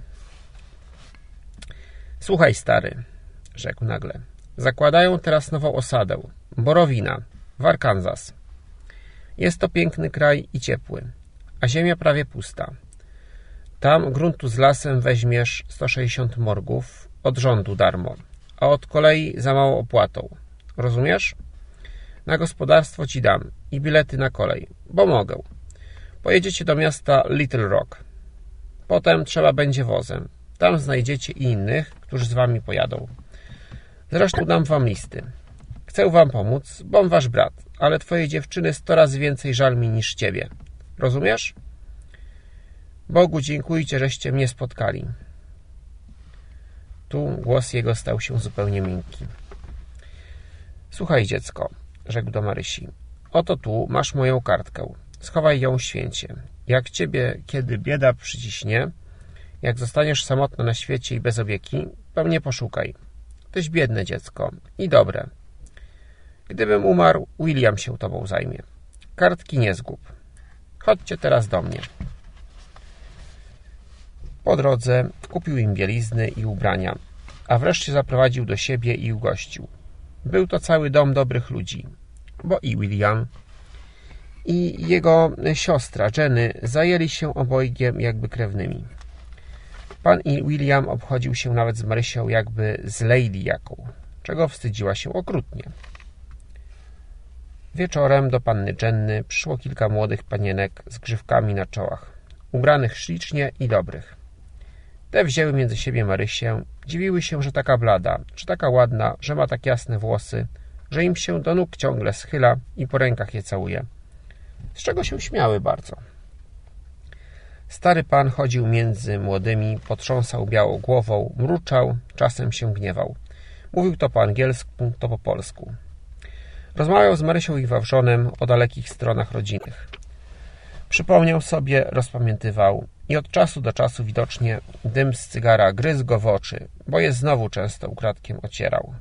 Słuchaj, stary, rzekł nagle. Zakładają teraz nową osadę. Borowina, w Arkansas. Jest to piękny kraj i ciepły, a ziemia prawie pusta. Tam gruntu z lasem weźmiesz sto sześćdziesiąt morgów od rządu darmo, a od kolei za małą opłatą. Rozumiesz? Na gospodarstwo ci dam i bilety na kolej, bo mogę. Pojedziecie do miasta Little Rock. Potem trzeba będzie wozem. Tam znajdziecie i innych, którzy z wami pojadą. Zresztą dam wam listy. Chcę wam pomóc, bom wasz brat, ale twojej dziewczyny sto razy więcej żal mi niż ciebie. Rozumiesz? Bogu dziękujcie, żeście mnie spotkali. Tu głos jego stał się zupełnie miękki. Słuchaj, dziecko, rzekł do Marysi. Oto tu masz moją kartkę. Schowaj ją święcie. Jak ciebie kiedy bieda przyciśnie, jak zostaniesz samotna na świecie i bez opieki, to mnie poszukaj. Tyś biedne dziecko i dobre. Gdybym umarł, William się tobą zajmie. Kartki nie zgub. Chodźcie teraz do mnie. Po drodze kupił im bielizny i ubrania, a wreszcie zaprowadził do siebie i ugościł. Był to cały dom dobrych ludzi, bo i William, i jego siostra Jenny zajęli się obojgiem jakby krewnymi. Pan i William obchodził się nawet z Marysią jakby z lady jaką, czego wstydziła się okrutnie. Wieczorem do panny Jenny przyszło kilka młodych panienek z grzywkami na czołach, ubranych ślicznie i dobrych. Te wzięły między siebie Marysię, dziwiły się, że taka blada, że taka ładna, że ma tak jasne włosy, że im się do nóg ciągle schyla i po rękach je całuje. Z czego się śmiały bardzo. Stary pan chodził między młodymi, potrząsał białą głową, mruczał, czasem się gniewał. Mówił to po angielsku, to po polsku. Rozmawiał z Marysią i Wawrzonem o dalekich stronach rodzinnych. Przypomniał sobie, rozpamiętywał i od czasu do czasu widocznie dym z cygara gryzł go w oczy, bo je znowu często ukradkiem ocierał.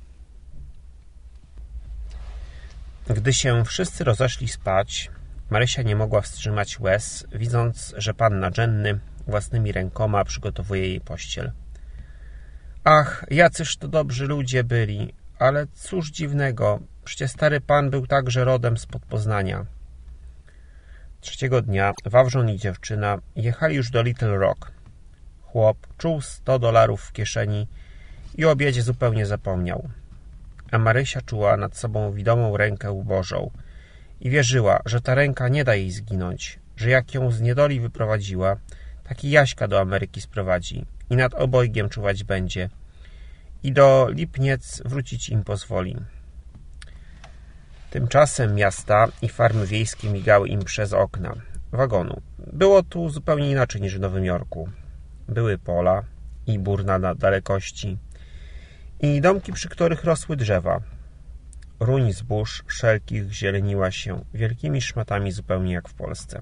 Gdy się wszyscy rozeszli spać, Marysia nie mogła wstrzymać łez, widząc, że panna Jenny własnymi rękoma przygotowuje jej pościel. Ach, jacyż to dobrzy ludzie byli, ale cóż dziwnego, przecież stary pan był także rodem spod Poznania. Trzeciego dnia Wawrzon i dziewczyna jechali już do Little Rock. Chłop czuł sto dolarów w kieszeni i o obiedzie zupełnie zapomniał. A Marysia czuła nad sobą widomą rękę Bożą i wierzyła, że ta ręka nie da jej zginąć, że jak ją z niedoli wyprowadziła, tak i Jaśka do Ameryki sprowadzi i nad obojgiem czuwać będzie i do Lipniec wrócić im pozwoli. Tymczasem miasta i farmy wiejskie migały im przez okna wagonu. Było tu zupełnie inaczej niż w Nowym Jorku. Były pola i burna na dalekości i domki, przy których rosły drzewa. Ruń zbóż wszelkich zieleniła się wielkimi szmatami zupełnie jak w Polsce.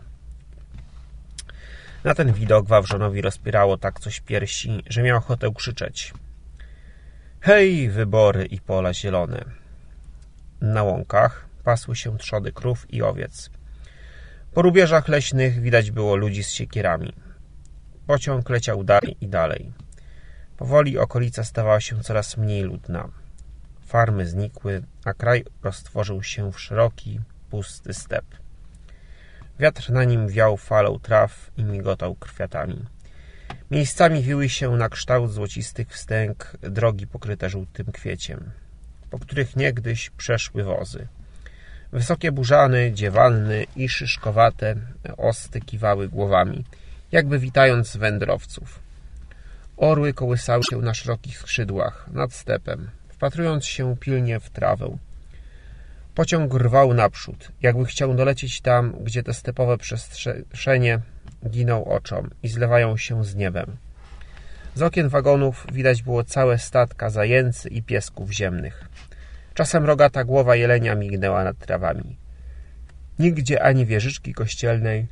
Na ten widok Wawrzonowi rozpierało tak coś piersi, że miał ochotę krzyczeć. Hej, wybory i pola zielone! Na łąkach pasły się trzody krów i owiec. Po rubieżach leśnych widać było ludzi z siekierami. Pociąg leciał dalej i dalej. Powoli okolica stawała się coraz mniej ludna. Farmy znikły, a kraj roztworzył się w szeroki, pusty step. Wiatr na nim wiał falą traw i migotał kwiatami. Miejscami wiły się na kształt złocistych wstęg drogi pokryte żółtym kwieciem, po których niegdyś przeszły wozy. Wysokie burzany, dziewalny i szyszkowate osty kiwały głowami, jakby witając wędrowców. Orły kołysały się na szerokich skrzydłach nad stepem, wpatrując się pilnie w trawę. Pociąg rwał naprzód, jakby chciał dolecieć tam, gdzie te stepowe przestrzenie giną oczom i zlewają się z niebem. Z okien wagonów widać było całe stadka zajęcy i piesków ziemnych. Czasem rogata głowa jelenia mignęła nad trawami. Nigdzie ani wieżyczki kościelnej,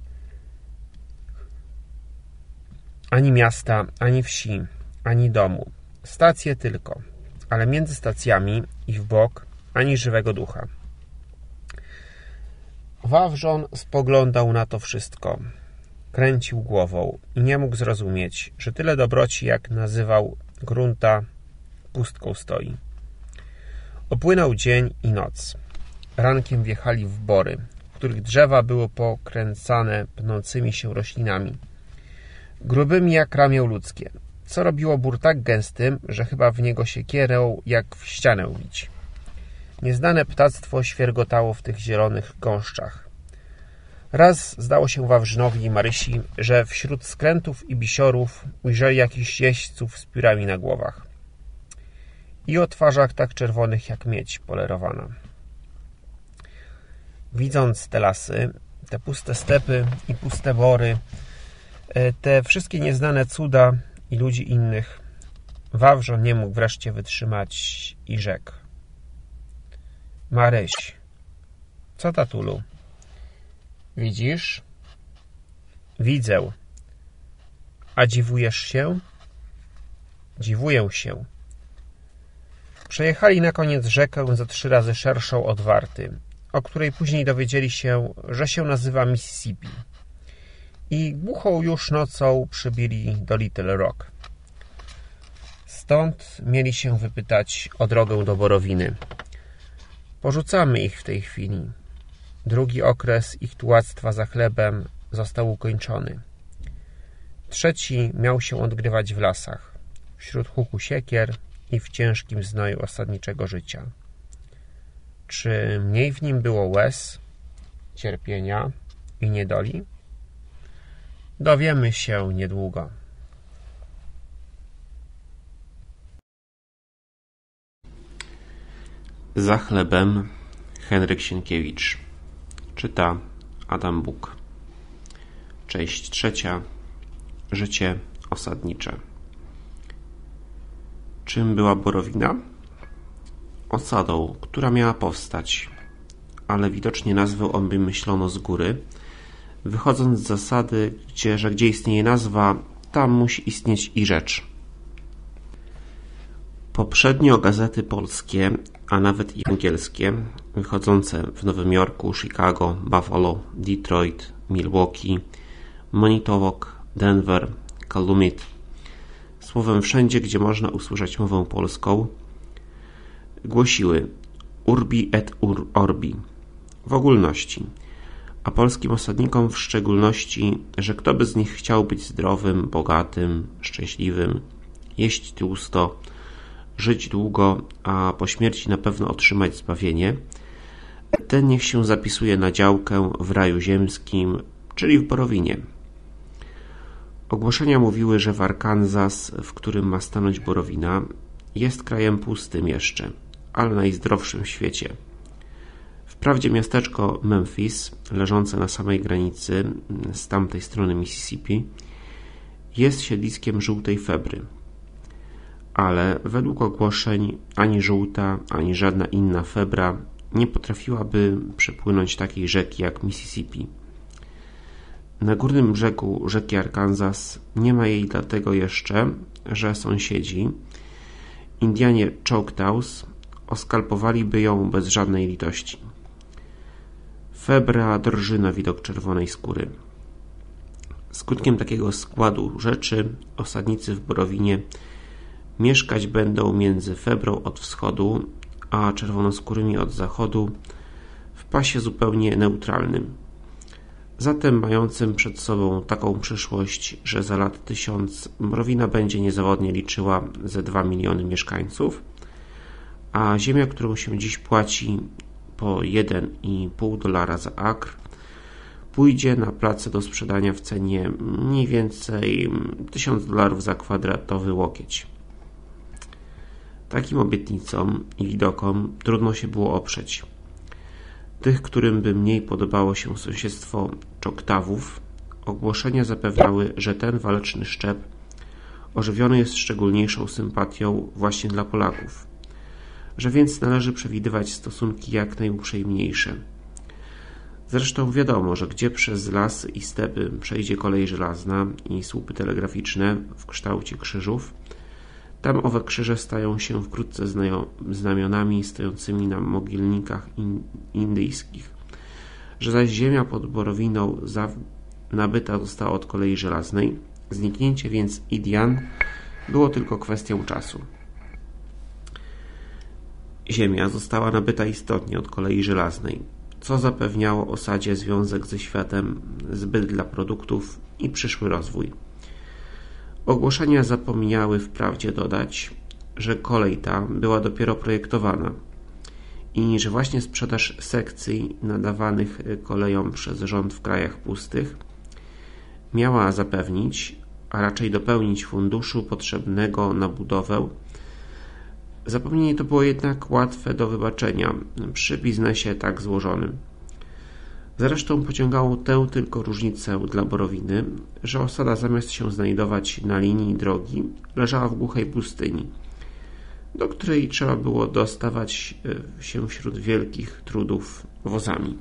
ani miasta, ani wsi, ani domu. Stacje tylko, ale między stacjami i w bok ani żywego ducha. Wawrzon spoglądał na to wszystko. Kręcił głową i nie mógł zrozumieć, że tyle dobroci, jak nazywał grunta, pustką stoi. Upłynął dzień i noc. Rankiem wjechali w bory, w których drzewa były pokręcane pnącymi się roślinami, grubymi jak ramię ludzkie, co robiło bór tak gęstym, że chyba w niego siekierą jak w ścianę bić. Nieznane ptactwo świergotało w tych zielonych gąszczach. Raz zdało się Wawrzynowi i Marysi, że wśród skrętów i bisiorów ujrzeli jakichś jeźdźców z piórami na głowach i o twarzach tak czerwonych jak miedź polerowana. Widząc te lasy, te puste stepy i puste bory, te wszystkie nieznane cuda i ludzi innych, Wawrzon nie mógł wreszcie wytrzymać i rzekł: Maryś, co tatulu? Widzisz? Widzę. A dziwujesz się? Dziwuję się. Przejechali na koniec rzekę ze trzy razy szerszą od Warty, o której później dowiedzieli się, że się nazywa Mississippi, i głuchą już nocą przybili do Little Rock. Stąd mieli się wypytać o drogę do Borowiny. Porzucamy ich w tej chwili. Drugi okres ich tułactwa za chlebem został ukończony. Trzeci miał się odgrywać w lasach, wśród huku siekier i w ciężkim znoju osadniczego życia. Czy mniej w nim było łez, cierpienia i niedoli? Dowiemy się niedługo. Za chlebem Henryk Sienkiewicz. Czyta Adam Buk. Część trzecia. Życie osadnicze. Czym była Borowina? Osadą, która miała powstać, ale widocznie nazwę on wymyślono z góry, wychodząc z zasady, gdzie, że gdzie istnieje nazwa, tam musi istnieć i rzecz. Poprzednio gazety polskie, a nawet i angielskie, wychodzące w Nowym Jorku, Chicago, Buffalo, Detroit, Milwaukee, Manitowoc, Denver, Calumet, słowem wszędzie, gdzie można usłyszeć mowę polską, głosiły urbi et ur orbi w ogólności, a polskim osadnikom w szczególności, że kto by z nich chciał być zdrowym, bogatym, szczęśliwym, jeść tłusto, żyć długo, a po śmierci na pewno otrzymać zbawienie, ten niech się zapisuje na działkę w raju ziemskim, czyli w Borowinie. Ogłoszenia mówiły, że w Arkansas, w którym ma stanąć Borowina, jest krajem pustym jeszcze, ale najzdrowszym w świecie. Wprawdzie miasteczko Memphis, leżące na samej granicy z tamtej strony Mississippi, jest siedliskiem żółtej febry, ale według ogłoszeń ani żółta, ani żadna inna febra nie potrafiłaby przepłynąć takiej rzeki jak Mississippi. Na górnym brzegu rzeki Arkansas nie ma jej dlatego jeszcze, że sąsiedzi, Indianie Choctaws, oskalpowaliby ją bez żadnej litości. Febra drży na widok czerwonej skóry. Skutkiem takiego składu rzeczy osadnicy w Borowinie mieszkać będą między febrą od wschodu a czerwonoskórymi od zachodu w pasie zupełnie neutralnym, zatem mającym przed sobą taką przyszłość, że za lat tysiąc Borowina będzie niezawodnie liczyła ze dwa miliony mieszkańców, a ziemia, którą się dziś płaci po jeden i pół dolara za akr, pójdzie na place do sprzedania w cenie mniej więcej tysiąc dolarów za kwadratowy łokieć. Takim obietnicom i widokom trudno się było oprzeć. Tych, którym by mniej podobało się sąsiedztwo Czoktawów, ogłoszenia zapewniały, że ten waleczny szczep ożywiony jest szczególniejszą sympatią właśnie dla Polaków, że więc należy przewidywać stosunki jak najuprzejmniejsze. Zresztą wiadomo, że gdzie przez lasy i stepy przejdzie kolej żelazna i słupy telegraficzne w kształcie krzyżów, tam owe krzyże stają się wkrótce znamionami stojącymi na mogilnikach in indyjskich. Że zaś ziemia pod Borowiną nabyta została od kolei żelaznej, zniknięcie więc Indian było tylko kwestią czasu. Ziemia została nabyta istotnie od kolei żelaznej, co zapewniało osadzie związek ze światem, zbyt dla produktów i przyszły rozwój. Ogłoszenia zapomniały wprawdzie dodać, że kolej ta była dopiero projektowana i że właśnie sprzedaż sekcji nadawanych kolejom przez rząd w krajach pustych miała zapewnić, a raczej dopełnić funduszu potrzebnego na budowę. Zapomnienie to było jednak łatwe do wybaczenia przy biznesie tak złożonym. Zresztą pociągało tę tylko różnicę dla Borowiny, że osada zamiast się znajdować na linii drogi leżała w głuchej pustyni, do której trzeba było dostawać się wśród wielkich trudów wozami.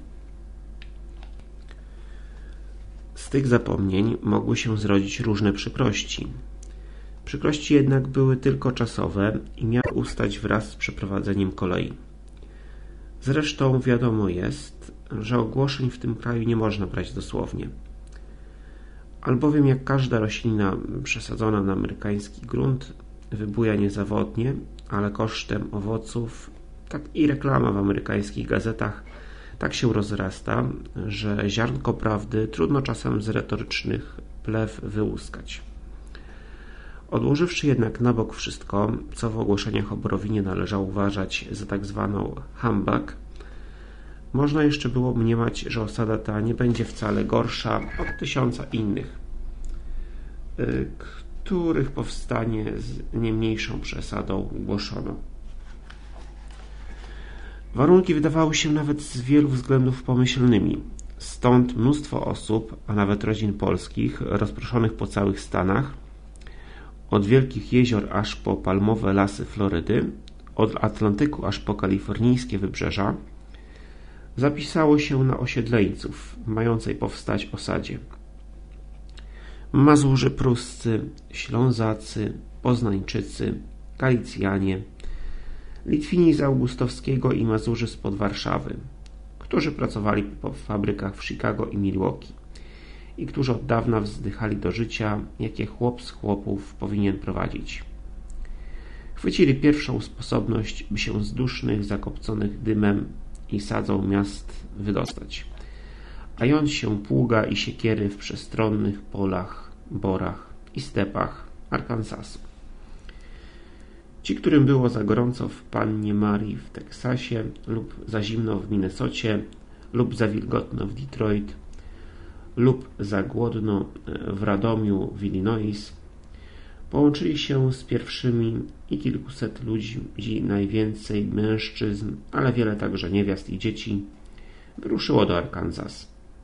Z tych zapomnień mogły się zrodzić różne przykrości. Przykrości jednak były tylko czasowe i miały ustać wraz z przeprowadzeniem kolei. Zresztą wiadomo jest, że ogłoszeń w tym kraju nie można brać dosłownie. Albowiem jak każda roślina przesadzona na amerykański grunt wybuja niezawodnie, ale kosztem owoców, tak i reklama w amerykańskich gazetach tak się rozrasta, że ziarnko prawdy trudno czasem z retorycznych plew wyłuskać. Odłożywszy jednak na bok wszystko, co w ogłoszeniach o Borowinie należało uważać za tak zwaną humbug, można jeszcze było mniemać, że osada ta nie będzie wcale gorsza od tysiąca innych, których powstanie z nie mniejszą przesadą głoszono. Warunki wydawały się nawet z wielu względów pomyślnymi. Stąd mnóstwo osób, a nawet rodzin polskich, rozproszonych po całych Stanach, od wielkich jezior aż po palmowe lasy Florydy, od Atlantyku aż po kalifornijskie wybrzeża, zapisało się na osiedleńców mającej powstać osadzie. Mazurzy pruscy, Ślązacy, Poznańczycy, Galicjanie, Litwini z Augustowskiego i Mazurzy spod Warszawy, którzy pracowali po fabrykach w Chicago i Milwaukee i którzy od dawna wzdychali do życia, jakie chłop z chłopów powinien prowadzić. Chwycili pierwszą sposobność, by się z dusznych, zakopconych dymem i sadzą miast wydostać, a jąć się pługa i siekiery w przestronnych polach, borach i stepach Arkansasu. Ci, którym było za gorąco w Pannie Marii w Teksasie lub za zimno w Minnesocie lub za wilgotno w Detroit lub za głodno w Radomiu w Illinois, połączyli się z pierwszymi i kilkuset ludzi, najwięcej mężczyzn, ale wiele także niewiast i dzieci, wyruszyło do Arkansas.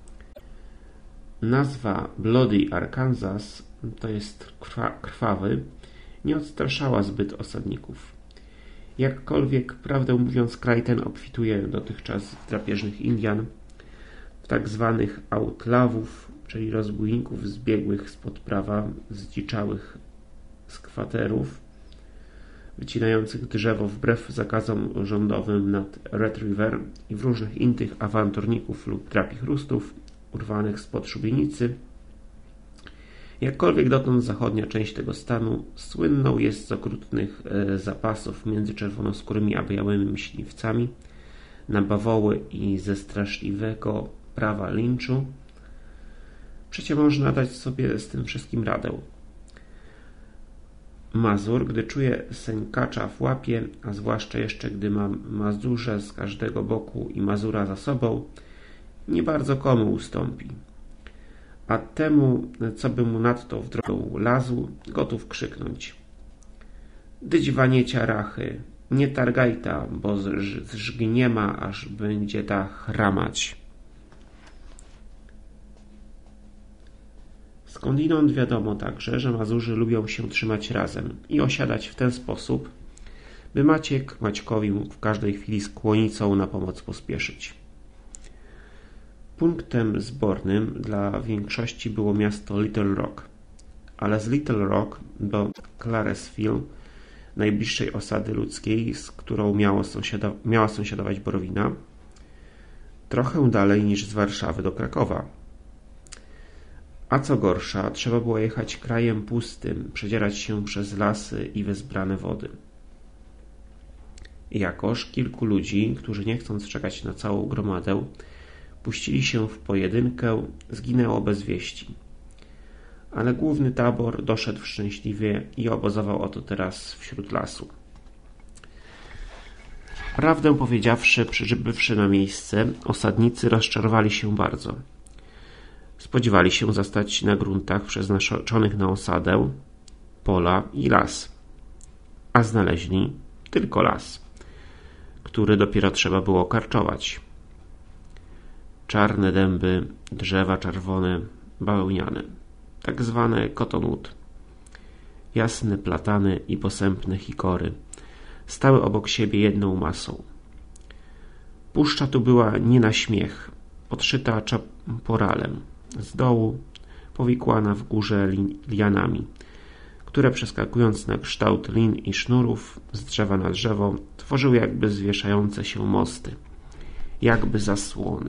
Nazwa Bloody Arkansas, to jest krwa, krwawy, nie odstraszała zbyt osadników. Jakkolwiek, prawdę mówiąc, kraj ten obfituje dotychczas w drapieżnych Indian, w tak zwanych outlawów, czyli rozbójników zbiegłych spod prawa, zdziczałych z kwaterów, wycinających drzewo wbrew zakazom rządowym nad Red River i w różnych innych awanturników lub drapichrustów urwanych spod szubienicy. Jakkolwiek dotąd zachodnia część tego stanu słynną jest z okrutnych e, zapasów między czerwonoskórymi a białymi myśliwcami na bawoły i ze straszliwego prawa linczu, przecie można dać sobie z tym wszystkim radę. Mazur, gdy czuje sękacza w łapie, a zwłaszcza jeszcze gdy ma Mazurze z każdego boku i Mazura za sobą, nie bardzo komu ustąpi. A temu, co by mu nadto w drogę lazł, gotów krzyknąć: dyć waniecia rachy, nie targaj ta, bo zżgnie ma, aż będzie ta chramać. Skądinąd wiadomo także, że Mazurzy lubią się trzymać razem i osiadać w ten sposób, by Maciek Maćkowi mógł w każdej chwili z kłonicą na pomoc pospieszyć. Punktem zbornym dla większości było miasto Little Rock, ale z Little Rock do Claresville, najbliższej osady ludzkiej, z którą miało sąsiada, miała sąsiadować Borowina, trochę dalej niż z Warszawy do Krakowa. A co gorsza, trzeba było jechać krajem pustym, przedzierać się przez lasy i wezbrane wody. Jakoż kilku ludzi, którzy nie chcąc czekać na całą gromadę, puścili się w pojedynkę, zginęło bez wieści. Ale główny tabor doszedł szczęśliwie i obozował oto teraz wśród lasu. Prawdę powiedziawszy, przybywszy na miejsce, osadnicy rozczarowali się bardzo. Spodziewali się zastać na gruntach przeznaczonych na osadę pola i las, a znaleźli tylko las, który dopiero trzeba było karczować. Czarne dęby, drzewa czerwone, bawełniane, tak zwane cottonwood, jasne platany i posępne hikory stały obok siebie jedną masą. Puszcza tu była nie na śmiech, podszyta czaporalem, z dołu powikłana w górze lianami, które przeskakując na kształt lin i sznurów z drzewa na drzewo tworzyły jakby zwieszające się mosty, jakby zasłony.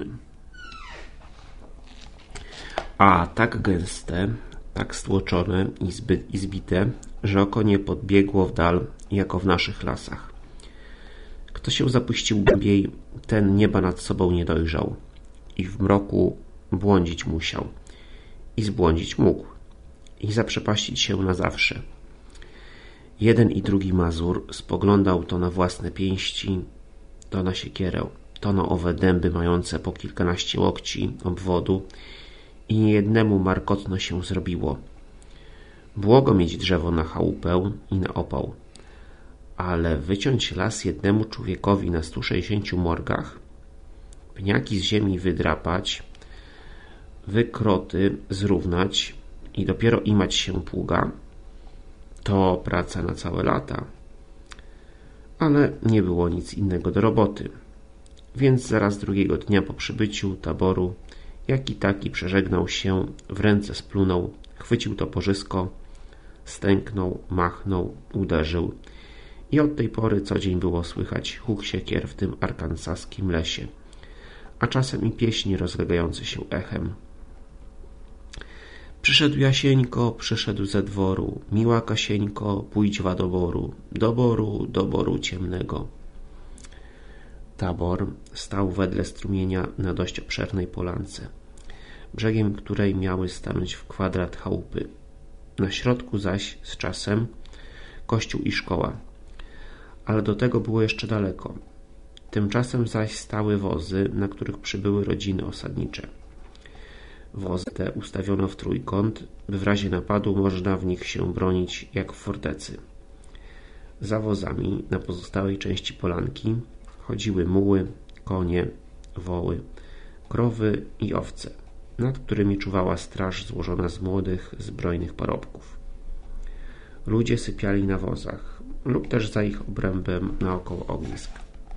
A tak gęste, tak stłoczone i, zbyt, i zbite, że oko nie podbiegło w dal, jako w naszych lasach. Kto się zapuścił głębiej, ten nieba nad sobą nie dojrzał i w mroku błądzić musiał i zbłądzić mógł i zaprzepaścić się na zawsze. Jeden i drugi Mazur spoglądał to na własne pięści, to na siekierę, to na owe dęby mające po kilkanaście łokci obwodu i niejednemu markotno się zrobiło. Błogo mieć drzewo na chałupę i na opał, ale wyciąć las jednemu człowiekowi na stu sześćdziesięciu morgach, pniaki z ziemi wydrapać, wykroty zrównać i dopiero imać się pługa, to praca na całe lata. Ale nie było nic innego do roboty, więc zaraz drugiego dnia po przybyciu taboru jaki taki przeżegnał się, w ręce splunął, chwycił toporzysko, stęknął, machnął, uderzył i od tej pory co dzień było słychać huk siekier w tym arkansaskim lesie, a czasem i pieśni rozlegające się echem. Przyszedł Jasieńko, przyszedł ze dworu, miła Kasieńko, pójdźwa do boru, do boru, do boru ciemnego. Tabor stał wedle strumienia na dość obszernej polance, brzegiem której miały stanąć w kwadrat chałupy. Na środku zaś z czasem kościół i szkoła, ale do tego było jeszcze daleko. Tymczasem zaś stały wozy, na których przybyły rodziny osadnicze. Wozy te ustawiono w trójkąt, by w razie napadu można w nich się bronić jak w fortecy. Za wozami na pozostałej części polanki chodziły muły, konie, woły, krowy i owce, nad którymi czuwała straż złożona z młodych, zbrojnych parobków. Ludzie sypiali na wozach lub też za ich obrębem naokoło ognisk.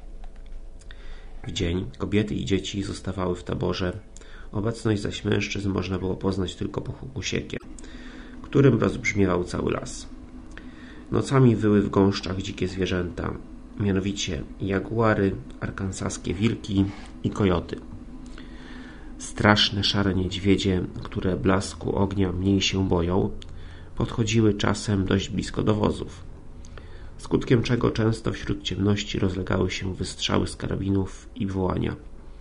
W dzień kobiety i dzieci zostawały w taborze, obecność zaś mężczyzn można było poznać tylko po huku siekier, którym rozbrzmiewał cały las. Nocami wyły w gąszczach dzikie zwierzęta, mianowicie jaguary, arkansaskie wilki i kojoty. Straszne szare niedźwiedzie, które blasku ognia mniej się boją, podchodziły czasem dość blisko do wozów, skutkiem czego często wśród ciemności rozlegały się wystrzały z karabinów i wołania: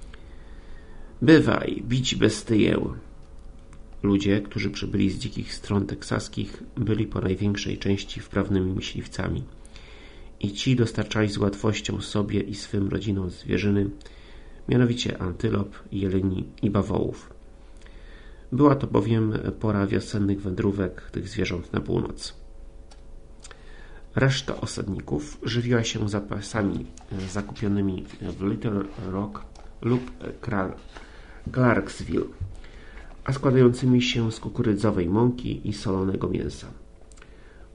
bywaj, bić bestyję! Ludzie, którzy przybyli z dzikich stron teksaskich, byli po największej części wprawnymi myśliwcami i ci dostarczali z łatwością sobie i swym rodzinom zwierzyny, mianowicie antylop, jeleni i bawołów. Była to bowiem pora wiosennych wędrówek tych zwierząt na północ. Reszta osadników żywiła się zapasami zakupionymi w Little Rock lub Clarksville, a składającymi się z kukurydzowej mąki i solonego mięsa.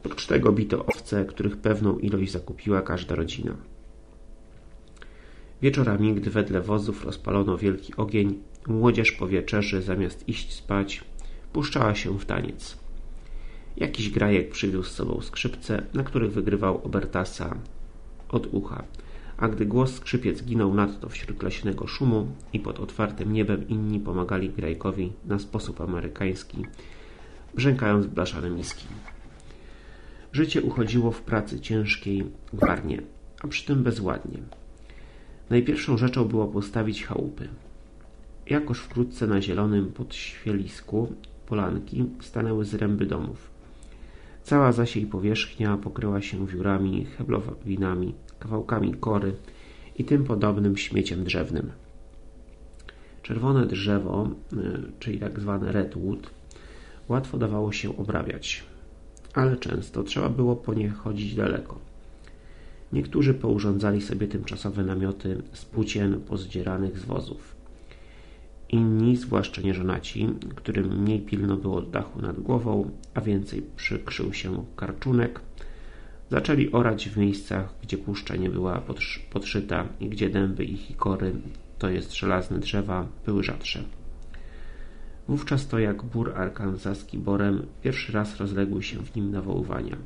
Pocztego bito owce, których pewną ilość zakupiła każda rodzina. Wieczorami, gdy wedle wozów rozpalono wielki ogień, młodzież po wieczerzy, zamiast iść spać, puszczała się w taniec. Jakiś grajek przywiózł z sobą skrzypce, na których wygrywał obertasa od ucha, a gdy głos skrzypiec ginął nadto wśród leśnego szumu i pod otwartym niebem, inni pomagali grajkowi na sposób amerykański, brzękając blaszane miski. Życie uchodziło w pracy ciężkiej gwarnie, a przy tym bezładnie. Najpierwszą rzeczą było postawić chałupy. Jakoż wkrótce na zielonym podświelisku polanki stanęły zręby domów. Cała zaś jej powierzchnia pokryła się wiórami, heblowinami, kawałkami kory i tym podobnym śmieciem drzewnym. Czerwone drzewo, czyli tak zwane redwood, łatwo dawało się obrabiać, ale często trzeba było po nie chodzić daleko. Niektórzy pourządzali sobie tymczasowe namioty z płócien pozdzieranych z wozów. Inni, zwłaszcza nieżonaci, którym mniej pilno było dachu nad głową, a więcej przykrzył się karczunek, zaczęli orać w miejscach, gdzie puszcza nie była podszyta i gdzie dęby i hikory, to jest żelazne drzewa, były rzadsze. Wówczas to jak bór arkansaski borem, pierwszy raz rozległy się w nim nawoływania.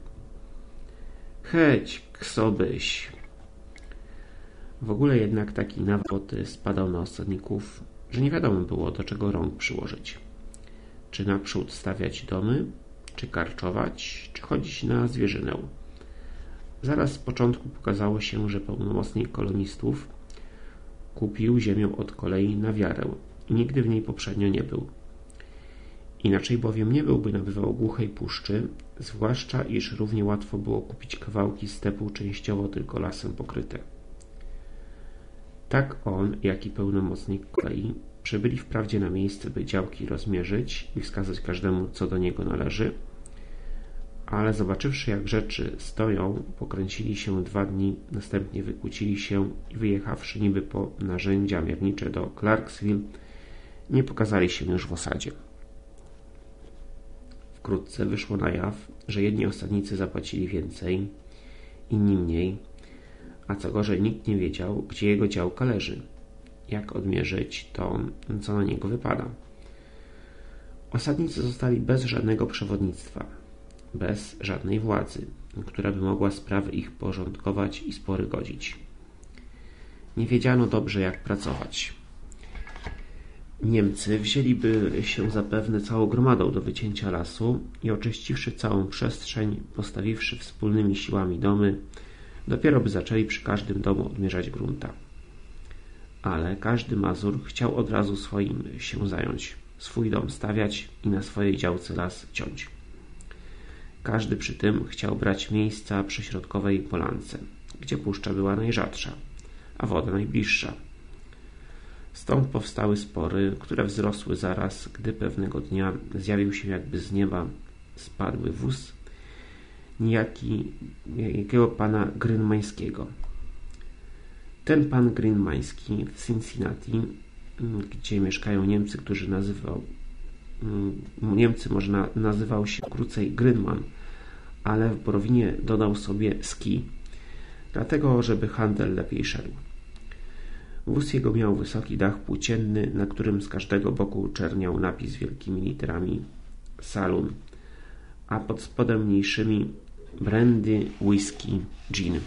Heć, ksobyś! W ogóle jednak taki nawód spadał na osadników, że nie wiadomo było, do czego rąk przyłożyć. Czy naprzód stawiać domy, czy karczować, czy chodzić na zwierzynę. Zaraz z początku pokazało się, że pełnomocnik kolonistów kupił ziemię od kolei na wiarę i nigdy w niej poprzednio nie był. Inaczej bowiem nie byłby nabywał głuchej puszczy, zwłaszcza iż równie łatwo było kupić kawałki stepu częściowo tylko lasem pokryte. Tak on, jak i pełnomocnik kolei przybyli wprawdzie na miejsce, by działki rozmierzyć i wskazać każdemu, co do niego należy, ale zobaczywszy, jak rzeczy stoją, pokręcili się dwa dni, następnie wykłócili się i wyjechawszy niby po narzędzia miernicze do Clarksville, nie pokazali się już w osadzie. Wkrótce wyszło na jaw, że jedni osadnicy zapłacili więcej, inni mniej, a co gorzej nikt nie wiedział, gdzie jego działka leży, jak odmierzyć to, co na niego wypada. Osadnicy zostali bez żadnego przewodnictwa, bez żadnej władzy, która by mogła sprawy ich porządkować i spory godzić. Nie wiedziano dobrze, jak pracować. Niemcy wzięliby się zapewne całą gromadą do wycięcia lasu i oczyściwszy całą przestrzeń, postawiwszy wspólnymi siłami domy, dopiero by zaczęli przy każdym domu odmierzać grunta. Ale każdy Mazur chciał od razu swoim się zająć, swój dom stawiać i na swojej działce las ciąć. Każdy przy tym chciał brać miejsca przy środkowej polance, gdzie puszcza była najrzadsza, a woda najbliższa. Stąd powstały spory, które wzrosły zaraz, gdy pewnego dnia zjawił się jakby z nieba spadły wóz niejaki, niejakiego pana Grynmańskiego. Ten pan Grynmański w Cincinnati, gdzie mieszkają Niemcy, którzy nazywał Niemcy może na, nazywał się krócej Grynman, ale w Borowinie dodał sobie ski, dlatego żeby handel lepiej szedł. Wóz jego miał wysoki dach płócienny, na którym z każdego boku czerniał napis wielkimi literami Saloon, a pod spodem mniejszymi brandy, whisky, gin.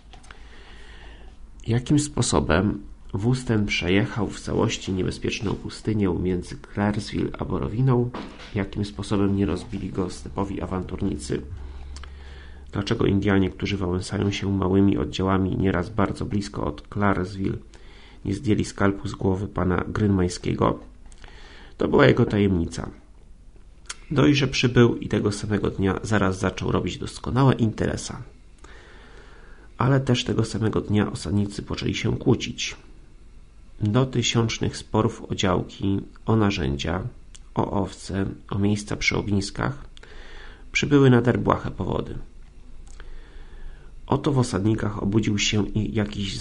Jakim sposobem wóz ten przejechał w całości niebezpieczną pustynię między Clarksville a Borowiną, jakim sposobem nie rozbili go stepowi awanturnicy, dlaczego Indianie, którzy wałęsają się małymi oddziałami nieraz bardzo blisko od Clarksville, nie zdjęli skalpu z głowy pana Grynmańskiego, to była jego tajemnica. Dość, że przybył i tego samego dnia zaraz zaczął robić doskonałe interesa. Ale też tego samego dnia osadnicy poczęli się kłócić. Do tysiącznych sporów o działki, o narzędzia, o owce, o miejsca przy ogniskach przybyły nader błahe powody. Oto w osadnikach obudził się i jakiś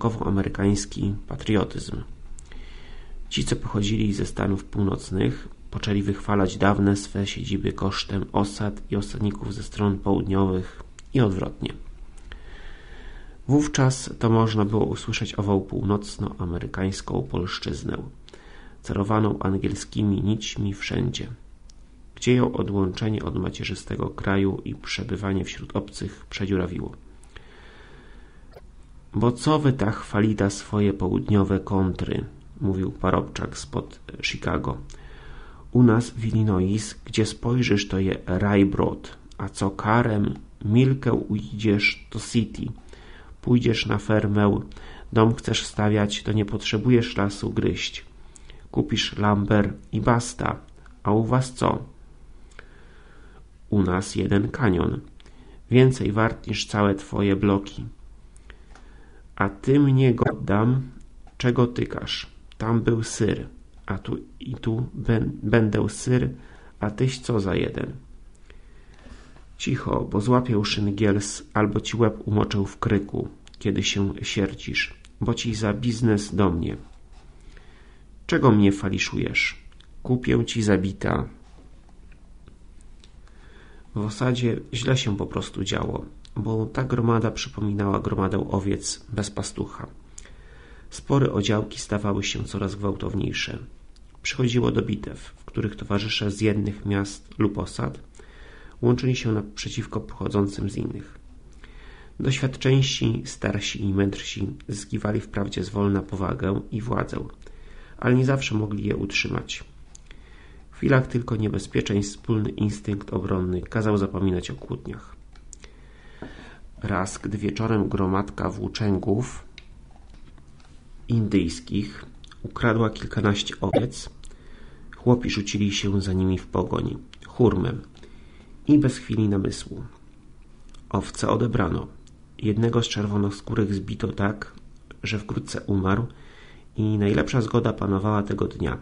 zaściankowo-amerykański patriotyzm. Ci, co pochodzili ze Stanów Północnych, poczęli wychwalać dawne swe siedziby kosztem osad i osadników ze stron południowych i odwrotnie. Wówczas to można było usłyszeć ową północnoamerykańską polszczyznę, cerowaną angielskimi nićmi wszędzie, gdzie ją odłączenie od macierzystego kraju i przebywanie wśród obcych przedziurawiło. Bo co wy ta chwalita swoje południowe kontry, mówił parobczak spod Chicago. U nas w Illinois, gdzie spojrzysz, to je rajbrod, a co karem milkę ujdziesz to city. Pójdziesz na fermę, dom chcesz stawiać, to nie potrzebujesz lasu gryźć. Kupisz lamber i basta, a u was co? U nas jeden kanion, więcej wart niż całe twoje bloki. A ty mnie go dam, czego tykasz? Tam był syr, a tu i tu ben, będę syr, a tyś co za jeden? Cicho, bo złapię szyngiels, albo ci łeb umoczę w kryku, kiedy się sierdzisz, bo ci za biznes do mnie. Czego mnie faliszujesz? Kupię ci zabita. W osadzie źle się po prostu działo, bo ta gromada przypominała gromadę owiec bez pastucha. Spory o działki stawały się coraz gwałtowniejsze. Przychodziło do bitew, w których towarzysze z jednych miast lub osad łączyli się naprzeciwko pochodzącym z innych. Doświadczeńsi, starsi i mędrsi zyskiwali wprawdzie zwolna powagę i władzę, ale nie zawsze mogli je utrzymać. W chwilach tylko niebezpieczeństw wspólny instynkt obronny kazał zapominać o kłótniach. Raz, gdy wieczorem gromadka włóczęgów indyjskich ukradła kilkanaście owiec, chłopi rzucili się za nimi w pogoń, hurmem i bez chwili namysłu. Owce odebrano. Jednego z czerwonoskórych zbito tak, że wkrótce umarł i najlepsza zgoda panowała tego dnia.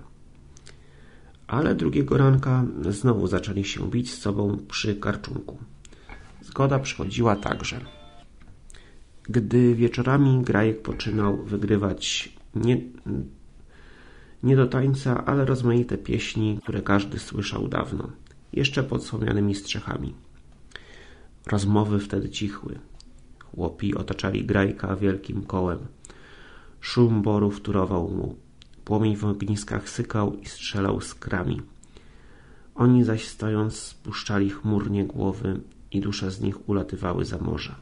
Ale drugiego ranka znowu zaczęli się bić z sobą przy karczunku. Zgoda przychodziła także. Gdy wieczorami grajek poczynał wygrywać nie, nie do tańca, ale rozmaite pieśni, które każdy słyszał dawno, jeszcze pod słomianymi strzechami. Rozmowy wtedy cichły. Chłopi otaczali grajka wielkim kołem. Szum boru wtórował mu. Płomień w ogniskach sykał i strzelał skrami. Oni zaś stojąc spuszczali chmurnie głowy i dusze z nich ulatywały za morze.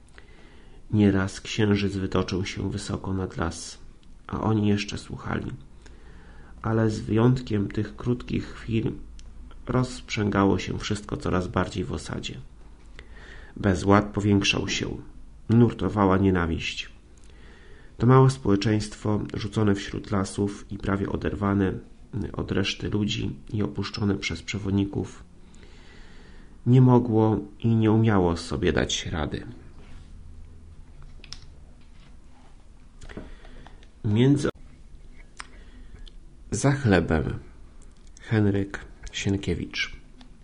Nieraz księżyc wytoczył się wysoko nad las, a oni jeszcze słuchali. Ale z wyjątkiem tych krótkich chwil rozprzęgało się wszystko coraz bardziej w osadzie. Bezład powiększał się. Nurtowała nienawiść. To małe społeczeństwo, rzucone wśród lasów i prawie oderwane od reszty ludzi i opuszczone przez przewodników, nie mogło i nie umiało sobie dać rady. Między... Za chlebem. Henryk Sienkiewicz.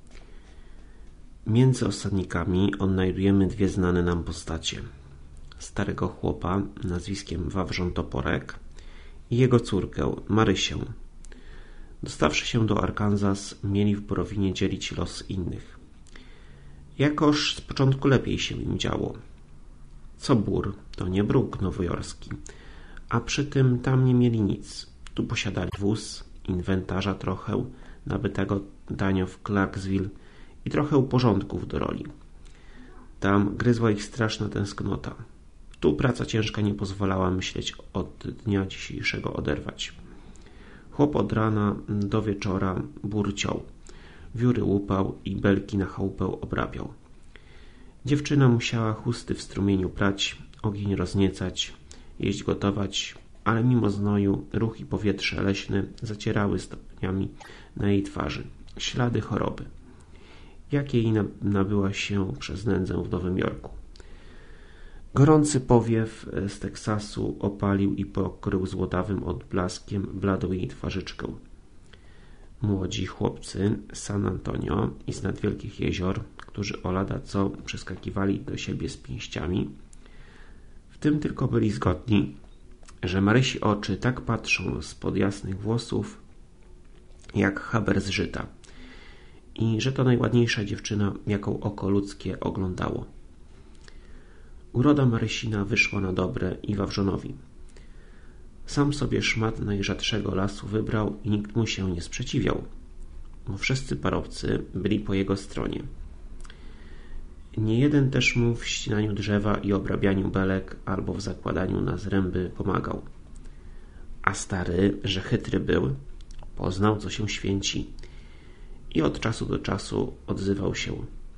Między osadnikami odnajdujemy dwie znane nam postacie. Starego chłopa nazwiskiem Wawrzon Toporek i jego córkę Marysię. Dostawszy się do Arkansas, mieli w Borowinie dzielić los innych. Jakoż z początku lepiej się im działo. Co bór, to nie bruk nowojorski, a przy tym tam nie mieli nic. Tu posiadali wóz, inwentarza trochę, nabytego tanio w Clarksville i trochę porządków do roli. Tam gryzła ich straszna tęsknota. Tu praca ciężka nie pozwalała myśleć od dnia dzisiejszego oderwać. Chłop od rana do wieczora burciął, wióry łupał i belki na chałupę obrabiał. Dziewczyna musiała chusty w strumieniu prać, ogień rozniecać, jeść gotować, ale mimo znoju ruch i powietrze leśne zacierały stopniami na jej twarzy ślady choroby, jakiej nabyła się przez nędzę w Nowym Jorku. Gorący powiew z Teksasu opalił i pokrył złotawym odblaskiem bladą jej twarzyczkę. Młodzi chłopcy z San Antonio i z nad wielkich jezior, którzy o lada co przeskakiwali do siebie z pięściami, w tym tylko byli zgodni, że Marysi oczy tak patrzą spod jasnych włosów, jak haber z żyta i że to najładniejsza dziewczyna, jaką oko ludzkie oglądało. Uroda Marysina wyszła na dobre i Wawrzonowi. Sam sobie szmat najrzadszego lasu wybrał i nikt mu się nie sprzeciwiał, bo wszyscy parobcy byli po jego stronie. Nie jeden też mu w ścinaniu drzewa i obrabianiu belek albo w zakładaniu na zręby pomagał. A stary, że chytry był, poznał, co się święci i od czasu do czasu odzywał się.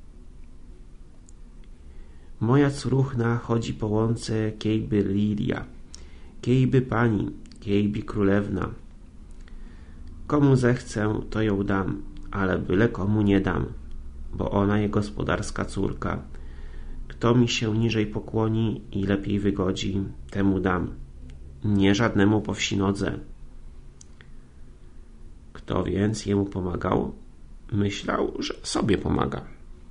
Moja córuchna chodzi po łące kiejby Lilia, kiejby pani, kiejby królewna. Komu zechcę, to ją dam, ale byle komu nie dam, bo ona jest gospodarska córka. Kto mi się niżej pokłoni i lepiej wygodzi, temu dam. Nie żadnemu po wsi nodze. Kto więc jemu pomagał, myślał, że sobie pomaga.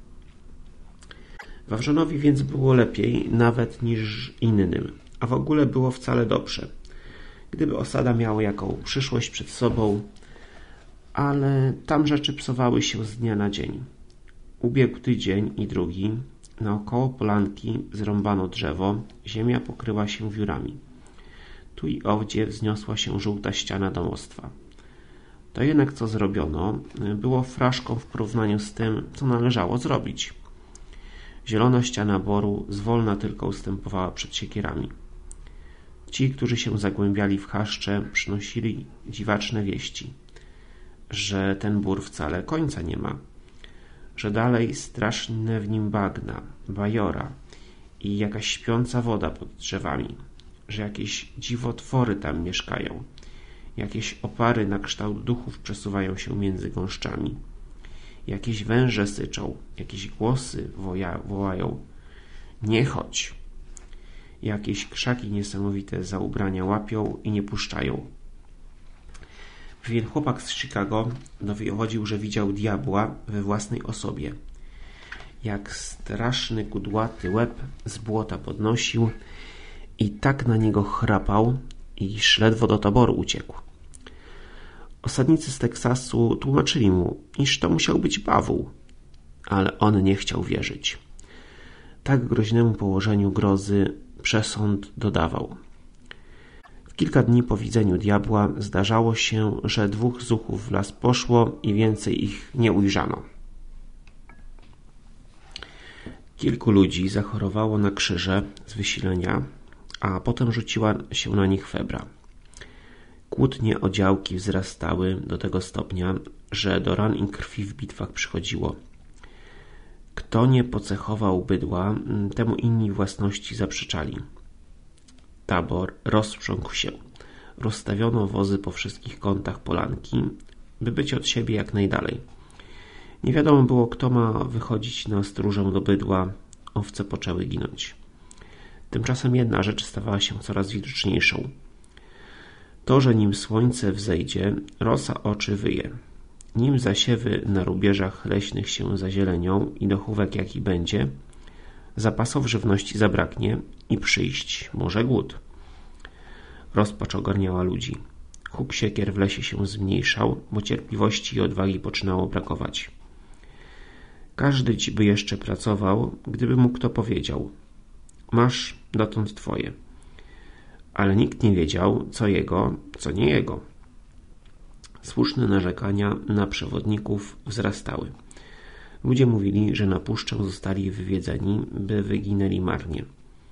Wawrzonowi więc było lepiej nawet niż innym, a w ogóle było wcale dobrze, gdyby osada miała jaką przyszłość przed sobą, ale tam rzeczy psowały się z dnia na dzień. Ubiegł tydzień i drugi, naokoło polanki zrąbano drzewo, ziemia pokryła się wiórami. Tu i owdzie wzniosła się żółta ściana domostwa. To jednak, co zrobiono, było fraszką w porównaniu z tym, co należało zrobić. Zielona ściana boru zwolna tylko ustępowała przed siekierami. Ci, którzy się zagłębiali w chaszcze, przynosili dziwaczne wieści, że ten bór wcale końca nie ma, że dalej straszne w nim bagna, bajora i jakaś śpiąca woda pod drzewami, że jakieś dziwotwory tam mieszkają, jakieś opary na kształt duchów przesuwają się między gąszczami, jakieś węże syczą, jakieś głosy woja, wołają: nie chodź! Jakieś krzaki niesamowite za ubrania łapią i nie puszczają. Pewien chłopak z Chicago dowodził, że widział diabła we własnej osobie. Jak straszny kudłaty łeb z błota podnosił i tak na niego chrapał, iż ledwo do taboru uciekł. Osadnicy z Teksasu tłumaczyli mu, iż to musiał być bawół, ale on nie chciał wierzyć. Tak groźnemu położeniu grozy przesąd dodawał. W kilka dni po widzeniu diabła zdarzało się, że dwóch zuchów w las poszło i więcej ich nie ujrzano. Kilku ludzi zachorowało na krzyże z wysilenia, a potem rzuciła się na nich febra. Kłótnie o działki wzrastały do tego stopnia, że do ran i krwi w bitwach przychodziło. Kto nie pocechował bydła, temu inni własności zaprzeczali. Tabor rozprząkł się. Rozstawiono wozy po wszystkich kątach polanki, by być od siebie jak najdalej. Nie wiadomo było, kto ma wychodzić na stróżę do bydła. Owce poczęły ginąć. Tymczasem jedna rzecz stawała się coraz widoczniejszą. To, że nim słońce wzejdzie, rosa oczy wyje. Nim zasiewy na rubieżach leśnych się zazielenią i dochówek jaki będzie, zapasów żywności zabraknie i przyjść może głód. Rozpacz ogarniała ludzi. Huk siekier w lesie się zmniejszał, bo cierpliwości i odwagi poczynało brakować. Każdy ci by jeszcze pracował, gdyby mu kto powiedział: masz dotąd twoje. Ale nikt nie wiedział, co jego, co nie jego. Słuszne narzekania na przewodników wzrastały. Ludzie mówili, że na puszczę zostali wywiedzeni, by wyginęli marnie.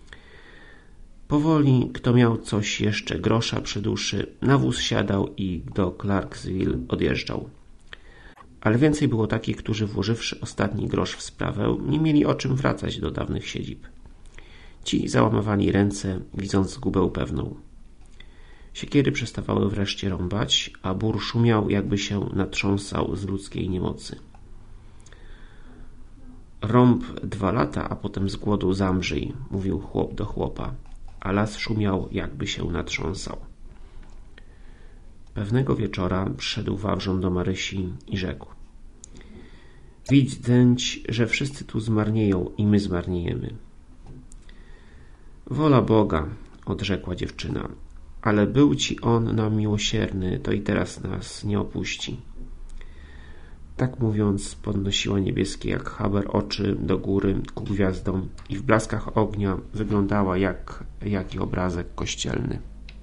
Powoli, kto miał coś jeszcze grosza przy duszy, na wóz siadał i do Clarksville odjeżdżał. Ale więcej było takich, którzy włożywszy ostatni grosz w sprawę, nie mieli o czym wracać do dawnych siedzib. Ci załamywali ręce, widząc zgubę pewną. Siekiery przestawały wreszcie rąbać, a bór szumiał, jakby się natrząsał z ludzkiej niemocy. Rąb dwa lata, a potem z głodu zamrzyj, mówił chłop do chłopa, a las szumiał, jakby się natrząsał. Pewnego wieczora przyszedł Wawrzon do Marysi i rzekł: widzęć, że wszyscy tu zmarnieją i my zmarniejemy. Wola Boga, odrzekła dziewczyna, ale był ci on nam miłosierny, to i teraz nas nie opuści. Tak mówiąc, podnosiła niebieskie jak haber oczy do góry ku gwiazdom i w blaskach ognia wyglądała jak jaki obrazek kościelny.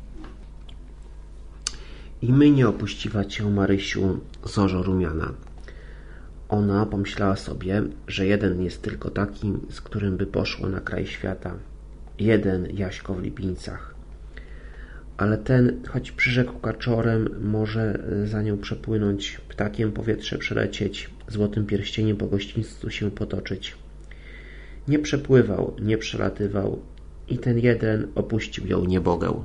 I my nie opuściła cię, Marysiu, zorzo rumiana. Ona pomyślała sobie, że jeden jest tylko takim, z którym by poszło na kraj świata. Jeden Jaśko w Lipińcach. Ale ten, choć przyrzekł kaczorem, może za nią przepłynąć, ptakiem powietrze przelecieć, złotym pierścieniem po gościńcu się potoczyć. Nie przepływał, nie przelatywał i ten jeden opuścił ją niebogę.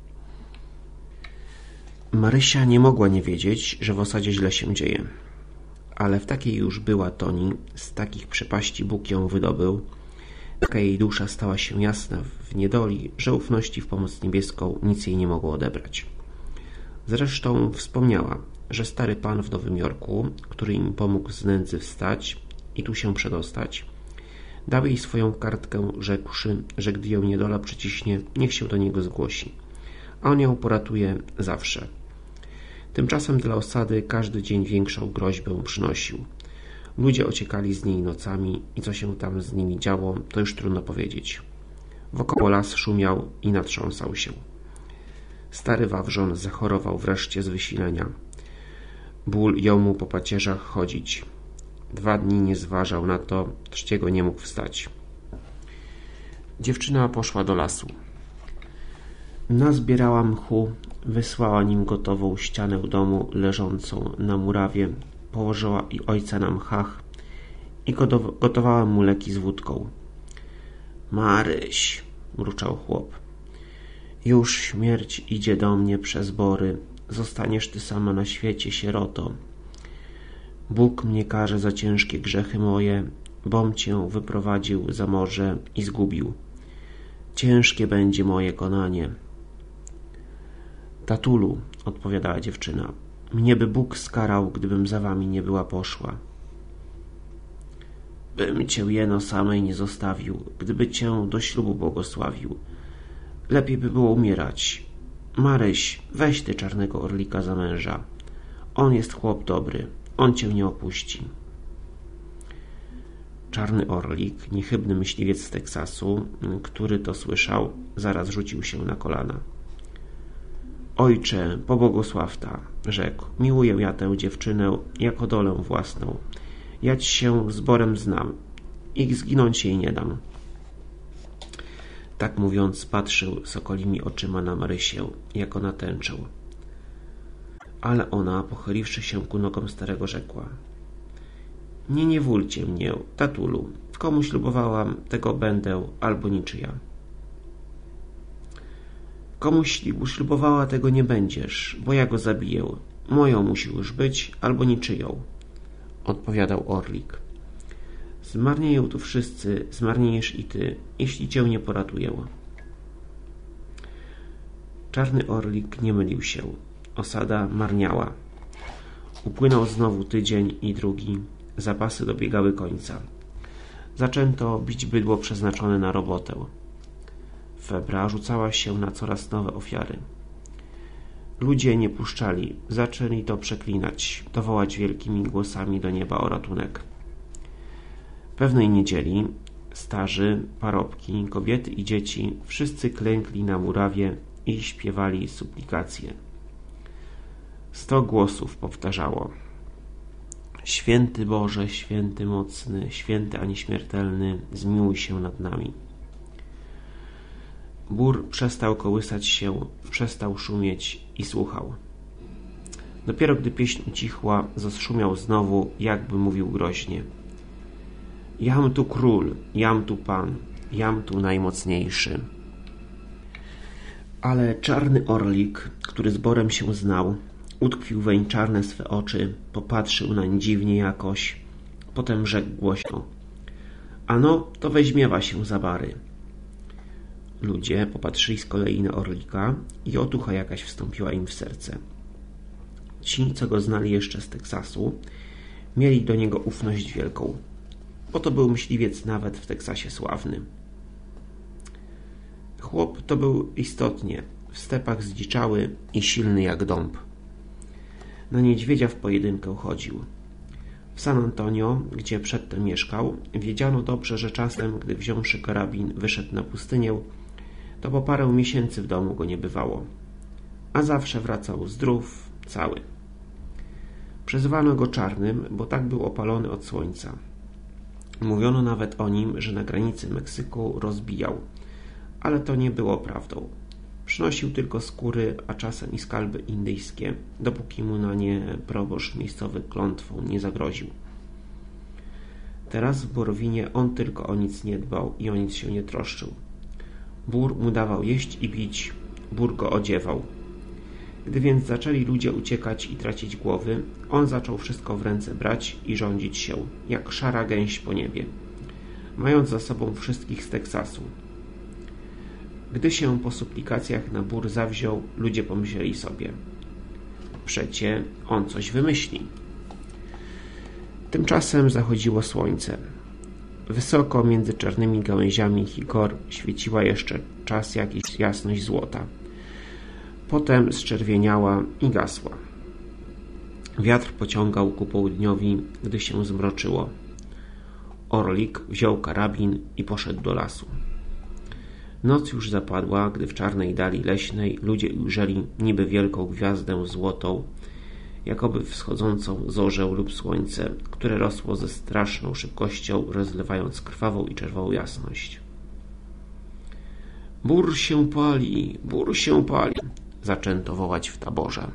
Marysia nie mogła nie wiedzieć, że w osadzie źle się dzieje. Ale w takiej już była Toni, z takich przepaści Bóg ją wydobył, taka jej dusza stała się jasna w niedoli, że ufności w pomoc niebieską nic jej nie mogło odebrać. Zresztą wspomniała, że stary pan w Nowym Jorku, który im pomógł z nędzy wstać i tu się przedostać, dał jej swoją kartkę, rzekłszy, że gdy ją niedola przyciśnie, niech się do niego zgłosi, a on ją poratuje zawsze. Tymczasem dla osady każdy dzień większą groźbę przynosił. Ludzie ociekali z niej nocami i co się tam z nimi działo, to już trudno powiedzieć. Wokoło las szumiał i natrząsał się. Stary Wawrzon zachorował wreszcie z wysilenia. Ból jął mu po pacierzach chodzić. Dwa dni nie zważał na to, trzeciego nie mógł wstać. Dziewczyna poszła do lasu. Nazbierała mchu, wysłała nim gotową ścianę domu leżącą na murawie, położyła i ojca na mchach i gotowała mu leki z wódką. Maryś, mruczał chłop, już śmierć idzie do mnie przez bory, zostaniesz ty sama na świecie, sieroto. Bóg mnie karze za ciężkie grzechy moje, bom cię wyprowadził za morze i zgubił. Ciężkie będzie moje konanie. Tatulu, odpowiadała dziewczyna, mnie by Bóg skarał, gdybym za wami nie była poszła. Bym cię jeno samej nie zostawił, gdyby cię do ślubu błogosławił. Lepiej by było umierać. Maryś, weź ty czarnego orlika za męża. On jest chłop dobry, on cię nie opuści. Czarny orlik, niechybny myśliwiec z Teksasu, który to słyszał, zaraz rzucił się na kolana. Ojcze, pobłogosław ta, rzekł, miłuję ja tę dziewczynę jako dolę własną. Ja ci się z Borem znam i zginąć jej nie dam. Tak mówiąc, patrzył sokolimi oczyma na Marysię, jako na tęczę. Ale ona, pochyliwszy się ku nogom starego, rzekła: Nie niewólcie mnie, tatulu, komu ślubowałam, tego będę, albo niczyja. Komu ślubu ślubowała, tego nie będziesz, bo ja go zabiję. Moją musi już być, albo niczyją, odpowiadał orlik. Zmarnieją tu wszyscy, zmarniejesz i ty, jeśli cię nie poratuję. Czarny orlik nie mylił się. Osada marniała. Upłynął znowu tydzień i drugi. Zapasy dobiegały końca. Zaczęto bić bydło przeznaczone na robotę. Febra rzucała się na coraz nowe ofiary. Ludzie nie puszczali, zaczęli to przeklinać, dowołać wielkimi głosami do nieba o ratunek. Pewnej niedzieli starzy, parobki, kobiety i dzieci wszyscy klękli na murawie i śpiewali suplikacje. Sto głosów powtarzało: Święty Boże, święty mocny, święty a nieśmiertelny, zmiłuj się nad nami. Bór przestał kołysać się, przestał szumieć i słuchał. Dopiero gdy pieśń ucichła, zaszumiał znowu, jakby mówił groźnie: Jam tu król, jam tu pan, jam tu najmocniejszy. Ale czarny orlik, który z Borem się znał, utkwił weń czarne swe oczy, popatrzył nań dziwnie jakoś, potem rzekł głośno: Ano, to weźmiewa się za bary. Ludzie popatrzyli z kolei na orlika i otucha jakaś wstąpiła im w serce. Ci, co go znali jeszcze z Teksasu, mieli do niego ufność wielką, bo to był myśliwiec nawet w Teksasie sławny. Chłop to był istotnie w stepach zdziczały i silny jak dąb. Na niedźwiedzia w pojedynkę chodził. W San Antonio, gdzie przedtem mieszkał, wiedziano dobrze, że czasem, gdy wziąwszy karabin wyszedł na pustynię, to po parę miesięcy w domu go nie bywało, a zawsze wracał zdrów, cały. Przezywano go Czarnym, bo tak był opalony od słońca. Mówiono nawet o nim, że na granicy Meksyku rozbijał, ale to nie było prawdą. Przynosił tylko skóry, a czasem i skalby indyjskie, dopóki mu na nie proboszcz miejscowy klątwą nie zagroził. Teraz w Borowinie on tylko o nic nie dbał i o nic się nie troszczył. Bór mu dawał jeść i pić, Bór go odziewał. Gdy więc zaczęli ludzie uciekać i tracić głowy, on zaczął wszystko w ręce brać i rządzić się, jak szara gęś po niebie, mając za sobą wszystkich z Teksasu. Gdy się po suplikacjach na Bór zawziął, ludzie pomyśleli sobie: przecie on coś wymyśli. Tymczasem zachodziło słońce. Wysoko między czarnymi gałęziami hikor świeciła jeszcze czas jakiś jasność złota. Potem zczerwieniała i gasła. Wiatr pociągał ku południowi, gdy się zmroczyło. Orlik wziął karabin i poszedł do lasu. Noc już zapadła, gdy w czarnej dali leśnej ludzie ujrzeli niby wielką gwiazdę złotą, jakoby wschodzącą zorzę lub słońce, które rosło ze straszną szybkością, rozlewając krwawą i czerwoną jasność. Bór się pali, bór się pali, zaczęto wołać w taborze.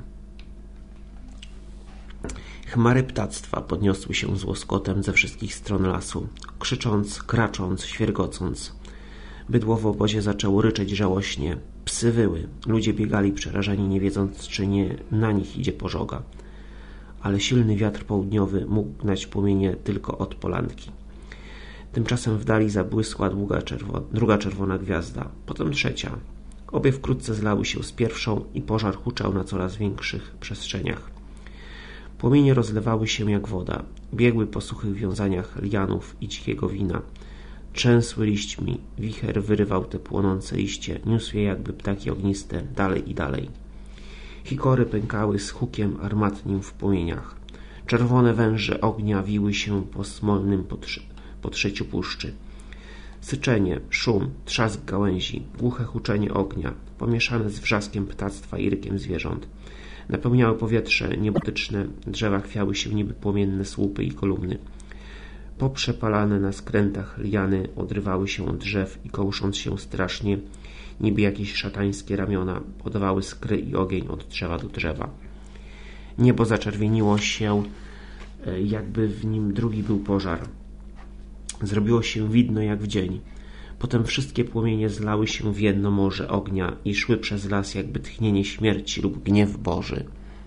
Chmary ptactwa podniosły się z łoskotem ze wszystkich stron lasu, krzycząc, kracząc, świergocąc. Bydło w obozie zaczęło ryczeć żałośnie, psy wyły, ludzie biegali przerażeni, nie wiedząc, czy nie na nich idzie pożoga. Ale silny wiatr południowy mógł gnać płomienie tylko od polanki. Tymczasem w dali zabłysła długa czerwo- druga czerwona gwiazda, potem trzecia. Obie wkrótce zlały się z pierwszą i pożar huczał na coraz większych przestrzeniach. Płomienie rozlewały się jak woda, biegły po suchych wiązaniach lianów i dzikiego wina. Trzęsły liśćmi, wicher wyrywał te płonące liście, niósł je jakby ptaki ogniste dalej i dalej. Hikory pękały z hukiem armatnim w płomieniach. Czerwone węże ognia wiły się po smolnym podszyciu puszczy. Syczenie, szum, trzask gałęzi, głuche huczenie ognia, pomieszane z wrzaskiem ptactwa i rykiem zwierząt. Napełniały powietrze niebotyczne, drzewa chwiały się niby płomienne słupy i kolumny. Poprzepalane na skrętach liany odrywały się od drzew i kołysząc się strasznie, niby jakieś szatańskie ramiona, podawały skry i ogień od drzewa do drzewa. Niebo zaczerwieniło się, jakby w nim drugi był pożar. Zrobiło się widno jak w dzień. Potem wszystkie płomienie zlały się w jedno morze ognia i szły przez las jakby tchnienie śmierci lub gniew Boży.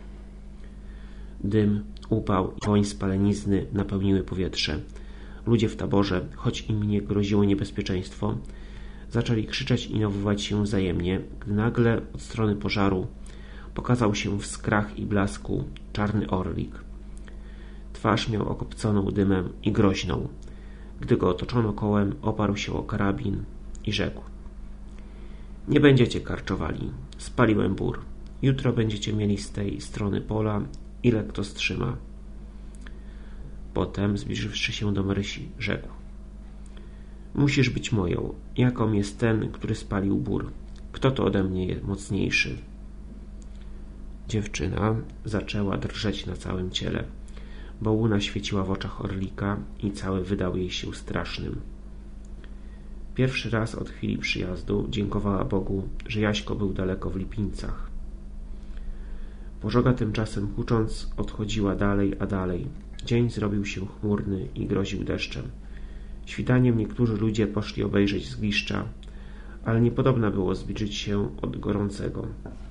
Dym, upał i woń spalenizny napełniły powietrze. Ludzie w taborze, choć im nie groziło niebezpieczeństwo, zaczęli krzyczeć i nawoływać się wzajemnie, gdy nagle od strony pożaru pokazał się w skrach i blasku czarny orlik. Twarz miał okopconą dymem i groźną. Gdy go otoczono kołem, oparł się o karabin i rzekł: nie będziecie karczowali, spaliłem bór. Jutro będziecie mieli z tej strony pola, ile kto strzyma. Potem, zbliżywszy się do Marysi, rzekł: musisz być moją, jaką jest ten, który spalił bór. Kto to ode mnie jest mocniejszy? Dziewczyna zaczęła drżeć na całym ciele, bo łuna świeciła w oczach orlika i cały wydał jej się strasznym. Pierwszy raz od chwili przyjazdu dziękowała Bogu, że Jaśko był daleko w Lipińcach. Pożoga tymczasem hucząc odchodziła dalej a dalej. Dzień zrobił się chmurny i groził deszczem. Świtaniem niektórzy ludzie poszli obejrzeć zgliszcza, ale niepodobna było zbliżyć się od gorącego.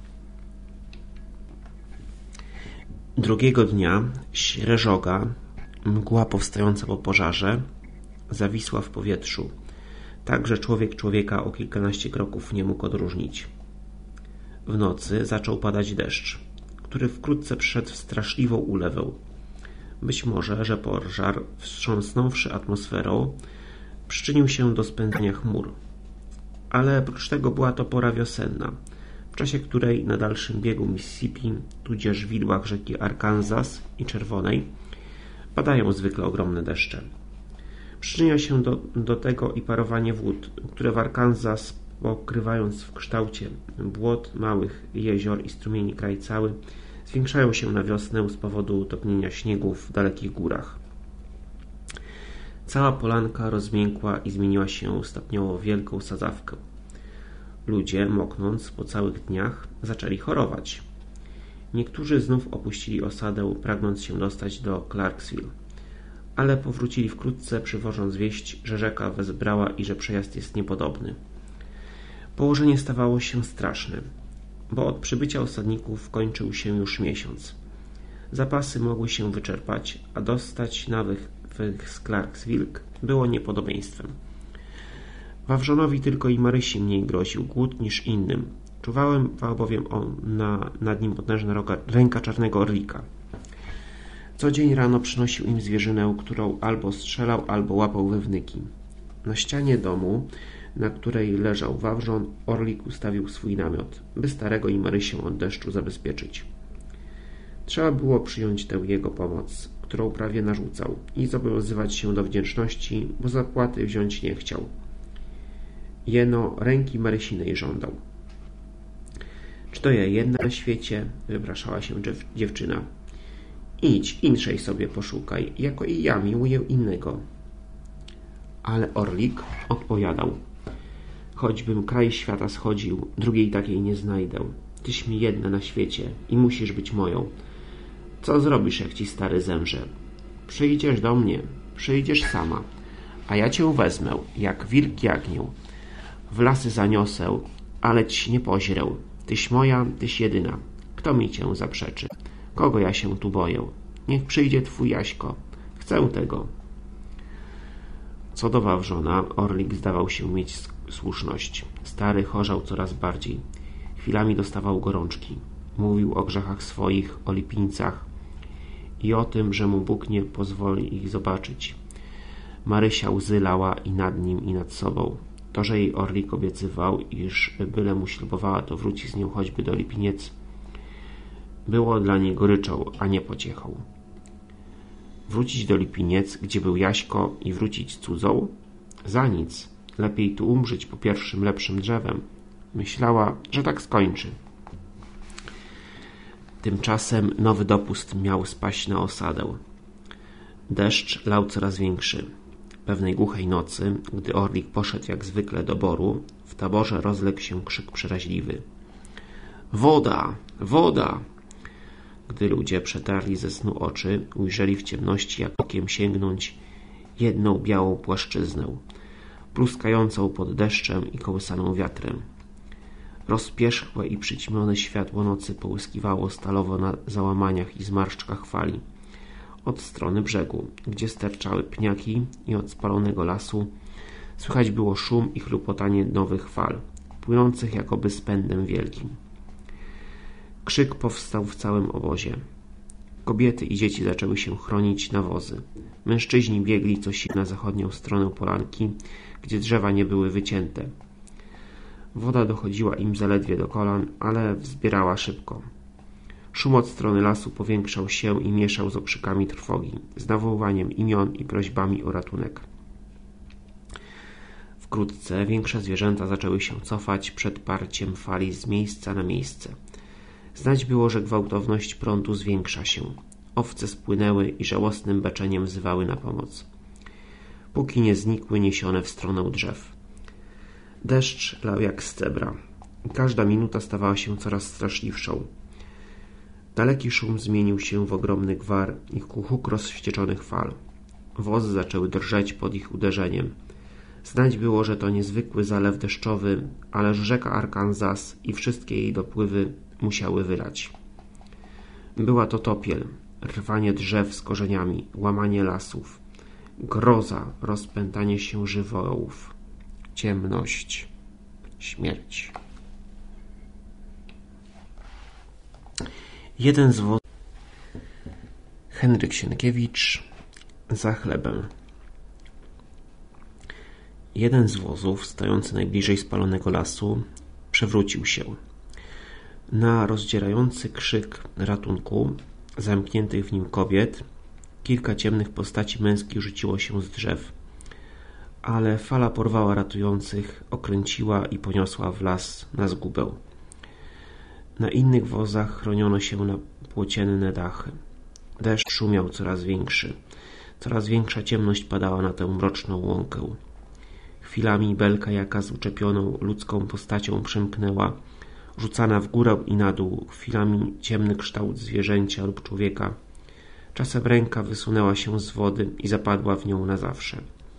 Drugiego dnia śreżoga, mgła powstająca po pożarze, zawisła w powietrzu, tak że człowiek człowieka o kilkanaście kroków nie mógł odróżnić. W nocy zaczął padać deszcz, który wkrótce przyszedł w straszliwą ulewę. Być może, że pożar, wstrząsnąwszy atmosferą, przyczynił się do spędzenia chmur. Ale oprócz tego była to pora wiosenna, w czasie której na dalszym biegu Mississippi, tudzież widłach rzeki Arkansas i Czerwonej, Padają zwykle ogromne deszcze. Przyczynia się do, do tego i parowanie wód, które w Arkansas, pokrywając w kształcie błot, małych jezior i strumieni kraj cały, zwiększają się na wiosnę z powodu topnienia śniegu w dalekich górach. Cała polanka rozmiękła i zmieniła się stopniowo w wielką sadzawkę. Ludzie, moknąc po całych dniach, zaczęli chorować. Niektórzy znów opuścili osadę, pragnąc się dostać do Clarksville, ale powrócili wkrótce, przywożąc wieść, że rzeka wezbrała i że przejazd jest niepodobny. Położenie stawało się straszne, bo od przybycia osadników kończył się już miesiąc. Zapasy mogły się wyczerpać, a dostać nowych z Clarksville było niepodobieństwem. Wawrzonowi tylko i Marysi mniej groził głód niż innym. Czuwałem bowiem on na, nad nim potężna roga, ręka czarnego orlika. Co dzień rano przynosił im zwierzynę, którą albo strzelał, albo łapał we wnyki. Na ścianie domu, na której leżał wawrzon, orlik ustawił swój namiot, by starego i Marysię od deszczu zabezpieczyć. Trzeba było przyjąć tę jego pomoc, którą prawie narzucał, i zobowiązywać się do wdzięczności, bo zapłaty wziąć nie chciał. Jeno ręki Marysinej żądał. Czy to ja jedna na świecie? Wypraszała się dziewczyna. Idź, inszej sobie poszukaj, jako i ja miłuję innego. Ale orlik odpowiadał. Choćbym kraj świata schodził, drugiej takiej nie znajdę. Tyś mi jedna na świecie i musisz być moją. Co zrobisz, jak ci stary zemrze? Przyjdziesz do mnie, przyjdziesz sama, a ja cię wezmę, jak wilk jagnię. W lasy zaniosę, ale ci nie poźrę. Tyś moja, tyś jedyna. Kto mi cię zaprzeczy? Kogo ja się tu boję? Niech przyjdzie twój Jaśko. Chcę tego. Co do wawrzona, orlik zdawał się mieć słuszność. Stary chorzał coraz bardziej. Chwilami dostawał gorączki. Mówił o grzechach swoich, o lipińcach i o tym, że mu Bóg nie pozwoli ich zobaczyć. Marysia łzy lała i nad nim, i nad sobą. To, że jej orlik obiecywał, iż byle mu ślubowała, to wróci z nią choćby do Lipiniec, było dla niej goryczą, a nie pociechą. Wrócić do Lipiniec, gdzie był Jaśko, i wrócić cudzą? Za nic. Lepiej tu umrzeć po pierwszym lepszym drzewem. Myślała, że tak skończy. Tymczasem nowy dopust miał spaść na osadę. Deszcz lał coraz większy. Pewnej głuchej nocy, gdy orlik poszedł jak zwykle do boru, w taborze rozległ się krzyk przeraźliwy. Woda! Woda! Gdy ludzie przetarli ze snu oczy, ujrzeli w ciemności, jak okiem sięgnąć, jedną białą płaszczyznę, pluskającą pod deszczem i kołysaną wiatrem. Rozpierzchłe i przyćmione światło nocy połyskiwało stalowo na załamaniach i zmarszczkach fali. Od strony brzegu, gdzie sterczały pniaki, i od spalonego lasu słychać było szum i chrupotanie nowych fal, płynących jakoby z pędem wielkim. Krzyk powstał w całym obozie. Kobiety i dzieci zaczęły się chronić na wozy. Mężczyźni biegli co sił na zachodnią stronę polanki, gdzie drzewa nie były wycięte. Woda dochodziła im zaledwie do kolan, ale wzbierała szybko. Szum od strony lasu powiększał się i mieszał z okrzykami trwogi, z nawoływaniem imion i prośbami o ratunek. Wkrótce większe zwierzęta zaczęły się cofać przed parciem fali z miejsca na miejsce. Znać było, że gwałtowność prądu zwiększa się. Owce spłynęły i żałosnym beczeniem wzywały na pomoc, póki nie znikły niesione w stronę drzew. Deszcz lał jak z cebra. Każda minuta stawała się coraz straszliwszą. Daleki szum zmienił się w ogromny gwar i huk rozwścieczonych fal. Wozy zaczęły drżeć pod ich uderzeniem. Znać było, że to niezwykły zalew deszczowy, ależ rzeka Arkansas i wszystkie jej dopływy musiały wylać. Była to topiel, rwanie drzew z korzeniami, łamanie lasów, groza, rozpętanie się żywiołów, ciemność, śmierć. Jeden z wozów. Henryk Sienkiewicz. Za chlebem. Jeden z wozów, stojący najbliżej spalonego lasu, przewrócił się. Na rozdzierający krzyk ratunku zamkniętych w nim kobiet Kilka ciemnych postaci męskich rzuciło się z drzew, ale fala porwała ratujących, okręciła i poniosła w las na zgubę. Na innych wozach chroniono się na płócienne dachy. Deszcz szumiał coraz większy. Coraz większa ciemność padała na tę mroczną łąkę. Chwilami belka jaka z uczepioną ludzką postacią przemknęła, rzucana w górę i na dół, chwilami ciemny kształt zwierzęcia lub człowieka. Czasem ręka wysunęła się z wody i zapadła w nią na zawsze.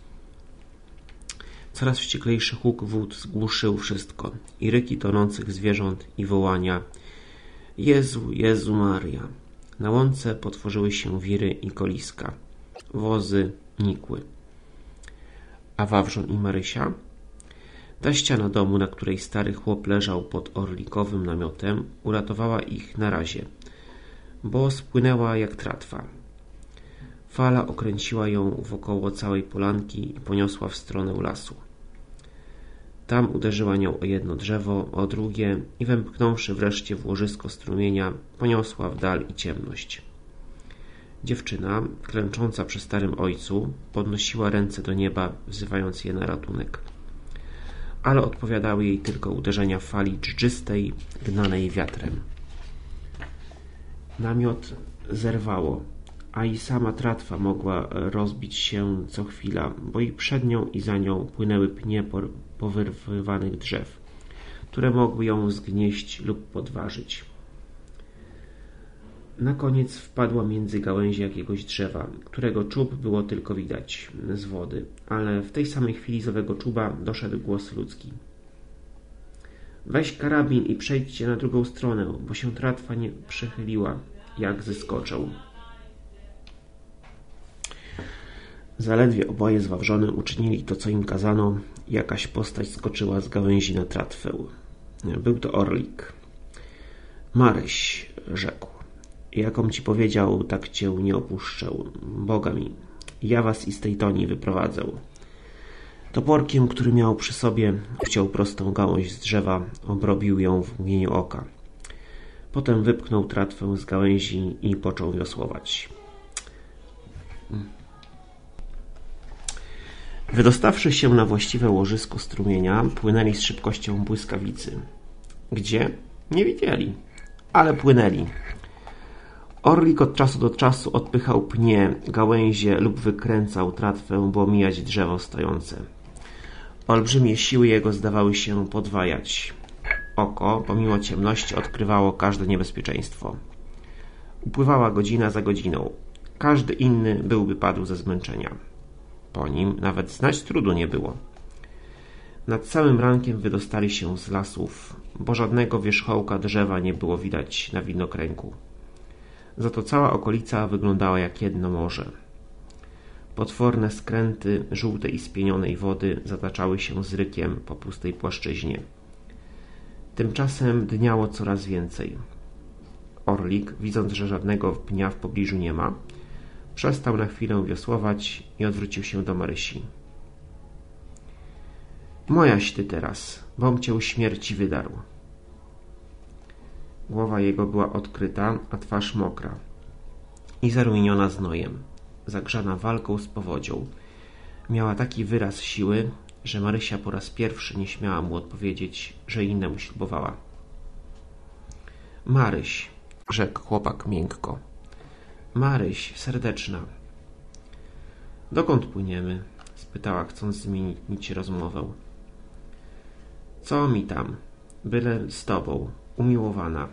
Coraz wścieklejszy huk wód zgłuszył wszystko, i ryki tonących zwierząt, i wołania: Jezu, Jezu Maria! Na łące potworzyły się wiry i koliska. Wozy nikły. A Wawrzon i Marysia? Ta ściana domu, na której stary chłop leżał pod orlikowym namiotem, uratowała ich na razie, bo spłynęła jak tratwa. Fala okręciła ją wokoło całej polanki i poniosła w stronę lasu. Tam uderzyła nią o jedno drzewo, o drugie i wemknąwszy wreszcie w łożysko strumienia, poniosła w dal i ciemność. Dziewczyna, klęcząca przy starym ojcu, podnosiła ręce do nieba, wzywając je na ratunek. Ale odpowiadały jej tylko uderzenia fali dżdżystej, gnanej wiatrem. Namiot zerwało, a i sama tratwa mogła rozbić się co chwila, bo i przed nią i za nią płynęły pnie powyrwywanych drzew, które mogły ją zgnieść lub podważyć. Na koniec wpadła między gałęzie jakiegoś drzewa, którego czub było tylko widać z wody, ale w tej samej chwili z owego czuba doszedł głos ludzki. Weź karabin i przejdźcie na drugą stronę, bo się tratwa nie przechyliła, jak zeskoczą. Zaledwie oboje z Wawrzonem uczynili to, co im kazano, jakaś postać skoczyła z gałęzi na tratwę. Był to Orlik. Maryś, rzekł. Jakom ci powiedział, tak cię nie opuszczę. Boga mi, ja was i z tej toni wyprowadzę. Toporkiem, który miał przy sobie, wciął prostą gałąź z drzewa, obrobił ją w mgnieniu oka. Potem wypchnął tratwę z gałęzi i począł wiosłować. Wydostawszy się na właściwe łożysko strumienia, płynęli z szybkością błyskawicy. Gdzie? Nie widzieli, ale płynęli. Orlik od czasu do czasu odpychał pnie, gałęzie lub wykręcał tratwę, by omijać drzewo stojące. Olbrzymie siły jego zdawały się podwajać. Oko, pomimo ciemności, odkrywało każde niebezpieczeństwo. Upływała godzina za godziną. Każdy inny byłby padł ze zmęczenia. Po nim nawet znać trudu nie było. Nad samym rankiem wydostali się z lasów, bo żadnego wierzchołka drzewa nie było widać na widnokręgu. Za to cała okolica wyglądała jak jedno morze. Potworne skręty żółtej i spienionej wody zataczały się z rykiem po pustej płaszczyźnie. Tymczasem dniało coraz więcej. Orlik, widząc, że żadnego pnia w pobliżu nie ma, przestał na chwilę wiosłować i odwrócił się do Marysi. Mojaś ty teraz, bom cię śmierci wydarł. Głowa jego była odkryta, a twarz mokra i zarumieniona znojem, zagrzana walką z powodzią. Miała taki wyraz siły, że Marysia po raz pierwszy nie śmiała mu odpowiedzieć, że innemu ślubowała. Maryś, rzekł chłopak miękko. Maryś, serdeczna. Dokąd płyniemy? Spytała, chcąc zmienić rozmowę. Co mi tam? Byle z tobą, umiłowana.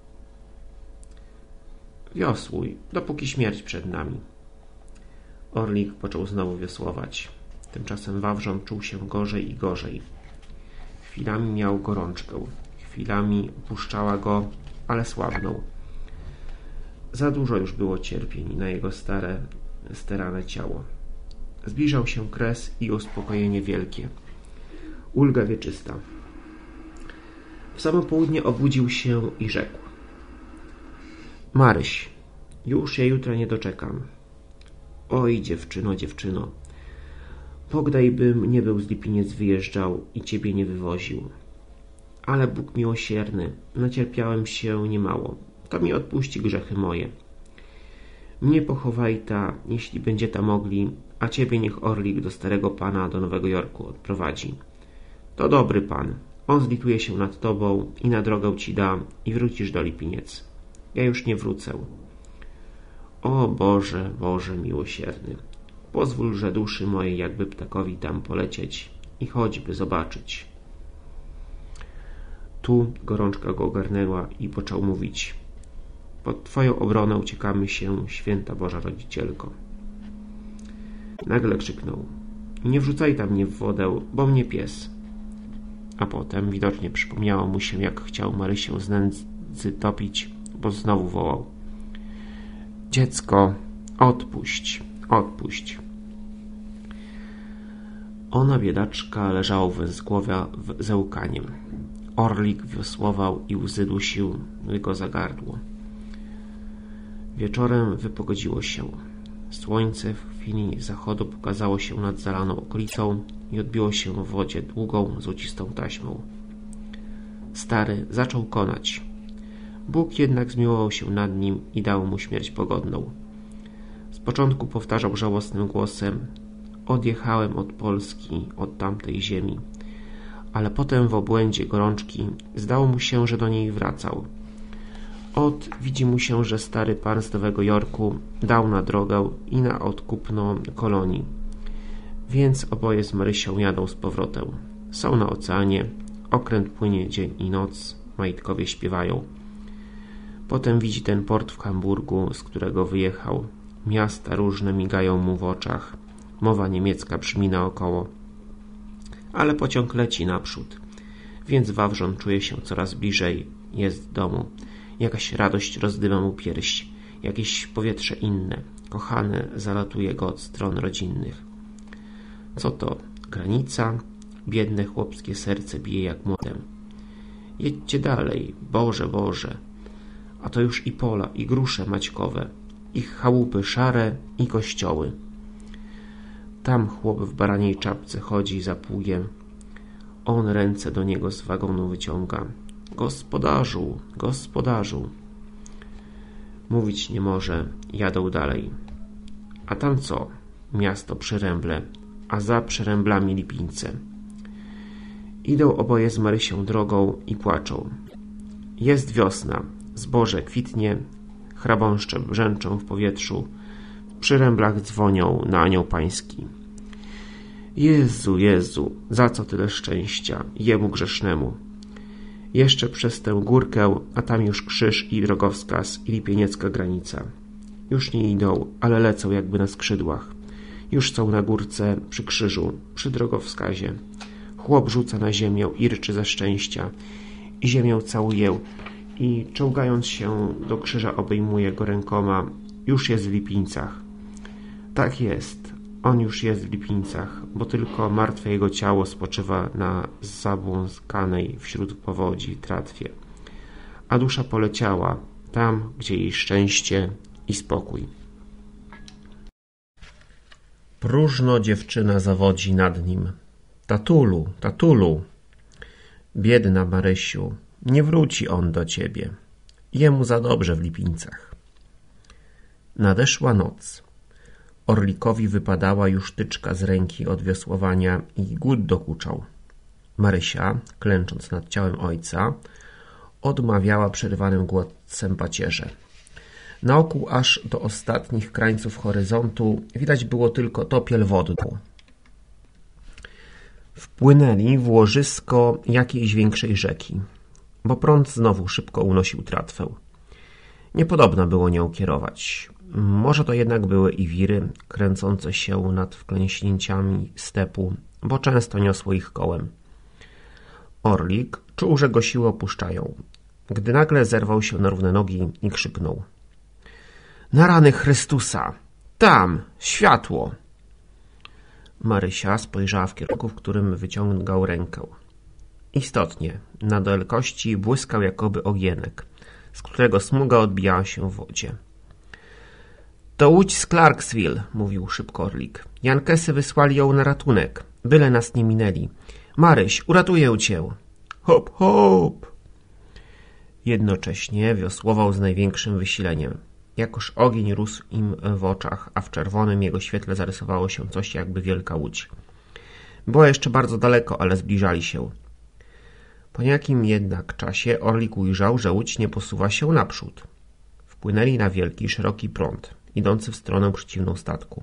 Wiosłuj, dopóki śmierć przed nami. Orlik począł znowu wiosłować. Tymczasem Wawrzon czuł się gorzej i gorzej. Chwilami miał gorączkę, chwilami puszczała go, ale słabnął. Za dużo już było cierpień na jego stare, sterane ciało. Zbliżał się kres i uspokojenie wielkie. Ulga wieczysta. W samo południe obudził się i rzekł. Maryś, już ja jutra nie doczekam. Oj, dziewczyno, dziewczyno, pogdajbym nie był z Lipiniec wyjeżdżał i ciebie nie wywoził. Ale Bóg miłosierny, nacierpiałem się niemało. To mi odpuści grzechy moje. Nie pochowaj ta, jeśli będzie ta mogli, a ciebie niech Orlik do starego pana do Nowego Jorku odprowadzi. To dobry pan, on zlituje się nad tobą i na drogę ci da i wrócisz do Lipiniec. Ja już nie wrócę. O Boże, Boże miłosierny, pozwól, że duszy mojej jakby ptakowi dam polecieć i choćby zobaczyć. Tu gorączka go ogarnęła i począł mówić: pod twoją obronę uciekamy się, święta Boża Rodzicielko. Nagle krzyknął: nie wrzucaj tam mnie w wodę, bo mnie pies. A potem widocznie przypomniało mu się, jak chciał Marysię z nędzy topić, bo znowu wołał: dziecko, odpuść, odpuść. Ona, biedaczka, leżała węzgłowia ze łkaniem. Orlik wiosłował i łzy dusił go za gardło. Wieczorem wypogodziło się. Słońce w chwili zachodu pokazało się nad zalaną okolicą i odbiło się w wodzie długą, złocistą taśmą. Stary zaczął konać. Bóg jednak zmiłował się nad nim i dał mu śmierć pogodną. Z początku powtarzał żałosnym głosem: odjechałem od Polski, od tamtej ziemi. Ale potem w obłędzie gorączki zdało mu się, że do niej wracał. Ot, widzi mu się, że stary pan z Nowego Jorku dał na drogę i na odkupno kolonii. Więc oboje z Marysią jadą z powrotem. Są na oceanie, okręt płynie dzień i noc, majtkowie śpiewają. Potem widzi ten port w Hamburgu, z którego wyjechał. Miasta różne migają mu w oczach. Mowa niemiecka brzmi naokoło. Ale pociąg leci naprzód, więc Wawrzon czuje się coraz bliżej, jest w domu. Jakaś radość rozdyma mu pierś, jakieś powietrze inne, kochane, zalatuje go od stron rodzinnych. Co to? Granica? Biedne chłopskie serce bije jak młotem. Jedźcie dalej, Boże, Boże. A to już i pola, i grusze maćkowe, ich chałupy szare i kościoły. Tam chłop w baraniej czapce chodzi za pługiem. On ręce do niego z wagonu wyciąga. Gospodarzu, gospodarzu. Mówić nie może, jadą dalej. A tam co? Miasto Przyręble, a za Przyręblami Lipińce. Idą oboje z Marysią drogą i płaczą. Jest wiosna, zboże kwitnie, chrabąszcze brzęczą w powietrzu, w Przyręblach dzwonią na anioł pański. Jezu, Jezu, za co tyle szczęścia, jemu grzesznemu. Jeszcze przez tę górkę, a tam już krzyż i drogowskaz i lipieniecka granica. Już nie idą, ale lecą jakby na skrzydłach. Już są na górce, przy krzyżu, przy drogowskazie. Chłop rzuca na ziemię i ryczy ze szczęścia. I ziemię całuje i czołgając się do krzyża obejmuje go rękoma. Już jest w Lipińcach. Tak jest. On już jest w Lipińcach, bo tylko martwe jego ciało spoczywa na zabłąkanej wśród powodzi tratwie. A dusza poleciała tam, gdzie jej szczęście i spokój. Próżno dziewczyna zawodzi nad nim. Tatulu, tatulu. Biedna Marysiu, nie wróci on do ciebie. Jemu za dobrze w Lipińcach. Nadeszła noc. Orlikowi wypadała już tyczka z ręki od wiosłowania i głód dokuczał. Marysia, klęcząc nad ciałem ojca, odmawiała przerywanym głosem pacierze. Naokół aż do ostatnich krańców horyzontu widać było tylko topiel wodną. Wpłynęli w łożysko jakiejś większej rzeki, bo prąd znowu szybko unosił tratwę. Niepodobna było nią kierować. Może to jednak były i wiry kręcące się nad wklęśnięciami stepu, bo często niosło ich kołem. Orlik czuł, że go siły opuszczają, gdy nagle zerwał się na równe nogi i krzyknął: na rany Chrystusa! Tam! Światło! Marysia spojrzała w kierunku, w którym wyciągał rękę. Istotnie, na dalkości błyskał jakoby ogienek, z którego smuga odbijała się w wodzie. To łódź z Clarksville, mówił szybko Orlik. Jankesy wysłali ją na ratunek, byle nas nie minęli. Maryś, uratuję cię. Hop, hop! Jednocześnie wiosłował z największym wysileniem. jakoż ogień rósł im w oczach, a w czerwonym jego świetle zarysowało się coś jakby wielka łódź. Było jeszcze bardzo daleko, ale zbliżali się. Po niejakim jednak czasie Orlik ujrzał, że łódź nie posuwa się naprzód. Wpłynęli na wielki, szeroki prąd, idący w stronę przeciwną statku.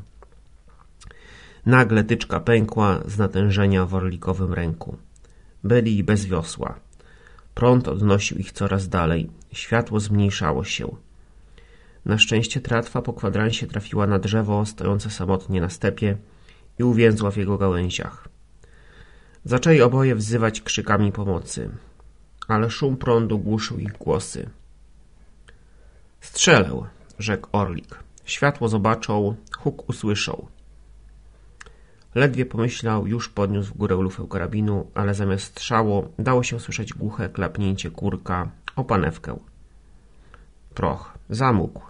Nagle tyczka pękła z natężenia w Orlikowym ręku. Byli bez wiosła. Prąd odnosił ich coraz dalej. Światło zmniejszało się. Na szczęście tratwa po kwadransie trafiła na drzewo stojące samotnie na stepie i uwięzła w jego gałęziach. Zaczęli oboje wzywać krzykami pomocy, ale szum prądu głuszył ich głosy. Strzelę, rzekł Orlik. Światło zobaczą, huk usłyszał. Ledwie pomyślał, już podniósł w górę lufę karabinu, ale zamiast strzału dało się słyszeć głuche klapnięcie kurka o panewkę. Proch, zamógł.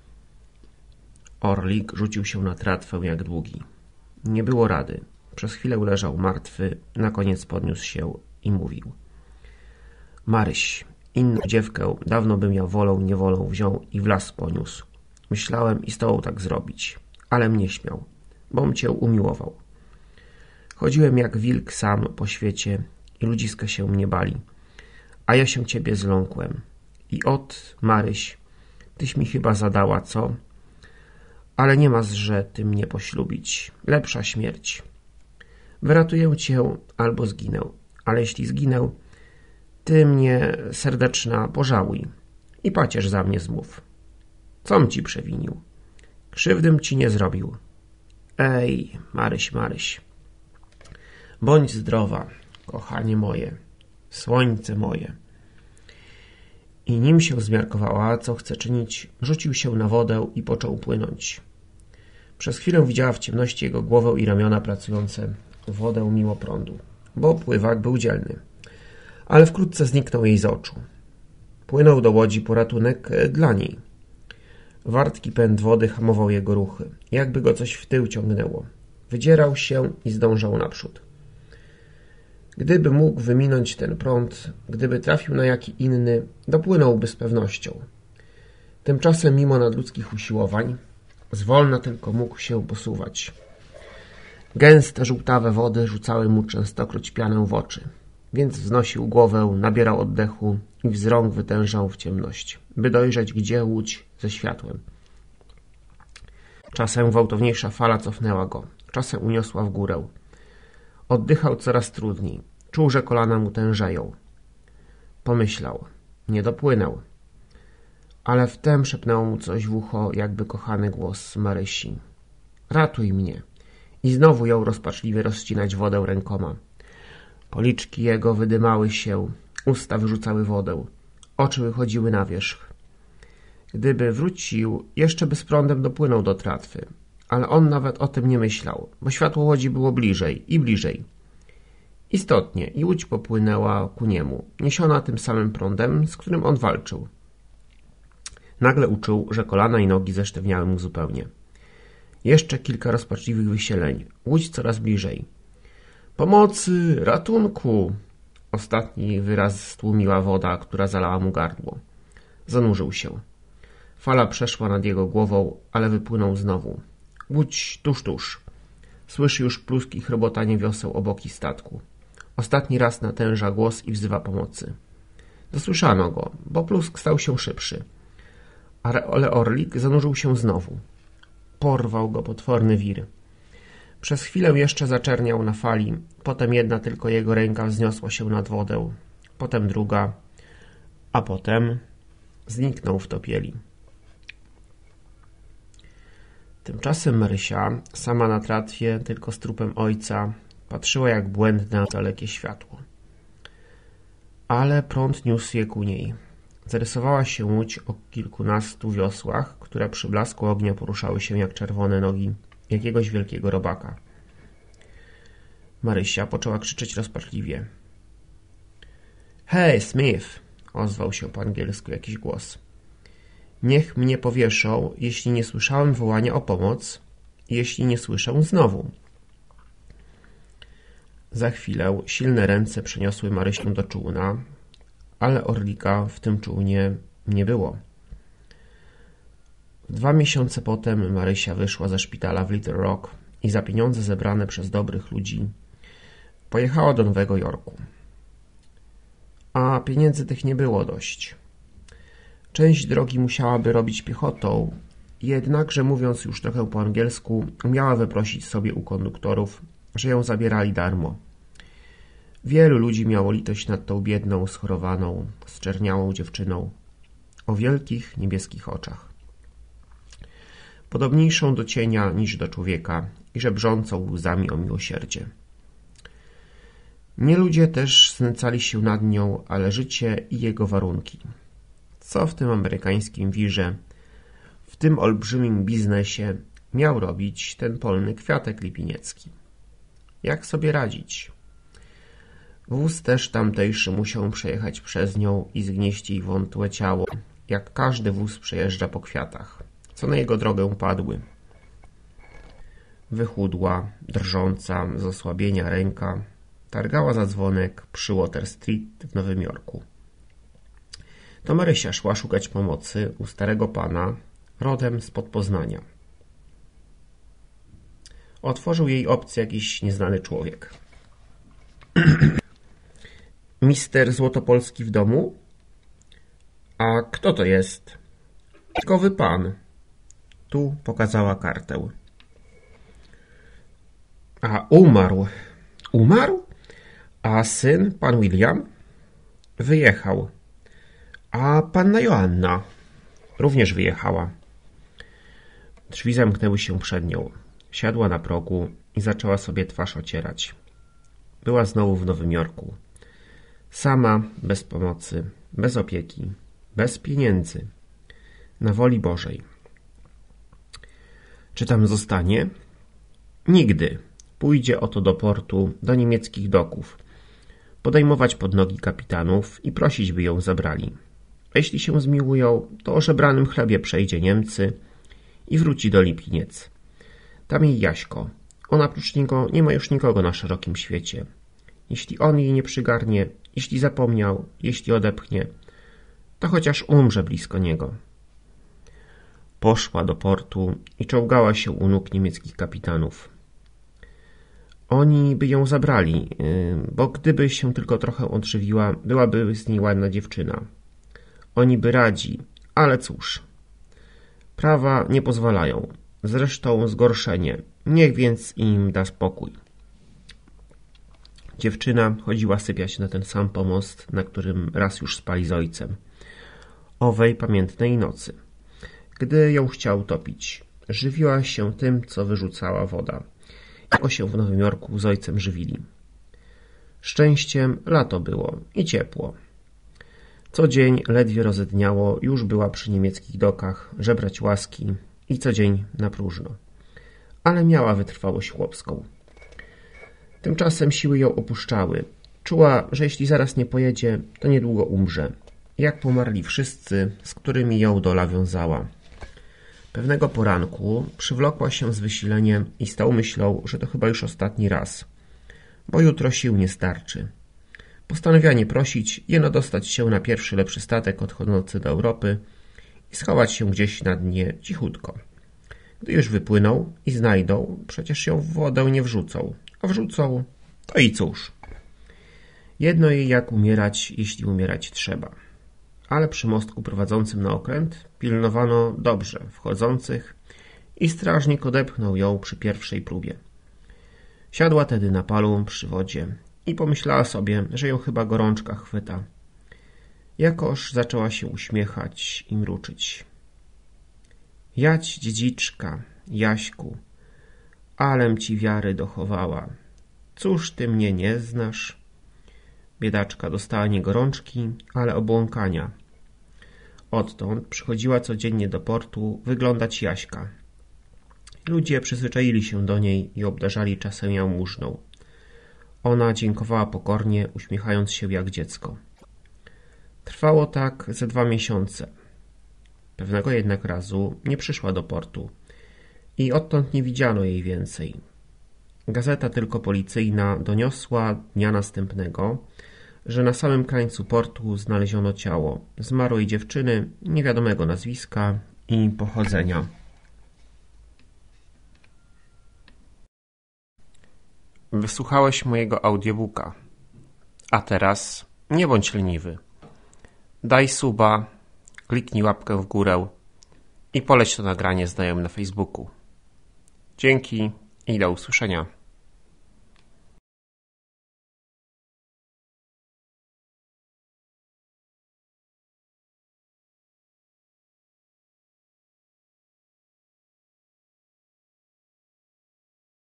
Orlik rzucił się na tratwę jak długi. Nie było rady. Przez chwilę leżał martwy, na koniec podniósł się i mówił. Maryś, inną dziewkę dawno bym ja wolą niewolą wziął i w las poniósł. Myślałem i z tobą tak zrobić, alem nie śmiał, bom cię umiłował. Chodziłem jak wilk sam po świecie i ludziska się mnie bali, a ja się ciebie zląkłem. I ot, Maryś, tyś mi chyba zadała, co? Ale nie ma zże ty mnie poślubić. Lepsza śmierć. Wyratuję cię albo zginę, ale jeśli zginę, ty mnie, serdeczna, pożałuj i pacierz za mnie zmów. Com ci przewinił? Krzywdym ci nie zrobił. Ej, Maryś, Maryś. Bądź zdrowa, kochanie moje, słońce moje. I nim się zmiarkowała, co chce czynić, rzucił się na wodę i począł płynąć. Przez chwilę widziała w ciemności jego głowę i ramiona pracujące w wodę mimo prądu, bo pływak był dzielny, ale wkrótce zniknął jej z oczu. Płynął do łodzi po ratunek dla niej. Wartki pęd wody hamował jego ruchy, jakby go coś w tył ciągnęło. Wydzierał się i zdążał naprzód. Gdyby mógł wyminąć ten prąd, gdyby trafił na jaki inny, dopłynąłby z pewnością. Tymczasem, mimo nadludzkich usiłowań, zwolna tylko mógł się posuwać. Gęste, żółtawe wody rzucały mu częstokroć pianę w oczy, więc wznosił głowę, nabierał oddechu i wzrok wytężał w ciemność, by dojrzeć, gdzie łódź ze światłem. Czasem gwałtowniejsza fala cofnęła go, czasem uniosła w górę. Oddychał coraz trudniej. Czuł, że kolana mu tężeją. Pomyślał. Nie dopłynął. Ale wtem szepnęło mu coś w ucho, jakby kochany głos Marysi. Ratuj mnie. I znowu jął rozpaczliwie rozcinać wodę rękoma. Policzki jego wydymały się, usta wyrzucały wodę. Oczy wychodziły na wierzch. Gdyby wrócił, jeszcze by z prądem dopłynął do tratwy. Ale on nawet o tym nie myślał, bo światło łodzi było bliżej i bliżej. Istotnie, i łódź popłynęła ku niemu, niesiona tym samym prądem, z którym on walczył. Nagle uczuł, że kolana i nogi zesztywniały mu zupełnie. Jeszcze kilka rozpaczliwych wysieleń. Łódź coraz bliżej. Pomocy! Ratunku! Ostatni wyraz stłumiła woda, która zalała mu gardło. Zanurzył się. Fala przeszła nad jego głową, ale wypłynął znowu. Łódź tuż, tuż. Słyszy już plusk i chrobotanie wioseł o boki statku. Ostatni raz natęża głos i wzywa pomocy. Dosłyszano go, bo plusk stał się szybszy. Ale Orlik zanurzył się znowu. Porwał go potworny wir. Przez chwilę jeszcze zaczerniał na fali, potem jedna tylko jego ręka wzniosła się nad wodę, potem druga, a potem zniknął w topieli. Tymczasem Marysia, sama na tratwie, tylko z trupem ojca, patrzyła jak błędne na dalekie światło. Ale prąd niósł je ku niej. Zarysowała się łódź o kilkunastu wiosłach, które przy blasku ognia poruszały się jak czerwone nogi jakiegoś wielkiego robaka. Marysia poczęła krzyczeć rozpaczliwie. Hej, Smith! Ozwał się po angielsku jakiś głos. Niech mnie powieszą, jeśli nie słyszałem wołania o pomoc, jeśli nie słyszę znowu. Za chwilę silne ręce przeniosły Marysię do czółna, ale Orlika w tym czółnie nie było. Dwa miesiące potem Marysia wyszła ze szpitala w Little Rock i za pieniądze zebrane przez dobrych ludzi pojechała do Nowego Jorku. A pieniędzy tych nie było dość. Część drogi musiałaby robić piechotą, jednakże mówiąc już trochę po angielsku, umiała wyprosić sobie u konduktorów, że ją zabierali darmo. Wielu ludzi miało litość nad tą biedną, schorowaną, zczerniałą dziewczyną o wielkich, niebieskich oczach, podobniejszą do cienia niż do człowieka i żebrzącą łzami o miłosierdzie. Nie ludzie też znęcali się nad nią, ale życie i jego warunki. Co w tym amerykańskim wirze, w tym olbrzymim biznesie miał robić ten polny kwiatek lipiniecki? Jak sobie radzić? Wóz też tamtejszy musiał przejechać przez nią i zgnieść jej wątłe ciało, jak każdy wóz przejeżdża po kwiatach, co na jego drogę padły. Wychudła, drżąca z osłabienia ręka, targała za dzwonek przy Water Street w Nowym Jorku. To Marysia szła szukać pomocy u starego pana, rodem spod Poznania. Otworzył jej obcy jakiś nieznany człowiek. Mister Złotopolski w domu? A kto to jest? Kowy pan. Tu pokazała kartę. A umarł. Umarł? A syn, pan William? Wyjechał. A panna Joanna? Również wyjechała. Drzwi zamknęły się przed nią. Siadła na progu i zaczęła sobie twarz ocierać. Była znowu w Nowym Jorku. Sama, bez pomocy, bez opieki, bez pieniędzy, na woli Bożej. Czy tam zostanie? Nigdy. Pójdzie oto do portu, do niemieckich doków, podejmować pod nogi kapitanów i prosić, by ją zabrali. A jeśli się zmiłują, to o żebranym chlebie przejdzie Niemcy i wróci do Lipiniec. Tam jej Jaśko. Ona prócz niego nie ma już nikogo na szerokim świecie. Jeśli on jej nie przygarnie, jeśli zapomniał, jeśli odepchnie, to chociaż umrze blisko niego. Poszła do portu i czołgała się u nóg niemieckich kapitanów. Oni by ją zabrali, bo gdyby się tylko trochę odżywiła, byłaby z niej ładna dziewczyna. Oni by radzi, ale cóż. Prawa nie pozwalają. Zresztą zgorszenie. Niech więc im da spokój. Dziewczyna chodziła sypiać na ten sam pomost, na którym raz już spali z ojcem. Owej pamiętnej nocy. Gdy ją chciał utopić, żywiła się tym, co wyrzucała woda. Jako się w Nowym Jorku z ojcem żywili. Szczęściem lato było i ciepło. Co dzień ledwie rozedniało, już była przy niemieckich dokach żebrać łaski i co dzień na próżno. Ale miała wytrwałość chłopską. Tymczasem siły ją opuszczały. Czuła, że jeśli zaraz nie pojedzie, to niedługo umrze. Jak pomarli wszyscy, z którymi ją dola wiązała. Pewnego poranku przywlokła się z wysileniem i z tą myślą, że to chyba już ostatni raz, bo jutro sił nie starczy. Postanowiła nie prosić, jeno dostać się na pierwszy lepszy statek odchodzący do Europy i schować się gdzieś na dnie cichutko. Gdy już wypłyną i znajdą, przecież ją w wodę nie wrzucą, a wrzucą, to i cóż. Jedno jej jak umierać, jeśli umierać trzeba. Ale przy mostku prowadzącym na okręt pilnowano dobrze wchodzących i strażnik odepchnął ją przy pierwszej próbie. Siadła tedy na palu przy wodzie i pomyślała sobie, że ją chyba gorączka chwyta. Jakoż zaczęła się uśmiechać i mruczyć. Jać dziedziczka, Jaśku, alem ci wiary dochowała. Cóż ty mnie nie znasz? Biedaczka dostała nie gorączki, ale obłąkania. Odtąd przychodziła codziennie do portu wyglądać Jaśka. Ludzie przyzwyczaili się do niej i obdarzali czasem jałmużną. Ona dziękowała pokornie, uśmiechając się jak dziecko. Trwało tak ze dwa miesiące. Pewnego jednak razu nie przyszła do portu i odtąd nie widziano jej więcej. Gazeta tylko policyjna doniosła dnia następnego, że na samym krańcu portu znaleziono ciało zmarłej dziewczyny niewiadomego nazwiska i pochodzenia. Wysłuchałeś mojego audiobooka. A teraz nie bądź leniwy. Daj suba, kliknij łapkę w górę i poleć to nagranie znajomym na Facebooku. Dzięki i do usłyszenia.